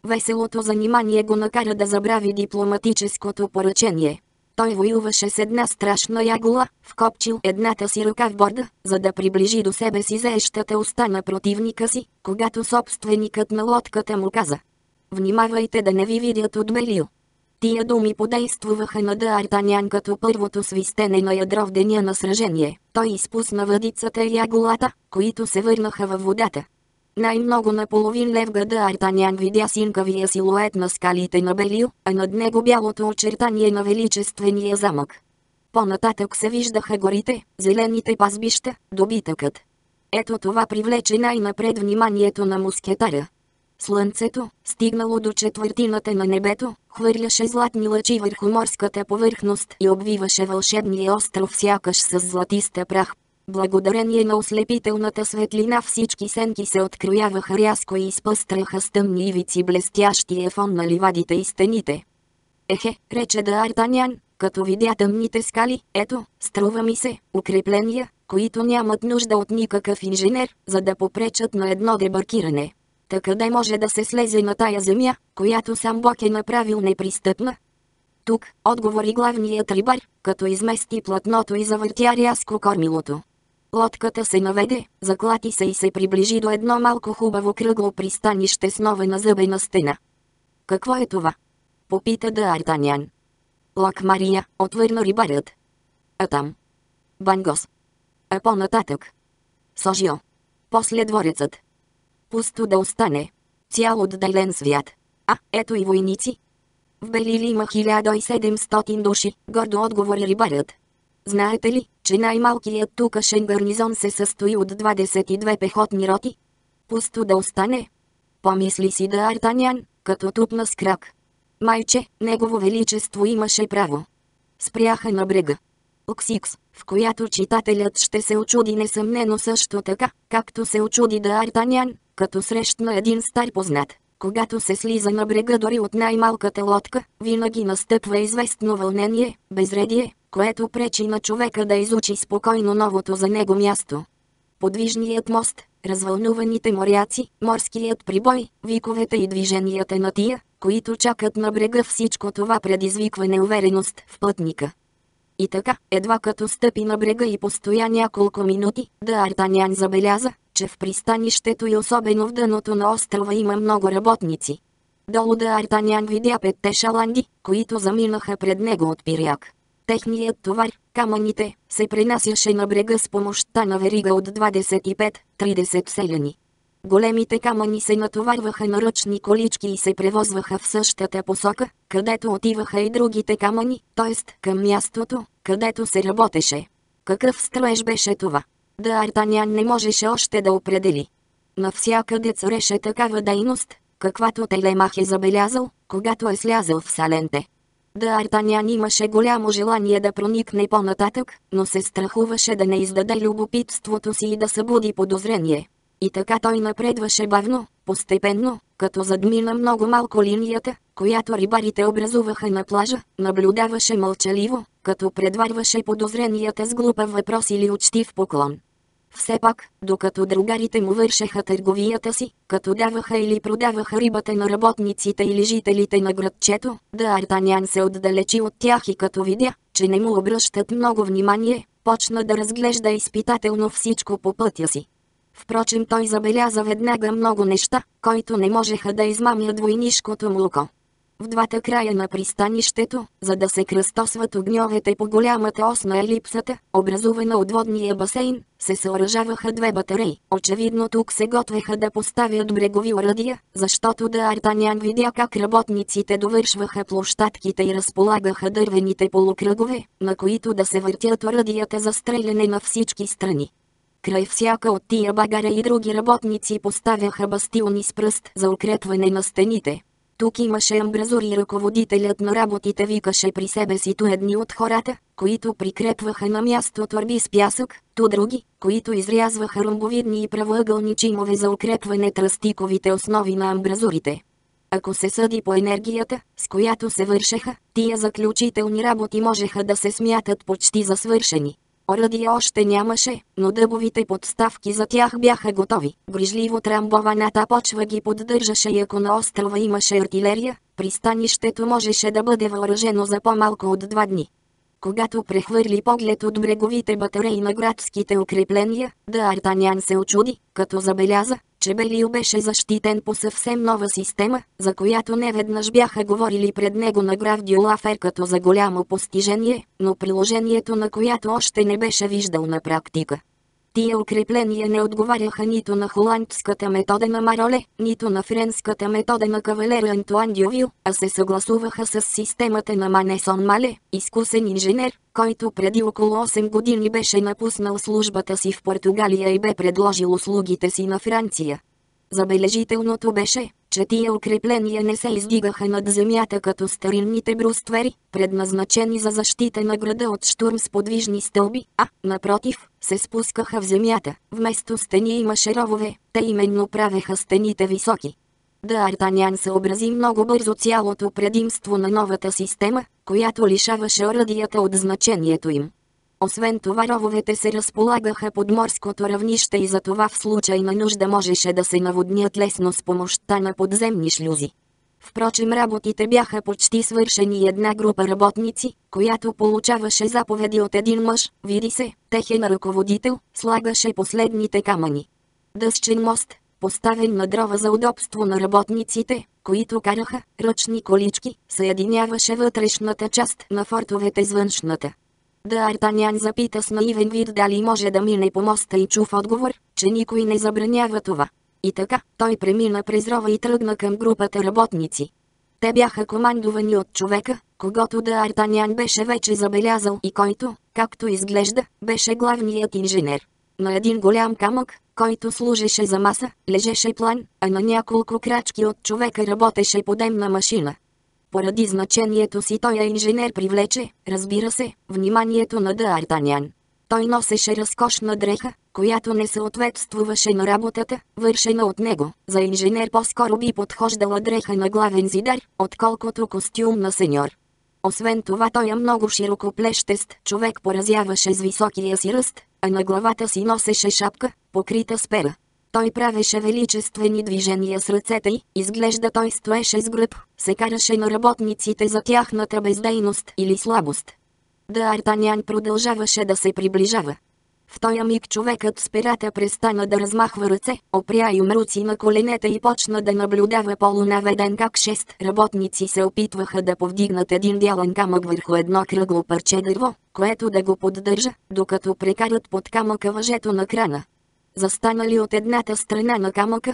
Веселото занимание го накара да забрави дипломатическото поръчение. Той воюваше с една страшна ягула, вкопчил едната си ръка в борда, за да приближи до себе си заещата уста на противника си, когато собственикът на лодката му каза: "Внимавайте да не ви видят от Белио." Тия думи подействуваха на Д'Артанян като първото свистене на ядро в деня на сражение. Той изпусна въдицата и ягулата, които се върнаха във водата. Най-много на половин левга Д'Артанян видя синкавия силует на скалите на Белио, а над него бялото очертание на величествения замък. По-нататък се виждаха горите, зелените пазбища, добитъкът. Ето това привлече най-напред вниманието на мускетаря. Слънцето, стигнало до четвъртината на небето, хвърляше златни лъчи върху морската повърхност и обвиваше вълшебния остров сякаш с златиста прах. Благодарение на ослепителната светлина всички сенки се открояваха рязко и изпъстряха с тъмни ивици блестящия фон на ливадите и стените. "Ехе," рече Д'Артанян, като видя тъмните скали, "ето, струва ми се, укрепления, които нямат нужда от никакъв инженер, за да попречат на едно дебаркиране. Та къде може да се слезе на тая земя, която сам Бог е направил непристъпна?" "Тук," отговори главният рибар, като измести платното и завъртя рязко кормилото. Лодката се наведе, заклати се и се приближи до едно малко хубаво кръгло пристанище с нова назъбена стена. "Какво е това?" попита Д'Артанян. "Лак Мария," отвърна рибарят. "А там?" "Бангос." "А по-нататък?" "Сожио." "После дворецът." "Пусто да остане. Цял отделен свят. А, ето и войници." "В Белили има 1700 души," гордо отговори рибарят. "Знаете ли, че най-малкият тукашен гарнизон се състои от 22 пехотни роти?" "Пусто да остане?" помисли си Д'Артанян, като тупна с крак. Майче, негово величество имаше право. Спряха на брега. Оксикс, в която читателят ще се очуди несъмнено също така, както се очуди Д'Артанян, като срещна един стар познат. Когато се слиза на брега дори от най-малката лодка, винаги настъпва известно вълнение, безредие, което пречи на човека да изучи спокойно новото за него място. Подвижният мост, развълнуваните моряци, морският прибой, виковете и движенията на тия, които чакат на брега, всичко това предизвиква неувереност в пътника. И така, едва като стъпи на брега и постоя няколко минути, Д'Артанян забеляза, че в пристанището и особено в дъното на острова има много работници. Долу Д'Артанян видя 5 шаланди, които заминаха пред него от пиряк. Техният товар, камъните, се пренасяше на брега с помощта на верига от 25-30 селяни. Големите камъни се натоварваха на ръчни колички и се превозваха в същата посока, където отиваха и другите камъни, т.е. към мястото, където се работеше. Какъв строеж беше това? Д'Артанян не можеше още да определи. Навсякъде цареше такава дейност, каквато Телемах е забелязал, когато е слязъл в Саленте. Д'Артанян имаше голямо желание да проникне по-нататък, но се страхуваше да не издаде любопитството си и да събуди подозрение. И така той напредваше бавно, постепенно, като задмина много малко линията, която рибарите образуваха на плажа, наблюдаваше мълчаливо, като предварваше подозренията с глупав въпрос или учтив поклон. Все пак, докато другарите му вършеха търговията си, като даваха или продаваха рибата на работниците или жителите на градчето, Д'Артанян се отдалечи от тях и като видя, че не му обръщат много внимание, почна да разглежда изпитателно всичко по пътя си. Впрочем той забеляза веднага много неща, които не можеха да измамят войнишкото му око. В двата края на пристанището, за да се кръстосват огньовете по голямата ос на елипсата, образувана от водния басейн, се съоръжаваха 2 батареи. Очевидно тук се готвеха да поставят брегови оръдия, защото Д'Артанян видя как работниците довършваха площадките и разполагаха дървените полукръгове, на които да се въртят оръдията за стреляне на всички страни. Край всяка от тия багара и други работници поставяха бастиони с пръст за укрепване на стените. Тук имаше амбразури и ръководителят на работите викаше при себе си ту едни от хората, които прикрепваха на място торби с пясък, ту други, които изрязваха ромбовидни и правоъгълни чимове за укрепване тръстиковите основи на амбразурите. Ако се съди по енергията, с която се вършеха, тия заключителни работи можеха да се смятат почти за свършени. Оръдие още нямаше, но дъбовите подставки за тях бяха готови. Грижливо трамбованата почва ги поддържаше и ако на острова имаше артилерия, пристанището можеше да бъде въоръжено за по-малко от 2 дни. Когато прехвърли поглед от бреговите батареи на градските укрепления, Д'Артанян се очуди, като забеляза, че Белио беше защитен по съвсем нова система, за която неведнъж бяха говорили пред него на граф Дюлафер като за голямо постижение, но приложението на която още не беше виждал на практика. Тия укрепления не отговаряха нито на холандската метода на Мароле, нито на френската метода на кавалер Антуан Дювил, а се съгласуваха с системата на Манесон Мале, изкусен инженер, който преди около 8 години беше напуснал службата си в Португалия и бе предложил услугите си на Франция. Забележителното беше, че тия укрепления не се издигаха над земята като старинните бруствери, предназначени за защита на града от щурм с подвижни стълби, а, напротив, се спускаха в земята. Вместо стени имаше ровове, те именно правеха стените високи. Д'Артанян съобрази много бързо цялото предимство на новата система, която лишаваше оръдията от значението им. Освен това рововете се разполагаха под морското равнище и затова в случай на нужда можеше да се наводнят лесно с помощта на подземни шлюзи. Впрочем работите бяха почти свършени и една група работници, която получаваше заповеди от един мъж, види се, техен ръководител, слагаше последните камъни. Дъсчен мост, поставен на дрова за удобство на работниците, които караха ръчни колички, съединяваше вътрешната част на фортовете с външната. Д'Артанян запита с наивен вид дали може да мине по моста и чу в отговор, че никой не забранява това. И така, той премина през рова и тръгна към групата работници. Те бяха командувани от човека, когото Д'Артанян беше вече забелязал и който, както изглежда, беше главният инженер. На един голям камък, който служеше за маса, лежеше план, а на няколко крачки от човека работеше подемна машина. Поради значението си той инженер привлече, разбира се, вниманието на Д'Артанян. Той носеше разкошна дреха, която не съответствуваше на работата, вършена от него. За инженер по-скоро би подхождала дреха на главен зидар, отколкото костюм на сеньор. Освен това той е много широкоплещест човек, поразяваше с високия си ръст, а на главата си носеше шапка, покрита с пера. Той правеше величествени движения с ръцете й, изглежда той стоеше с гръб, се караше на работниците за тяхната бездейност или слабост. Д'Артанян продължаваше да се приближава. В този миг човекът с перата престана да размахва ръце, опря юмруци на коленете и почна да наблюдава полунаведен как 6 работници се опитваха да повдигнат един бялен камък върху едно кръгло парче дърво, което да го поддържа, докато прекарат под камъка въжето на крана. Застанали от едната страна на камъка,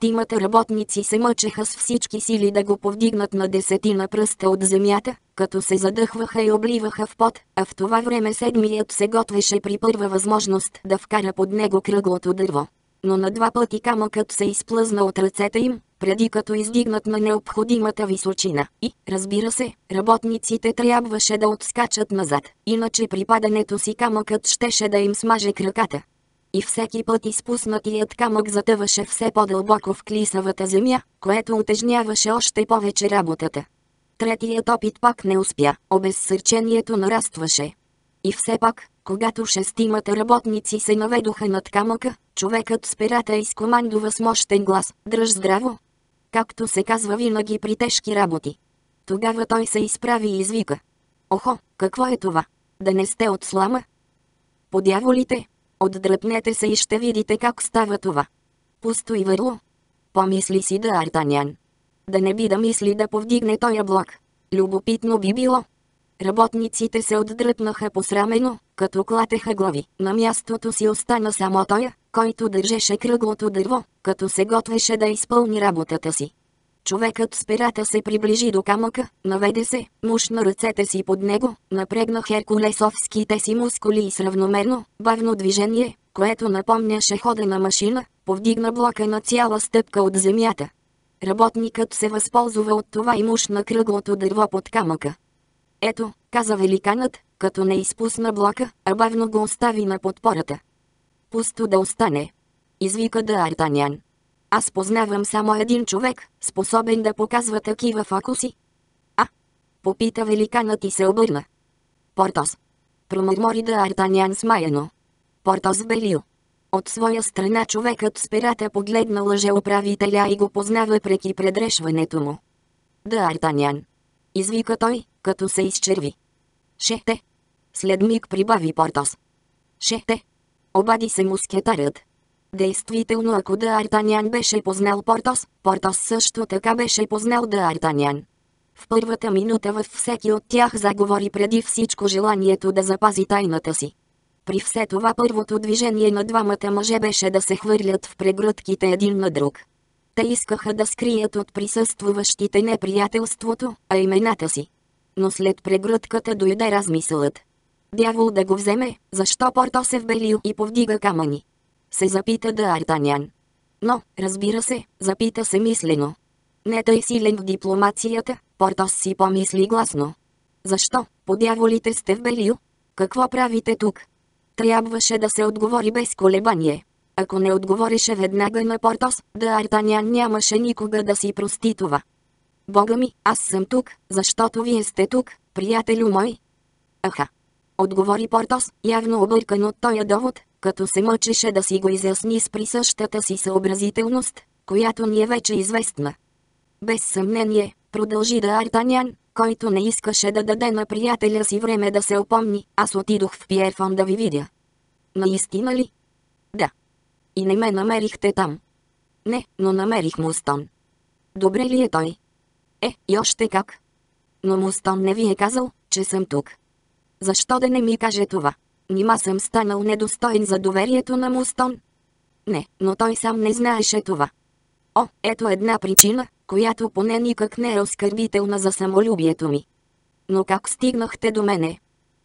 6 работници се мъчеха с всички сили да го повдигнат на 10 пръста от земята, като се задъхваха и обливаха в пот, а в това време 7-ият се готвеше при първа възможност да вкара под него кръглото дърво. Но на 2 пъти камъкът се изплъзна от ръцете им, преди като издигнат на необходимата височина. И, разбира се, работниците трябваше да отскачат назад, иначе при падането си камъкът щеше да им смаже краката. И всеки път изпуснатият камък затъваше все по-дълбоко в клисавата земя, което утежняваше още повече работата. Третият опит пак не успя, обезсърчението нарастваше. И все пак, когато 6 работници се наведоха над камъка, човекът с перата изкомандува с мощен глас: "Дръж здраво!" Както се казва винаги при тежки работи. Тогава той се изправи и извика: "Охо, какво е това? Да не сте от слама?" "Подяволите! Отдръпнете се и ще видите как става това." "Пусто и върло?" помисли си Д'Артанян. Да не би да мисли да повдигне тоя блок. Любопитно би било. Работниците се отдръпнаха посрамено, като клатеха глави. На мястото си остана само тоя, който държеше кръглото дърво, като се готвеше да изпълни работата си. Човекът с перата се приближи до камъка, наведе се, мушна ръцете си под него, напрегна херкулесовските си мускули и с равномерно, бавно движение, което напомняше хода на машина, повдигна блока на цяла стъпка от земята. Работникът се възползва от това и мушна кръглото дърво под камъка. "Ето", каза великанът, като не изпусна блока, а бавно го остави на подпората. "Пусто да остане", извика Д'Артанян. "Аз познавам само един човек, способен да показва такива фокуси." "А?" попита великанът и се обърна. "Портос." промърмори Д'Артанян смаяно. Портос Белио. От своя страна човекът с перата погледна лъжеуправителя и го позна въпреки предрешването му. Д'Артанян. Извика той, като се изчерви. Шете. След миг прибави Портос. Шете. Обади се мускетарят. Действително, ако Д'Артанян беше познал Портос, Портос също така беше познал Д'Артанян. В първата минута във всеки от тях заговори преди всичко желанието да запази тайната си. При все това първото движение на двамата мъже беше да се хвърлят в прегръдките един на друг. Те искаха да скрият от присъствуващите неприятелството, а имената си. Но след прегръдката дойде размисълът. Дявол да го вземе, защо Портос е в Белио и повдига камъни? Се запита Д'Артанян. Но, разбира се, запита се мислено. Не тъй силен в дипломацията, Портос си помисли гласно. Защо, по дяволите сте в Белио? Какво правите тук? Трябваше да се отговори без колебание. Ако не отговореше веднага на Портос, Д'Артанян нямаше никога да си прости това. Бога ми, аз съм тук, защото вие сте тук, приятелю мой. Аха. Отговори Портос, явно объркан от тоя довод, като се мъчеше да си го изясни с присъщата си съобразителност, която ни е вече известна. Без съмнение, продължи Д'Артанян, който не искаше да даде на приятеля си време да се опомни, аз отидох в Пиерфон да ви видя. Наистина ли? Да. И не ме намерихте там. Не, но намерих Мустон. Добре ли е той? И още как. Но Мустон не ви е казал, че съм тук. Защо да не ми каже това? Нима съм станал недостоен за доверието на Мустон? Не, но той сам не знаеше това. Ето една причина, която поне никак не е оскърбителна за самолюбието ми. Но как стигнахте до мене?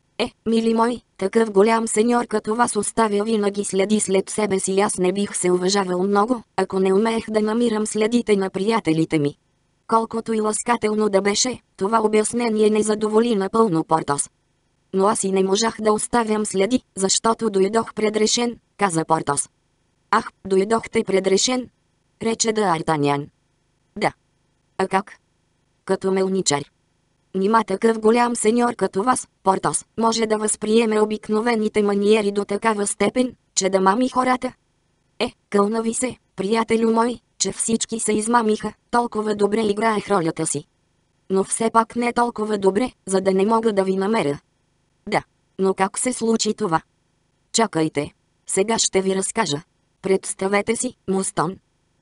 Мили мой, такъв голям сеньор като вас оставя винаги следи след себе си. Аз не бих се уважавал много, ако не умеех да намирам следите на приятелите ми. Колкото и ласкателно да беше, това обяснение не задоволи напълно Портос. Но аз и не можах да оставям следи, защото дойдох предрешен, каза Портос. Ах, дойдохте предрешен? Рече Д'Артанян. Да. А как? Като мелничар. Нима такъв голям сеньор като вас, Портос, може да възприеме обикновените маниери до такава степен, че да мами хората? Кълна ви се, приятелю мой, че всички се измамиха, толкова добре играех ролята си. Но все пак не толкова добре, за да не мога да ви намеря. Да, но как се случи това? Чакайте, сега ще ви разкажа. Представете си, Мустон.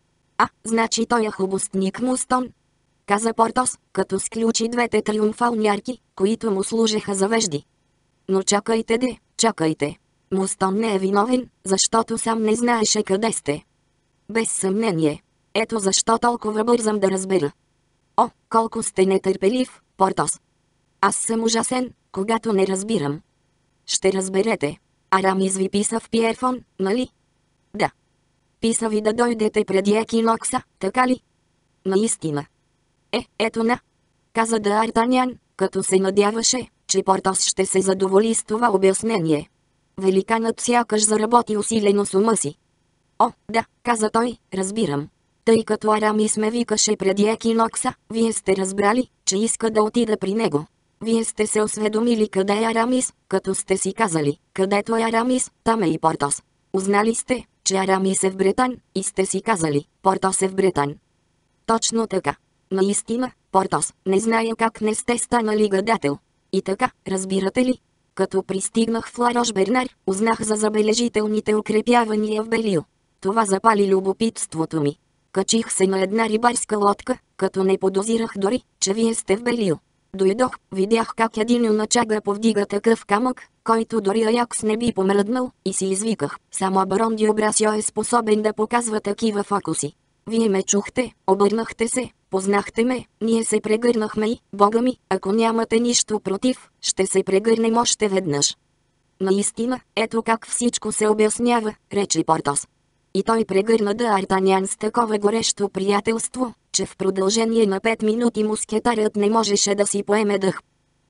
Значи той е хубостник Мустон, каза Портос, като сключи двете триумфални арки, които му служеха за вежди. Но чакайте. Мустон не е виновен, защото сам не знаеше къде сте. Без съмнение. Ето защо толкова бързам да разбера. Колко сте нетърпелив, Портос. Аз съм ужасен, когато не разбирам. Ще разберете. Арамис ви писа в Пиерфон, нали? Да. Писа ви да дойдете преди екинокса, така ли? Наистина. Ето на, каза Д'Артанян, като се надяваше, че Портос ще се задоволи с това обяснение. Великанът сякаш заработи усилено с ума си. Да, каза той, разбирам. Тъй като Арамис ме викаше преди екинокса, вие сте разбрали, че иска да отида при него. Вие сте се осведомили къде е Арамис, като сте си казали, където е Арамис, там е и Портос. Узнали сте, че Арамис е в Бретан, и сте си казали, Портос е в Бретан. Точно така. Наистина, Портос, не зная как не сте станали гадател. И така, разбирате ли? Като пристигнах в Ларош Бернар, узнах за забележителните укрепявания в Белио. Това запали любопитството ми. Качих се на една рибарска лодка, като не подозирах дори, че вие сте в Белио. Дойдох, видях как един юначага повдига такъв камък, който дори Аякс не би помръднал, и си извиках, само барон Дюбрасио е способен да показва такива фокуси. Вие ме чухте, обърнахте се, познахте ме, ние се прегърнахме и, Бога ми, ако нямате нищо против, ще се прегърнем още веднъж. Наистина, ето как всичко се обяснява, рече Портос. И той прегърна Д'Артанян с такова горещо приятелство, че в продължение на 5 минути мускетарят не можеше да си поеме дъх.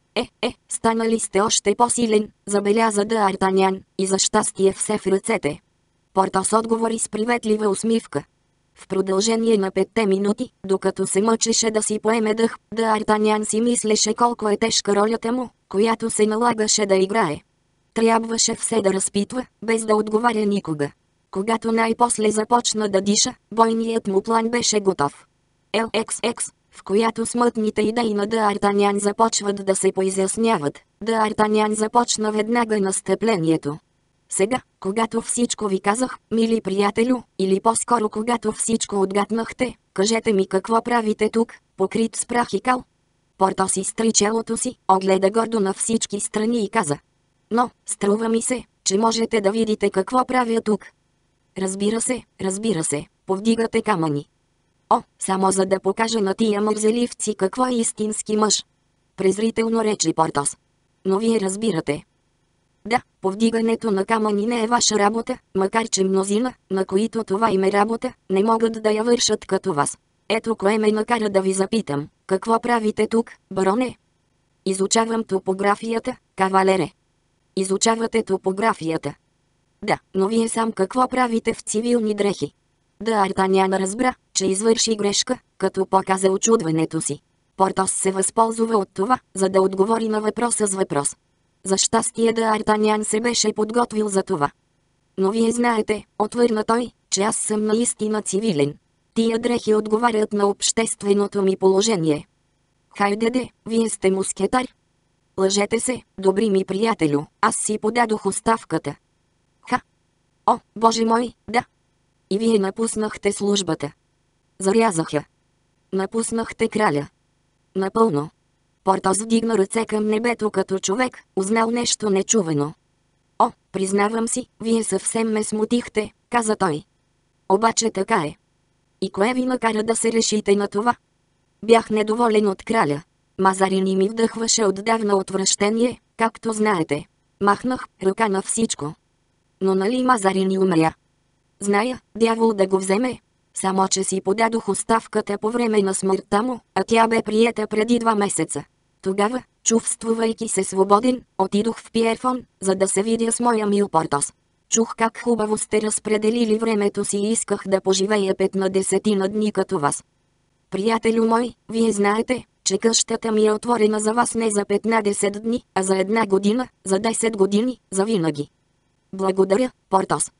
Станали сте още по-силен, забеляза Д'Артанян, и за щастие все в ръцете. Портос отговори с приветлива усмивка. В продължение на 5 минути, докато се мъчеше да си поеме дъх, Д'Артанян си мислеше колко е тежка ролята му, която се налагаше да играе. Трябваше все да разпитва, без да отговаря никога. Когато най-после започна да диша, бойният му план беше готов. LXX, в която смътните идеи на Д'Артаньян започват да се поизясняват, Д'Артаньян започна веднага настъплението. Сега, когато всичко ви казах, мили приятелю, или по-скоро когато всичко отгатнахте, кажете ми какво правите тук, покрит с прах и кал. Портос изтри челото си, огледа гордо на всички страни и каза: но, струва ми се, че можете да видите какво правя тук. Разбира се, повдигате камъни. О, само за да покажа на тия мързеливци какво е истински мъж. Презрително рече Портос. Но вие разбирате. Да, повдигането на камъни не е ваша работа, макар че мнозина, на които това им е работа, не могат да я вършат като вас. Ето кое ме накара да ви запитам, какво правите тук, бароне? Изучавам топографията, кавалере. Изучавате топографията. Да, но вие сам какво правите в цивилни дрехи? Д'Артаньян разбра, че извърши грешка, като показа очудването си. Портос се възползва от това, за да отговори на въпроса с въпрос. За щастие Д'Артаньян се беше подготвил за това. Но вие знаете, отвърна той, че аз съм наистина цивилен. Тия дрехи отговарят на общественото ми положение. Хайде де, вие сте мускетар. Лъжете се, добри ми приятелю, аз си подадох оставката. Ха! О, боже мой, да! И вие напуснахте службата. Зарязаха. Напуснахте краля. Напълно. Портос вдигна ръце към небето като човек, узнал нещо нечувано. О, признавам си, вие съвсем ме смутихте, каза той. Обаче така е. И кое ви накара да се решите на това? Бях недоволен от краля. Мазарини ми вдъхваше отдавна отвращение, както знаете. Махнах ръка на всичко. Но нали Мазарини умря? Зная, дявол да го вземе. Само че си подадох оставката по време на смъртта му, а тя бе приета преди 2 месеца. Тогава, чувствувайки се свободен, отидох в Пиерфон, за да се видя с моя мил Портос. Чух как хубаво сте разпределили времето си и исках да поживея 15 дни като вас. Приятелю мой, вие знаете, че къщата ми е отворена за вас не за 15 дни, а за 1 година, за 10 години, за винаги. Благодаря, Портос.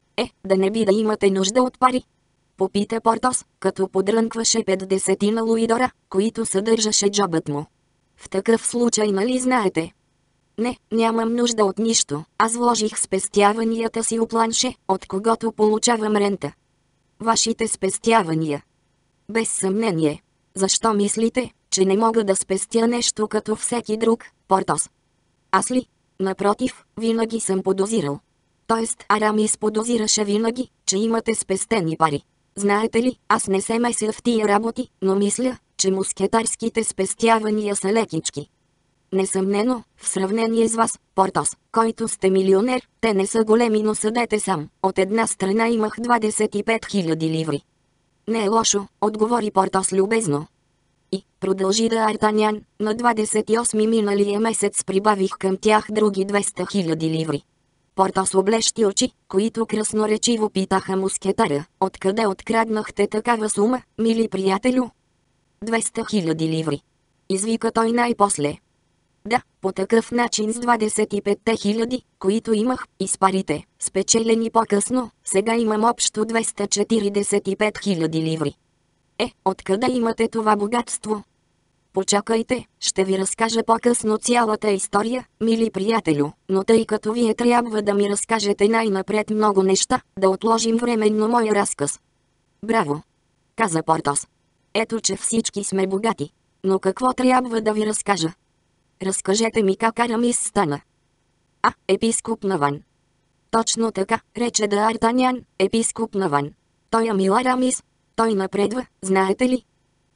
Да не би да имате нужда от пари? Попита Портос, като подрънкваше 50 луидора, които съдържаше джобът му. В такъв случай нали знаете? Не, нямам нужда от нищо, аз вложих спестяванията си у планше, от когото получавам рента. Вашите спестявания? Без съмнение. Защо мислите, че не мога да спестя нещо като всеки друг, Портос? Аз ли? Напротив, винаги съм подозирал. Тоест Арамис подозираше винаги, че имате спестени пари. Знаете ли, аз не се меся в тия работи, но мисля, че мускетарските спестявания са лекички. Несъмнено, в сравнение с вас, Портос, който сте милионер, те не са големи, но съдете сам. От една страна имах 25 000 ливри. Не е лошо, отговори Портос любезно. И, продължи Д'Артаньян, на 28 миналия месец прибавих към тях други 200 000 ливри. Портос облещи очи, които красноречиво питаха мускетаря: откъде откраднахте такава сума, мили приятелю? 200 000 ливри. Извика той най-после. Да, по такъв начин с 25 000, които имах, и с парите, спечелени по-късно, сега имам общо 245 000 ливри. Откъде имате това богатство? Почакайте, ще ви разкажа по-късно цялата история, мили приятелю, но тъй като вие трябва да ми разкажете най-напред много неща, да отложим временно моя разказ. Браво! Каза Портос. Ето че всички сме богати. Но какво трябва да ви разкажа? Разкажете ми как Арамис стана. Епископ на Ван. Точно така, рече Д'Артаньян, епископ на Ван. Той е мил Арамис. Той напредва, знаете ли?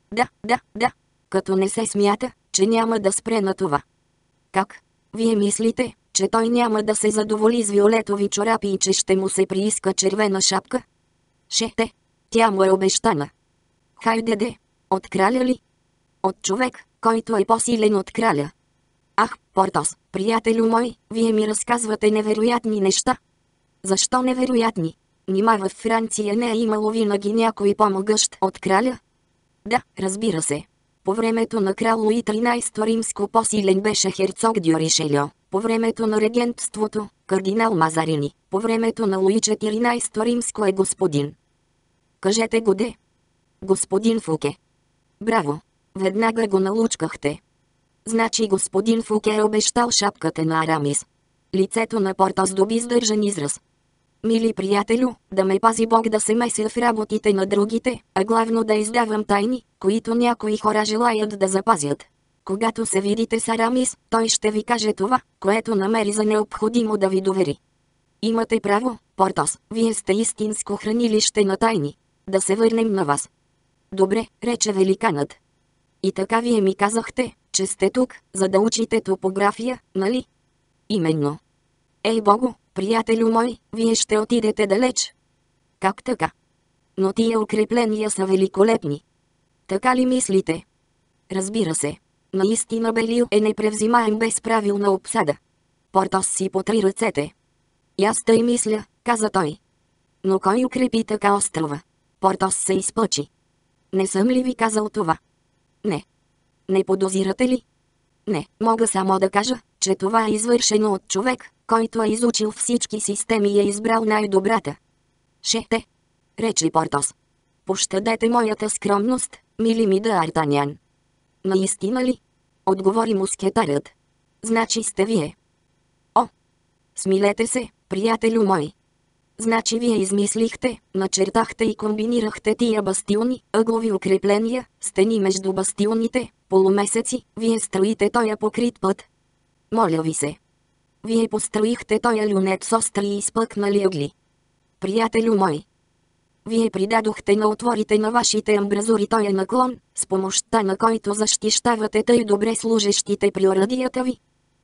Да. Като не се смята, че няма да спре на това. Как? Вие мислите, че той няма да се задоволи с виолетови чорапи и че ще му се прииска червена шапка? Шете, тя му е обещана. Хайде де, от краля ли? От човек, който е по-силен от краля. Ах, Портос, приятелю мой, вие ми разказвате невероятни неща. Защо невероятни? Нима във Франция не е имало винаги някой по-могъщ от краля? Да, разбира се. По времето на крал Луи XIII римско по-силен беше херцог Д'Ришельо. По времето на регентството, кардинал Мазарини, по времето на Луи 14 римско е господин. Кажете го де. Господин Фуке. Браво! Веднага го налучкахте. Значи господин Фуке е обещал шапката на Арамис. Лицето на Портос доби сдържан израз. Мили приятелю, да ме пази Бог да се меся в работите на другите, а главно да издавам тайни, които някои хора желаят да запазят. Когато се видите с Арамис, той ще ви каже това, което намери за необходимо да ви довери. Имате право, Портос, вие сте истинско хранилище на тайни. Да се върнем на вас. Добре, рече великанът. И така вие ми казахте, че сте тук, за да учите топография, нали? Именно. Ей Богу, приятелю мой, вие ще отидете далеч. Как така? Но тия укрепления са великолепни. Така ли мислите? Разбира се. Наистина Белио е непревзимаем без правилна обсада. Портос си потри ръцете. И аз тъй мисля, каза той. Но кой укрепи така острова? Портос се изпъчи. Не съм ли ви казал това? Не. Не подозирате ли? Не, мога само да кажа, че това е извършено от човек, който е изучил всички системи и е избрал най-добрата. Шете, рече Портос. Пощадете моята скромност, мили ми Д'Артанян. Наистина ли? Отговори мускетарят. Значи сте вие. О! Смилете се, приятелю мой. Значи вие измислихте, начертахте и комбинирахте тия бастиони, ъглови укрепления, стени между бастионите, полумесеци, вие строите тоя покрит път. Моля ви се. Вие построихте тоя люнет с остри и изпъкнали ъгли. Приятелю мой. Вие придадохте на отворите на вашите амбразури тоя наклон, с помощта на който защищавате тъй добре служещите при оръдията ви.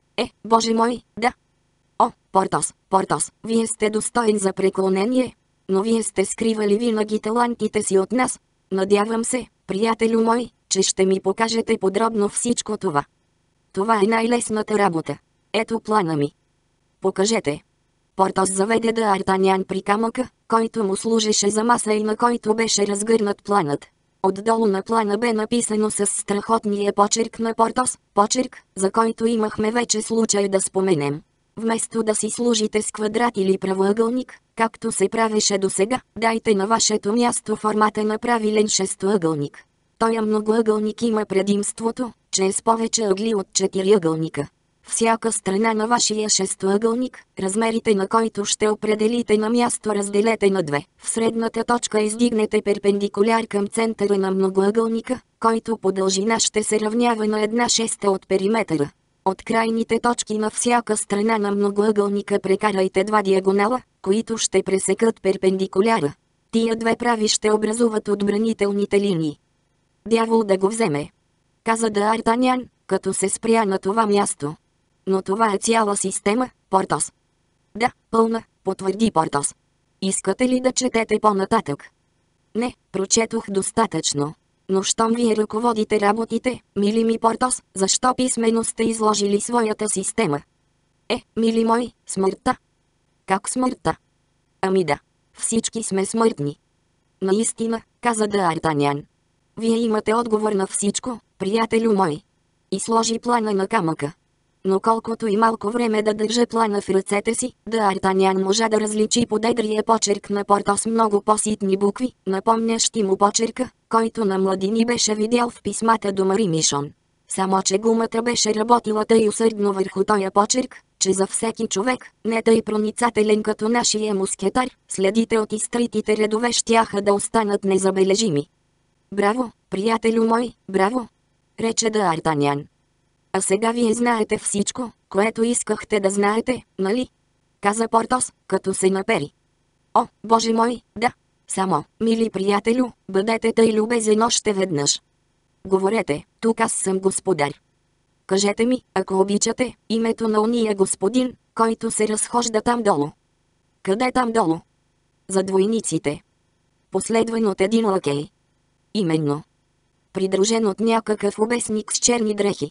Боже мой, да. О, Портос, Портос, вие сте достоен за преклонение, но вие сте скривали винаги талантите си от нас. Надявам се, приятелю мой, че ще ми покажете подробно всичко това. Това е най-лесната работа. Ето плана ми. Покажете. Портос заведе Д'Артанян при камъка, който му служеше за маса и на който беше разгърнат планът. Отдолу на плана бе написано с страхотния почерк на Портос, почерк, за който имахме вече случай да споменем. Вместо да си служите с квадрат или правоъгълник, както се правеше досега, дайте на вашето място формата на правилен шестоъгълник. Тоя многоъгълник има предимството, че е с повече ъгли от четириъгълника. Всяка страна на вашия шестоъгълник, размерите на който ще определите на място, разделете на две. В средната точка издигнете перпендикуляр към центъра на многоъгълника, който по дължина ще се равнява на 1/6 от периметъра. От крайните точки на всяка страна на многоъгълника прекарайте два диагонала, които ще пресекат перпендикуляра. Тия две прави ще образуват отбранителните линии. Дявол да го вземе, каза Д'Артанян, като се спря на това място. Но това е цяла система, Портос. Да, пълна, потвърди Портос. Искате ли да четете по-нататък? Не, прочетох достатъчно. Но щом вие ръководите работите, мили ми Портос, защо писмено сте изложили своята система? Мили мой, смъртта. Как смъртта? Ами да, всички сме смъртни. Наистина, каза Д'Артанян. Вие имате отговор на всичко, приятелю мой. И сложи плана на камъка. Но колкото и малко време да държа плана в ръцете си, Д'Артанян можа да различи под едрия почерк на Портос много по-ситни букви, напомнящи му почерка, който на младини беше видял в писмата до Мари Мишон. Само че гумата беше работила тъй усърдно върху тоя почерк, че за всеки човек, не тъй проницателен като нашия мускетар, следите от изтритите редове щяха да останат незабележими. Браво, приятелю мой, браво! Рече Д'Артанян. А сега вие знаете всичко, което искахте да знаете, нали? Каза Портос, като се напери. О, Боже мой, да! Само, мили приятелю, бъдете тъй любезен още веднъж. Говорете, тук аз съм господар. Кажете ми, ако обичате, името на ония господин, който се разхожда там долу. Къде там долу? За двойниците. Последван от един лакей. Именно. Придружен от някакъв обесник с черни дрехи.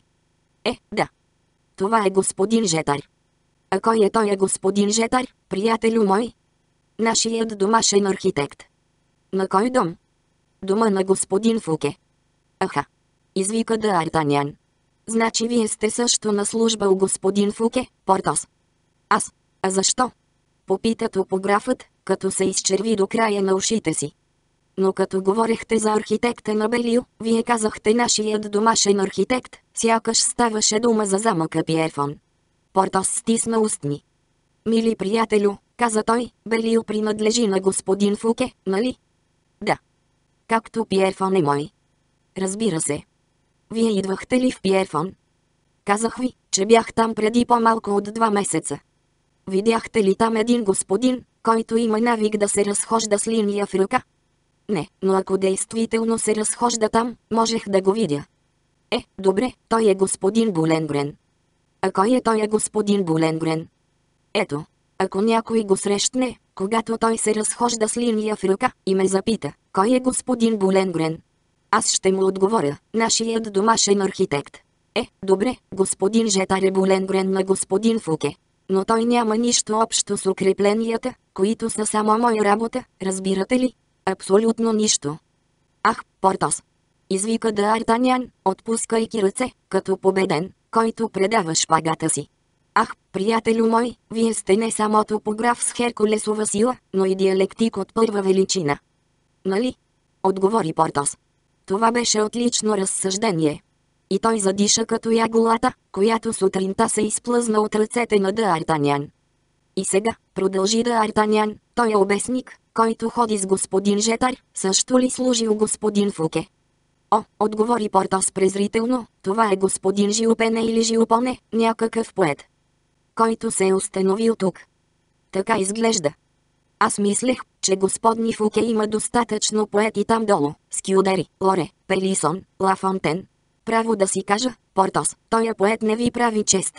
Да. Това е господин Жетар. А кой е той господин Жетар, приятелю мой? Нашият домашен архитект. На кой дом? Дома на господин Фуке. Аха. Извика Д'Артанян. Значи вие сте също на служба у господин Фуке, Портос. Аз. А защо? Попита топографът, като се изчерви до края на ушите си. Но като говорехте за архитекта на Белио, вие казахте нашият домашен архитект, сякаш ставаше дума за замъка Пиерфон. Портос стисна устни. Мили приятелю, каза той, Белио принадлежи на господин Фуке, нали? Да. Както Пиерфон е мой. Разбира се. Вие идвахте ли в Пиерфон? Казах ви, че бях там преди по-малко от 2 месеца. Видяхте ли там един господин, който има навик да се разхожда с линия в ръка? Не, но ако действително се разхожда там, можех да го видя. Добре, той е господин Буленгрен. А кой е той господин Буленгрен? Ето, ако някой го срещне, когато той се разхожда с линия в ръка, и ме запита, кой е господин Буленгрен? Аз ще му отговоря, нашият домашен архитект. Добре, господин Жетаре Буленгрен на господин Фуке. Но той няма нищо общо с укрепленията, които са само моя работа, разбирате ли? Абсолютно нищо. Ах, Портос! Извика Д'Артанян, отпускайки ръце, като победен, който предава шпагата си. Ах, приятелю мой, вие сте не само топограф с Херкулесова сила, но и диалектик от първа величина. Нали? Отговори Портос. Това беше отлично разсъждение. И той задиша като ягулата, която сутринта се изплъзна от ръцете на Д'Артанян. И сега, продължи Д'Артанян, той е обесник, който ходи с господин Жетар, също ли служил господин Фуке? Отговори Портос презрително, това е господин Жилпене или Жилпоне, някакъв поет, който се е установил тук. Така изглежда. Аз мислех, че господни Фуке има достатъчно поети там долу, Скюдери, Лоре, Пелисон, Лафонтен. Право да си кажа, Портос, тоя поет не ви прави чест.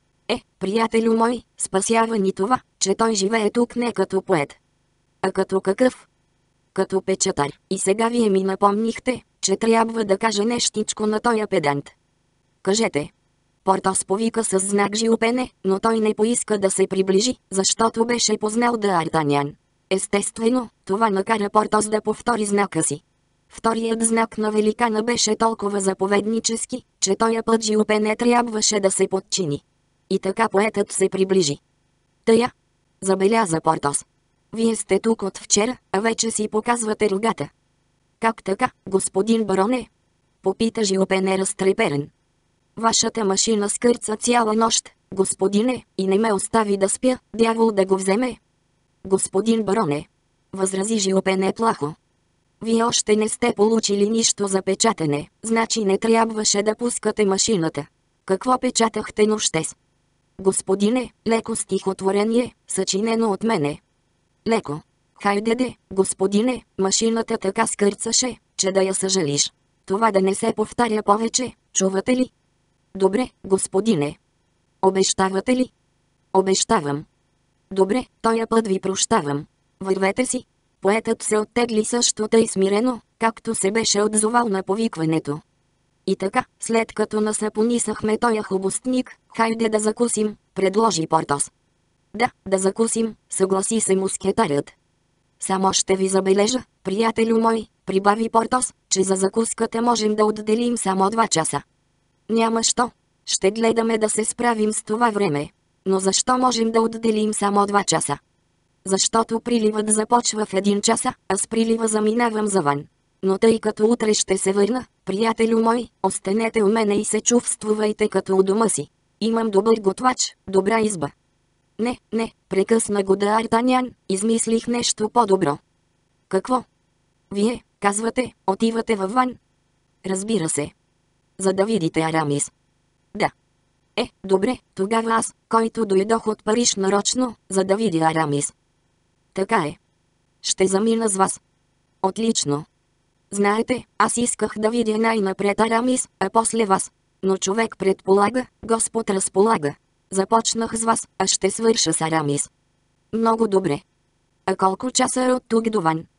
Приятелю мой, спасява ни това, че той живее тук не като поет. А като какъв? Като печатар. И сега вие ми напомнихте, че трябва да кажа нещичко на тоя педант. Кажете. Портос повика с знак Жилпене, но той не поиска да се приближи, защото беше познал Д'Артанян. Естествено, това накара Портос да повтори знака си. Вторият знак на великана беше толкова заповеднически, че тоя път Жилпене трябваше да се подчини. И така поетът се приближи. Тая, забеляза Портос. Вие сте тук от вчера, а вече си показвате рогата. Как така, господин бароне? Попита Жилпене разтреперен. Вашата машина скърца цяла нощ, господине, и не ме остави да спя, дявол да го вземе. Господин бароне, възрази Жилпене плахо. Вие още не сте получили нищо за печатане, значи не трябваше да пускате машината. Какво печатахте нощес? Господине, леко стихотворение, съчинено от мене. Леко. Хайде, господине, машината така скърцаше, че да я съжалиш. Това да не се повтаря повече, чувате ли? Добре, господине. Обещавате ли? Обещавам. Добре, тоя път ви прощавам. Вървете си. Поетът се оттегли също тъй смирено, както се беше отзовал на повикването. И така, след като насапонисахме тоя хубостник, хайде да закусим, предложи Портос. Да закусим, съгласи се мускетарят. Само ще ви забележа, приятелю мой, прибави Портос, че за закуската можем да отделим само 2 часа. Няма що. Ще гледаме да се справим с това време. Но защо можем да отделим само 2 часа? Защото приливът започва в 1 часа, а с прилива заминавам завън. Но тъй като утре ще се върна, приятелю мой, останете у мене и се чувствувайте като у дома си. Имам добър готвач, добра изба. Не, прекъсна го Д'Артанян, измислих нещо по-добро. Какво? Вие, казвате, отивате във Ван? Разбира се. За да видите Арамис. Да. Добре, тогава аз, който дойдох от Париж нарочно, за да видя Арамис. Така е. Ще замина с вас. Отлично. Знаете, аз исках да видя най-напред Арамис, а после вас. Но човек предполага, Господ разполага. Започнах с вас, а ще свърша с Арамис. Много добре. А колко часа е от тук до Ван?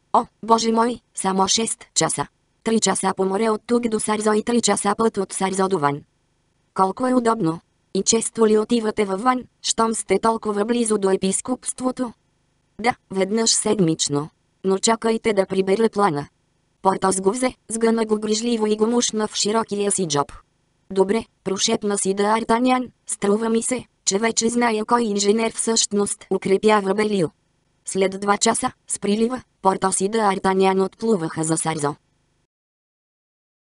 Боже мой, само 6 часа. 3 часа по море от тук до Сарзо и 3 часа път от Сарзо до Ван. Колко е удобно. И често ли отивате във Ван, щом сте толкова близо до епископството? Да, веднъж седмично. Но чакайте да прибера плана. Портос го взе, сгъна го грижливо и го мушна в широкия си джоб. Добре, прошепна си Д'Артанян, струва ми се, че вече зная кой инженер всъщност укрепява Белио. След 2 часа, с прилива, Портос и Д'Артанян отплуваха за Сарзо.